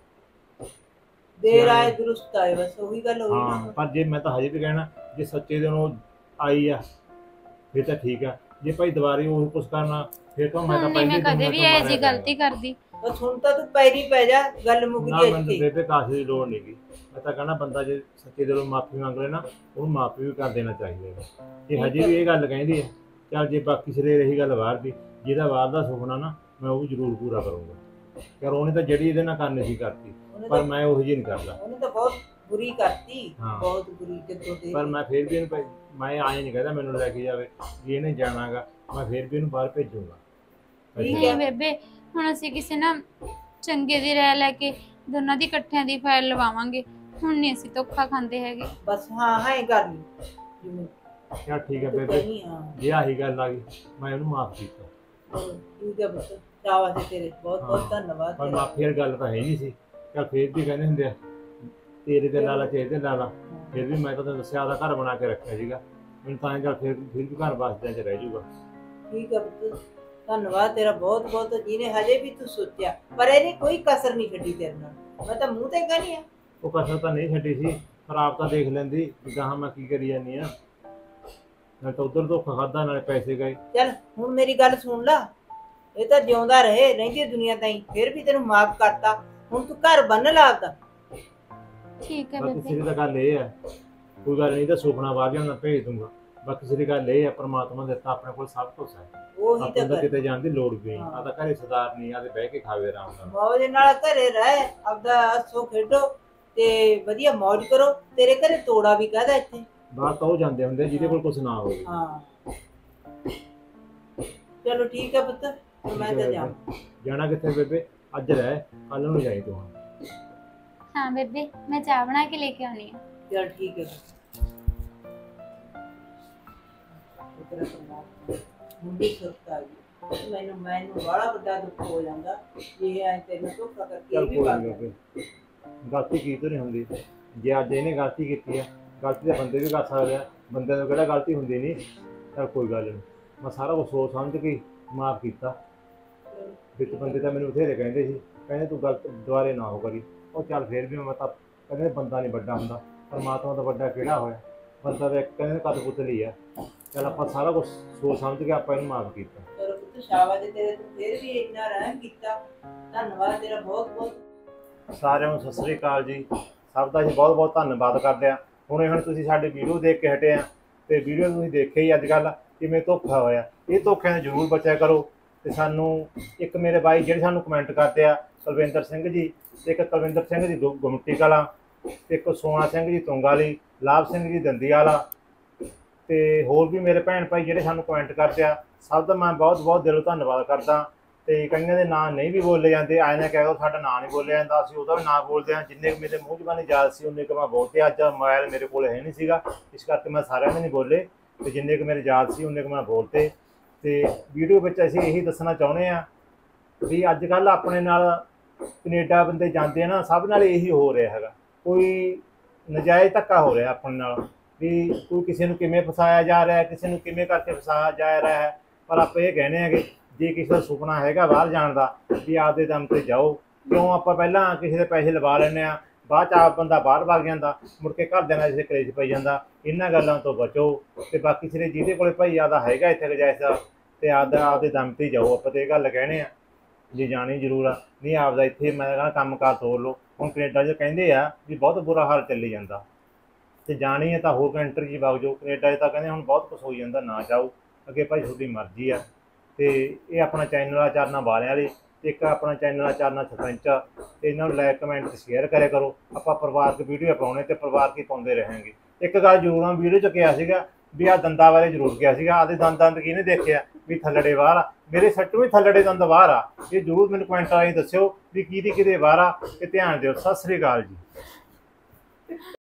ਦੇਰ ਆਏ ਦਰੁਸਤ ਆਏ, ਬਸ ਉਹੀ ਗੱਲ ਹੋਈ ਹਾਂ। ਨਾ। ਪਰ ਜੇ ਮੈਂ ਤਾਂ ਹਜੇ ਵੀ ਕਹਿਣਾ, ਜੇ ਸੱਚੇ ਦਿਨ ਉਹ ਆਈ ਆ ਫਿਰ ਤਾਂ ਠੀਕ ਆ। ਜੇ ਭਾਈ ਦੁਬਾਰੇ ਉਹ ਕੁਛ ਕਰਨਾ, ਫਿਰ ਤਾਂ ਮੈਂ ਹੁਣ ਤਾਂ ਨਹੀਂ ਮੈਂ ਪਹਿਲੇ ਕਦੇ ਵੀ ਇਹ ਜੀ ਗਲਤੀ ਕਰਦੀ। ਬਸ ਹੁਣ ਤਾਂ ਤੂੰ ਪੈਰੀ ਪੈ ਜਾ, ਗੱਲ ਮੁੱਕ ਨਾ ਗਈ ਮੈਨੂੰ ਇੱਥੇ। ਬੇਬੇ ਕਾਸੇ ਦੀ ਲੋੜ ਨਹੀਂ ਗੀ। ਮੈਂ ਤਾਂ ਕਹਿਣਾ ਬੰਦਾ ਜੇ ਸੱਚੇ ਦਿਲੋਂ ਮਾਫੀ ਮੰਗ ਲੈ ਨਾ, ਉਹਨੂੰ ਮਾਫੀ ਵੀ ਕਰ ਦੇਣਾ ਚਾਹੀਦਾ ਹੈ। ਜੇ ਹਜੇ ਵੀ ਇਹ ਗੱਲ ਕਹਿੰਦੀ ਹੈ, ਚੱਲ ਜੇ ਬਾਕੀ ਸਿਰੇ ਰਹੀ ਗੱਲ ਬਾਹਰ ਦੀ, ਜਿਹਦਾ ਬਾਹਰ ਦਾ ਸੁਪਨਾ ਨਾ ਮੈਂ ਉਹ ਵੀ ਜ਼ਰੂਰ ਪੂਰਾ ਕਰੂੰਗਾ। ਯਾਰ ਉਹਨੇ ਤਾਂ ਜਿਹੜੀ ਇਹਦੇ ਨਾਲ ਕਰਨੀ ਸੀ ਕਰਤੀ, ਉਹਨੇ ਪਰ ਤਾਂ ਮੈਂ ਉਹੋ ਜਿਹੀ ਨਹੀਂ ਕਰਦਾ। ਉਹਨੇ ਤਾਂ ਬਹੁਤ ਬੁਰੀ ਕਰਤੀ, ਹਾਂ। ਬਹੁਤ ਬੁਰੀ ਜਦੋਂ ਦੇ। ਪਰ ਮੈਂ ਫਿਰ ਵੀ ਇਹਨੂੰ ਮੈਂ ਆਏ ਨਹੀਂ ਕਹਿੰਦਾ ਮੈਨੂੰ ਲੈ ਕੇ ਜਾਵੇ, ਜੇ ਇਹਨੇ ਜਾਣਾਗਾ ਮੈਂ ਫਿਰ ਵੀ ਇਹਨੂੰ ਬਾਹਰ ਭੇਜੂੰਗਾ। ਠੀਕ ਨਹੀਂ ਹੈ। ਬੇਬੇ, ਹੁਣ ਅਸੀਂ ਕਿਸੇ ਨਾ ਚੰਗੇ ਦੀ ਰਾਏ ਲੈ ਕੇ ਦੋਨਾਂ ਦੀ ਇਕੱਠਿਆਂ ਦੀ ਫਾਈਲ ਲਵਾਵਾਂਗੇ। ਹੁਣ ਨਹੀਂ ਅਸੀਂ ਧੋਖਾ ਖਾਂਦੇ ਹੈਗੇ। ਬਸ ਹਾਂ ਹਾਂ ਇਹ ਕਰ ਲਈ ਜਿਵੇਂ ਯਾਰ ਠੀਕ ਹੈ ਤੂੰ ਬੇਬੇ, ਕਹੀ। ਹਾਂ ਜੇ ਆਹੀ ਗੱਲ ਆ ਗਈ ਮੈਂ ਉਹਨੂੰ ਮਾਫ ਕੀਤਾ। ਠੀਕ ਹੈ ਬਸ, ਸ਼ਾਬਾਸ਼ ਹੈ ਤੇਰੇ, ਬਹੁਤ ਬਹੁਤ ਹਾਂ। ਧੰਨਵਾਦ ਪਰ ਤੇਰਾ। ਮਾਫੀ ਵਾਲੀ ਗੱਲ ਤਾਂ ਹੈ ਨਹੀਂ ਸੀ। ਚੱਲ ਫਿਰ ਵੀ ਕਹਿੰਦੇ ਹੁੰਦੇ ਆ ਤੇਰੇ ਤੇ ਲਾਲਾ ਚੇ ਤੇ ਲਾਲਾ, ਫਿਰ ਵੀ ਮੈਂ ਤਾਂ ਤੈਨੂੰ ਦੱਸਿਆ ਆਪਦਾ ਘਰ ਬਣਾ ਕੇ ਰੱਖਿਆ ਸੀਗਾ। ਮੈਨੂੰ ਤਾਂ ਚੱਲ ਫਿਰ ਵੀ ਘਰ ਵਸਦਿਆਂ ਚ ਰਹਿ ਜਾਊਗਾ। ਠੀਕ ਹੈ ਪੁੱਤ, ਧੰਨਵਾਦ ਤੇਰਾ ਬਹੁਤ ਬਹੁਤ, ਜਿਹਨੇ ਹਜੇ ਵੀ ਤੂੰ ਸੋਚਿਆ, ਪਰ ਇਹਨੇ ਕੋਈ ਕਸਰ ਨਹੀਂ ਛੱਡੀ ਤੇਰੇ ਨਾਲ। ਮੈਂ ਤਾਂ ਮੂੰਹ ਤੇ ਕਹਿੰਦੀ ਆ। ਉਹ ਕਸਰ ਤਾਂ ਨਹੀਂ ਛੱਡੀ ਸੀ, ਪਰ ਆਪ ਤਾਂ ਦੇਖ ਲੈਂਦੀ ਵੀ ਗਾਹਾਂ ਮੈਂ ਕੀ ਕਰੀ ਜਾਂਦੀ ਆ। ਮੈਂ ਤਾਂ ਉਧਰ ਧੋਖਾ ਖਾਦਾ, ਨਾਲੇ ਪੈਸੇ ਗਏ। ਚੱਲ ਹੁਣ ਮੇਰੀ ਗੱਲ ਸੁਣ ਲਾ, ਇਹ ਤਾਂ ਜਿਉਂਦਾ ਰਹੇ, ਰਹਿੰਦੀ ਦੁਨੀਆ ਤਾਈਂ, ਫਿਰ ਵੀ ਤੈਨੂੰ ਮਾਫ ਕਰਤਾ। ਹੁਣ ਤੂੰ ਘਰ ਬੰਨ ਲਾ ਆਪਦਾ। ਠੀਕ ਹੈ ਬਾਕੀ ਬੇਬੇ। ਸਿਰੇ ਤਾਂ ਗੱਲ ਇਹ ਹੈ, ਕੋਈ ਗੱਲ ਨਹੀਂ ਤਾਂ ਸੁਪਨਾ ਬਾਹਰ ਜਾਣਾ ਭੇਜ ਦੂੰਗਾ। ਬਾਕੀ ਸਿਰੇ ਗੱਲ ਇਹ ਹੈ, ਪ੍ਰਮਾਤਮਾ ਦਿੱਤਾ ਆਪਣੇ ਕੋਲ ਸਭ ਕੁਝ ਹੈ। ਉਹੀ ਆਪਾਂ ਤਾਂ ਨੂੰ ਕਰ, ਕਿਤੇ ਜਾਣ ਦੀ ਲੋੜ ਵੀ ਨਹੀਂ। ਹਾਂ। ਆ ਤਾਂ ਘਰੇ ਸਰਦਾਰ ਨਹੀਂ, ਆ ਤੇ ਬਹਿ ਕੇ ਖਾਵੇ ਆਰਾਮ ਨਾਲ। ਮੌਜ ਨਾਲ ਘਰੇ ਰਹਿ, ਆਪਦਾ ਹੱਸੋ ਖੇਡੋ ਤੇ ਵਧੀਆ ਮੌਜ ਕਰੋ। ਤੇਰੇ ਘਰੇ ਤੋੜਾ ਵੀ ਕਾਹਦਾ ਇੱਥੇ। ਬਾਹਰ ਤਾਂ ਉਹ ਜਾਂਦੇ ਹੁੰਦੇ ਜਿਹਦੇ ਕੋਲ ਕੁਝ ਨਾ ਹੋਵੇ। ਹਾਂ ਚਲੋ ਠੀਕ ਹੈ ਪੁੱਤ, ਹੁਣ ਮੈਂ ਤਾਂ ਜਾਵਾਂ। ਜਾਣਾ ਕਿੱਥੇ ਬੇਬੇ? ਅੱਜ ਰਹਿ, ਕੱਲ ਨੂੰ ਜਾਈ ਤੂੰ। ਹਾਂ ਬੇਬੇ, ਮੈਂ ਚਾਹ ਬਣਾ ਕੇ ਲੈ ਕੇ ਆਉਣੀ ਆ। ਚਲ ਠੀਕ ਹੈ। ਤੇਰਾ ਪਰਮਾਤਮਾ ਮੁੰਡੀ ਸੁਰਤ ਆ ਗਈ। ਮੈਨੂੰ ਬੜਾ ਵੱਡਾ ਦੁੱਖ ਹੋ ਜਾਂਦਾ ਇਹ ਐ ਤੈਨੂੰ ਧੋਖਾ ਕਰਕੇ। ਚੱਲ ਇਹ ਵੀ ਕੋਈ ਬਾਤ ਨਹੀਂ ਹੈ। ਬੇਬੇ, ਗਲਤੀ ਕੀ ਤੋਂ ਨਹੀਂ ਹੁੰਦੀ। ਜੇ ਅੱਜ ਇਹਨੇ ਗਲਤੀ ਕੀਤੀ ਹੈ, ਗਲਤੀ ਤਾਂ ਬੰਦੇ ਵੀ ਕਰ ਸਕਦੇ ਆ, ਬੰਦੇ ਤੋਂ ਕਿਹੜਾ ਗਲਤੀ ਹੁੰਦੀ ਨਹੀਂ। ਚੱਲ ਕੋਈ ਗੱਲ ਨਹੀਂ, ਮੈਂ ਸਾਰਾ ਕੁਝ ਸੋਚ ਸਮਝ ਕੇ ਮਾਫ ਕੀਤਾ। ਵਿੱਚ ਬੰਦੇ ਤਾਂ ਮੈਨੂੰ ਬਥੇਰੇ ਕਹਿੰਦੇ ਸੀ, ਕਹਿੰਦੇ ਤੂੰ ਗਲਤ ਦੁਬਾਰੇ ਨਾ ਹੋ ਕਰੀ। ਉਹ ਚੱਲ ਫਿਰ ਵੀ ਮੈਂ ਤਾਂ ਕਹਿੰਦੇ ਬੰਦਾ ਨਹੀਂ ਵੱਡਾ ਹੁੰਦਾ, ਪਰਮਾਤਮਾ ਦਾ ਵੱਡਾ ਕਿਹੜਾ ਹੋਇਆ। ਬੰਦਾ ਤਾਂ ਇੱਕ ਕਹਿੰਦੇ ਕਦ ਪੁਤਲੀ ਆ। ਚੱਲ ਆਪਾਂ ਸਾਰਾ ਕੁਝ ਸੋਚ ਸਮਝ ਕੇ ਆਪਾਂ ਇਹਨੂੰ ਮਾਫ ਕੀਤਾ। ਚਲੋ ਪੁੱਤ ਸ਼ਾਬਾਸ਼ ਹੈ ਤੇਰੇ, ਤੂੰ ਫਿਰ ਵੀ ਇੰਨਾ ਰਹਿਮ ਕੀਤਾ। ਧੰਨਵਾਦ ਤੇਰਾ ਬਹੁਤ ਬਹੁਤ। ਸਾਰਿਆਂ ਨੂੰ ਸਤਿ ਸ੍ਰੀ ਅਕਾਲ ਜੀ। ਸਭ ਦਾ ਅਸੀਂ ਬਹੁਤ ਬਹੁਤ ਧੰਨਵਾਦ ਕਰਦੇ ਹਾਂ। ਹੁਣ ਤੁਸੀਂ ਸਾਡੀ ਵੀਡੀਓ ਦੇਖ ਕੇ ਹਟੇ ਆ, ਤੇ ਵੀਡੀਓ ਤੁਸੀਂ ਦੇਖਿਆ ਹੀ ਅੱਜ ਕੱਲ੍ਹ ਕਿਵੇਂ ਧੋਖਾ ਹੋਇਆ। ਇਹ ਧੋਖਿਆਂ ਤੋਂ ਜ਼ਰੂਰ ਬਚਿਆ ਕਰੋ। ਤੇ ਸਾਨੂੰ ਇੱਕ ਮੇਰੇ ਬਾਈ ਜਿਹੜੇ ਸਾਨੂੰ ਕਮੈਂਟ ਕਰਦੇ ਆ, ਕੁਲਵਿੰਦਰ ਸਿੰਘ ਜੀ, ਇੱਕ ਕੁਲਵਿੰਦਰ ਸਿੰਘ ਜੀ ਗੁਮਟੀ ਕਲਾਂ, ਤੇ ਇੱਕ ਸੋਨਾ ਸਿੰਘ ਜੀ ਤੁੰਗ ਵਾਲੀ, ਲਾਭ ਸਿੰਘ ਜੀ ਦੰਦੀ ਵਾਲਾ, ਤੇ ਹੋਰ ਵੀ ਮੇਰੇ ਭੈਣ ਭਾਈ ਜਿਹੜੇ ਸਾਨੂੰ ਕਮੈਂਟ ਕਰਦੇ ਆ, ਸਭ ਦਾ ਮੈਂ ਬਹੁਤ ਬਹੁਤ ਦਿਲੋਂ ਧੰਨਵਾਦ ਕਰਦਾ। ਤੇ ਕਈਆਂ ਦੇ ਨਾਂ ਨਹੀਂ ਵੀ ਬੋਲੇ ਜਾਂਦੇ, ਆਏ ਨਾ ਕਹਿ ਸਾਡਾ ਨਾਂ ਨਹੀਂ ਬੋਲਿਆ ਜਾਂਦਾ, ਅਸੀਂ ਉਹਦਾ ਵੀ ਨਾਂ ਬੋਲਦੇ ਹਾਂ। ਜਿੰਨੇ ਕੁ ਮੇਰੇ ਮੂੰਹ ਜ਼ਬਾਨੀ ਯਾਦ ਸੀ ਉਨੇ ਕੁ ਮੈਂ ਬੋਲਤੇ। ਅੱਜ ਮੋਬਾਈਲ ਮੇਰੇ ਕੋਲ ਹੈ ਨਹੀਂ ਸੀਗਾ, ਇਸ ਕਰਕੇ ਮੈਂ ਸਾਰਿਆਂ ਦੇ ਨਹੀਂ ਬੋਲੇ, ਤੇ ਜਿੰਨੇ ਕੁ ਮੇਰੇ ਯਾਦ ਸੀ ਉਨੇ ਕੁ ਮੈਂ ਬੋਲਤੇ। ਤੇ ਵੀਡੀਓ ਵਿੱਚ ਅਸੀਂ ਇਹੀ ਦੱਸਣਾ ਚਾਹੁੰਦੇ ਹਾਂ ਵੀ ਅੱਜ ਕੱਲ੍ਹ ਆਪਣੇ ਨਾਲ ਕੈਨੇਡਾ ਬੰਦੇ ਜਾਂਦੇ ਆ ਨਾ, ਸਭ ਨਾਲ ਇਹੀ ਹੋ ਰਿਹਾ ਹੈਗਾ। ਕੋਈ ਨਜਾਇਜ਼ ਧੱਕਾ ਹੋ ਰਿਹਾ ਆਪਣੇ ਨਾਲ, ਵੀ ਕੋਈ ਕਿਸੇ ਨੂੰ ਕਿਵੇਂ ਫਸਾਇਆ ਜਾ ਰਿਹਾ, ਕਿਸੇ ਨੂੰ ਕਿਵੇਂ ਕਰਕੇ ਫਸਾਇਆ ਜਾ ਰਿਹਾ ਹੈ। ਪਰ ਆਪਾਂ ਇਹ ਕਹਿੰਦੇ ਹੈਗੇ, ਜੇ ਕਿਸੇ ਦਾ ਸੁਪਨਾ ਹੈਗਾ ਬਾਹਰ ਜਾਣ ਦਾ, ਵੀ ਆਪਦੇ ਦਮ ਤੇ ਜਾਓ। ਕਿਉਂ ਆਪਾਂ ਪਹਿਲਾਂ ਕਿਸੇ ਦੇ ਪੈਸੇ ਲਵਾ ਲੈਂਦੇ ਹਾਂ, ਬਾਅਦ 'ਚ ਆਪ ਬੰਦਾ ਬਾਹਰ ਵਗ ਜਾਂਦਾ, ਮੁੜ ਕੇ ਘਰਦਿਆਂ ਨਾਲ ਕਿਸੇ ਕਲੇਸ਼ ਪਈ ਜਾਂਦਾ। ਇਹਨਾਂ ਗੱਲਾਂ ਤੋਂ ਬਚੋ। ਤੇ ਬਾਕੀ ਸਿਰੇ ਜਿਹਦੇ ਕੋਲੇ ਭਾਈ ਆਦਾ ਹੈਗਾ ਇੱਥੇ ਗੁੰਜਾਇਸ਼ ਦਾ, ਤੇ ਆਪਦੇ ਦਮ ਤੇ ਜਾਓ। ਆਪਾਂ ਤਾਂ ਇਹ ਗੱਲ ਕਹਿੰਦੇ ਆ, ਜੇ ਜਾਣੀ ਜ਼ਰੂਰ ਆ, ਨਹੀਂ ਆਪਦਾ ਇੱਥੇ ਮੈਂ ਕਹਿੰਦਾ ਕੰਮ ਕਾਰ ਤੋਰ ਲਓ। ਹੁਣ ਕੈਨੇਡਾ 'ਚ ਕਹਿੰਦੇ ਆ ਵੀ ਬਹੁਤ ਬੁਰਾ ਹਾਲ ਚੱਲੀ ਜਾਂਦਾ, ਤੇ ਜਾਣੀ ਹੈ ਤਾਂ ਹੋਰ ਕੰਟਰੀ 'ਚ ਵਗ ਜਾਓ। ਕੈਨੇਡਾ 'ਚ ਤਾਂ ਕਹਿੰਦੇ ਹੁਣ ਬਹੁਤ ਕੁਛ ਹੋਈ ਜਾਂਦਾ, ਨਾ ਜਾਓ। ਅੱਗੇ ਭਾਈ ਤੁਹਾਡੀ ਮਰਜ਼ੀ ਆ। ਤੇ ਇਹ ਆਪਣਾ ਚੈਨਲ ਆ ਚਾਰਨਾ ਵਾਲਿਆਂ ਵਾਲੀ, ਤੇ ਇੱਕ ਆਪਣਾ ਚੈਨਲ ਆ ਚਾਰਨਾ ਸਰਪੰਚ ਆ। ਤੇ ਇਹਨਾਂ ਨੂੰ ਲਾਈਕ ਕਮੈਂਟ ਤੇ ਸ਼ੇਅਰ ਕਰਿਆ ਕਰੋ। ਆਪਾਂ ਪਰਿਵਾਰਕ ਵੀਡੀਓ ਪਾਉਣੇ ਤੇ ਪਰਿਵਾਰਕ ਹੀ ਪਾਉਂਦੇ ਰਹਾਂਗੇ। ਇੱਕ ਗੱਲ ਜ਼ਰੂਰ ਆ, ਵੀਡੀਓ 'ਚ ਕਿਹਾ ਸੀਗਾ ਵੀ ਆਹ ਦੰਦਾਂ ਬਾਰੇ ਜ਼ਰੂਰ ਕਿਹਾ ਸੀਗਾ। ਆਦੇ ਦੰਦ ਕਿਹਨੇ ਦੇਖਿਆ ਵੀ ਥੱਲੜੇ ਬਾਹਰ ਆ, ਮੇਰੇ ਸੱਟੂ ਵੀ ਥੱਲੜੇ ਦੰਦ ਬਾਹਰ ਆ। ਇਹ ਜ਼ਰੂਰ ਮੈਨੂੰ ਕਮੈਂਟ ਰਾਹੀਂ ਦੱਸਿਓ ਵੀ ਕਿਹਦੇ ਬਾਹਰ ਆ, ਤੇ ਧਿਆਨ ਦਿਓ। ਸਤਿ ਸ੍ਰੀ ਅਕਾਲ ਜੀ।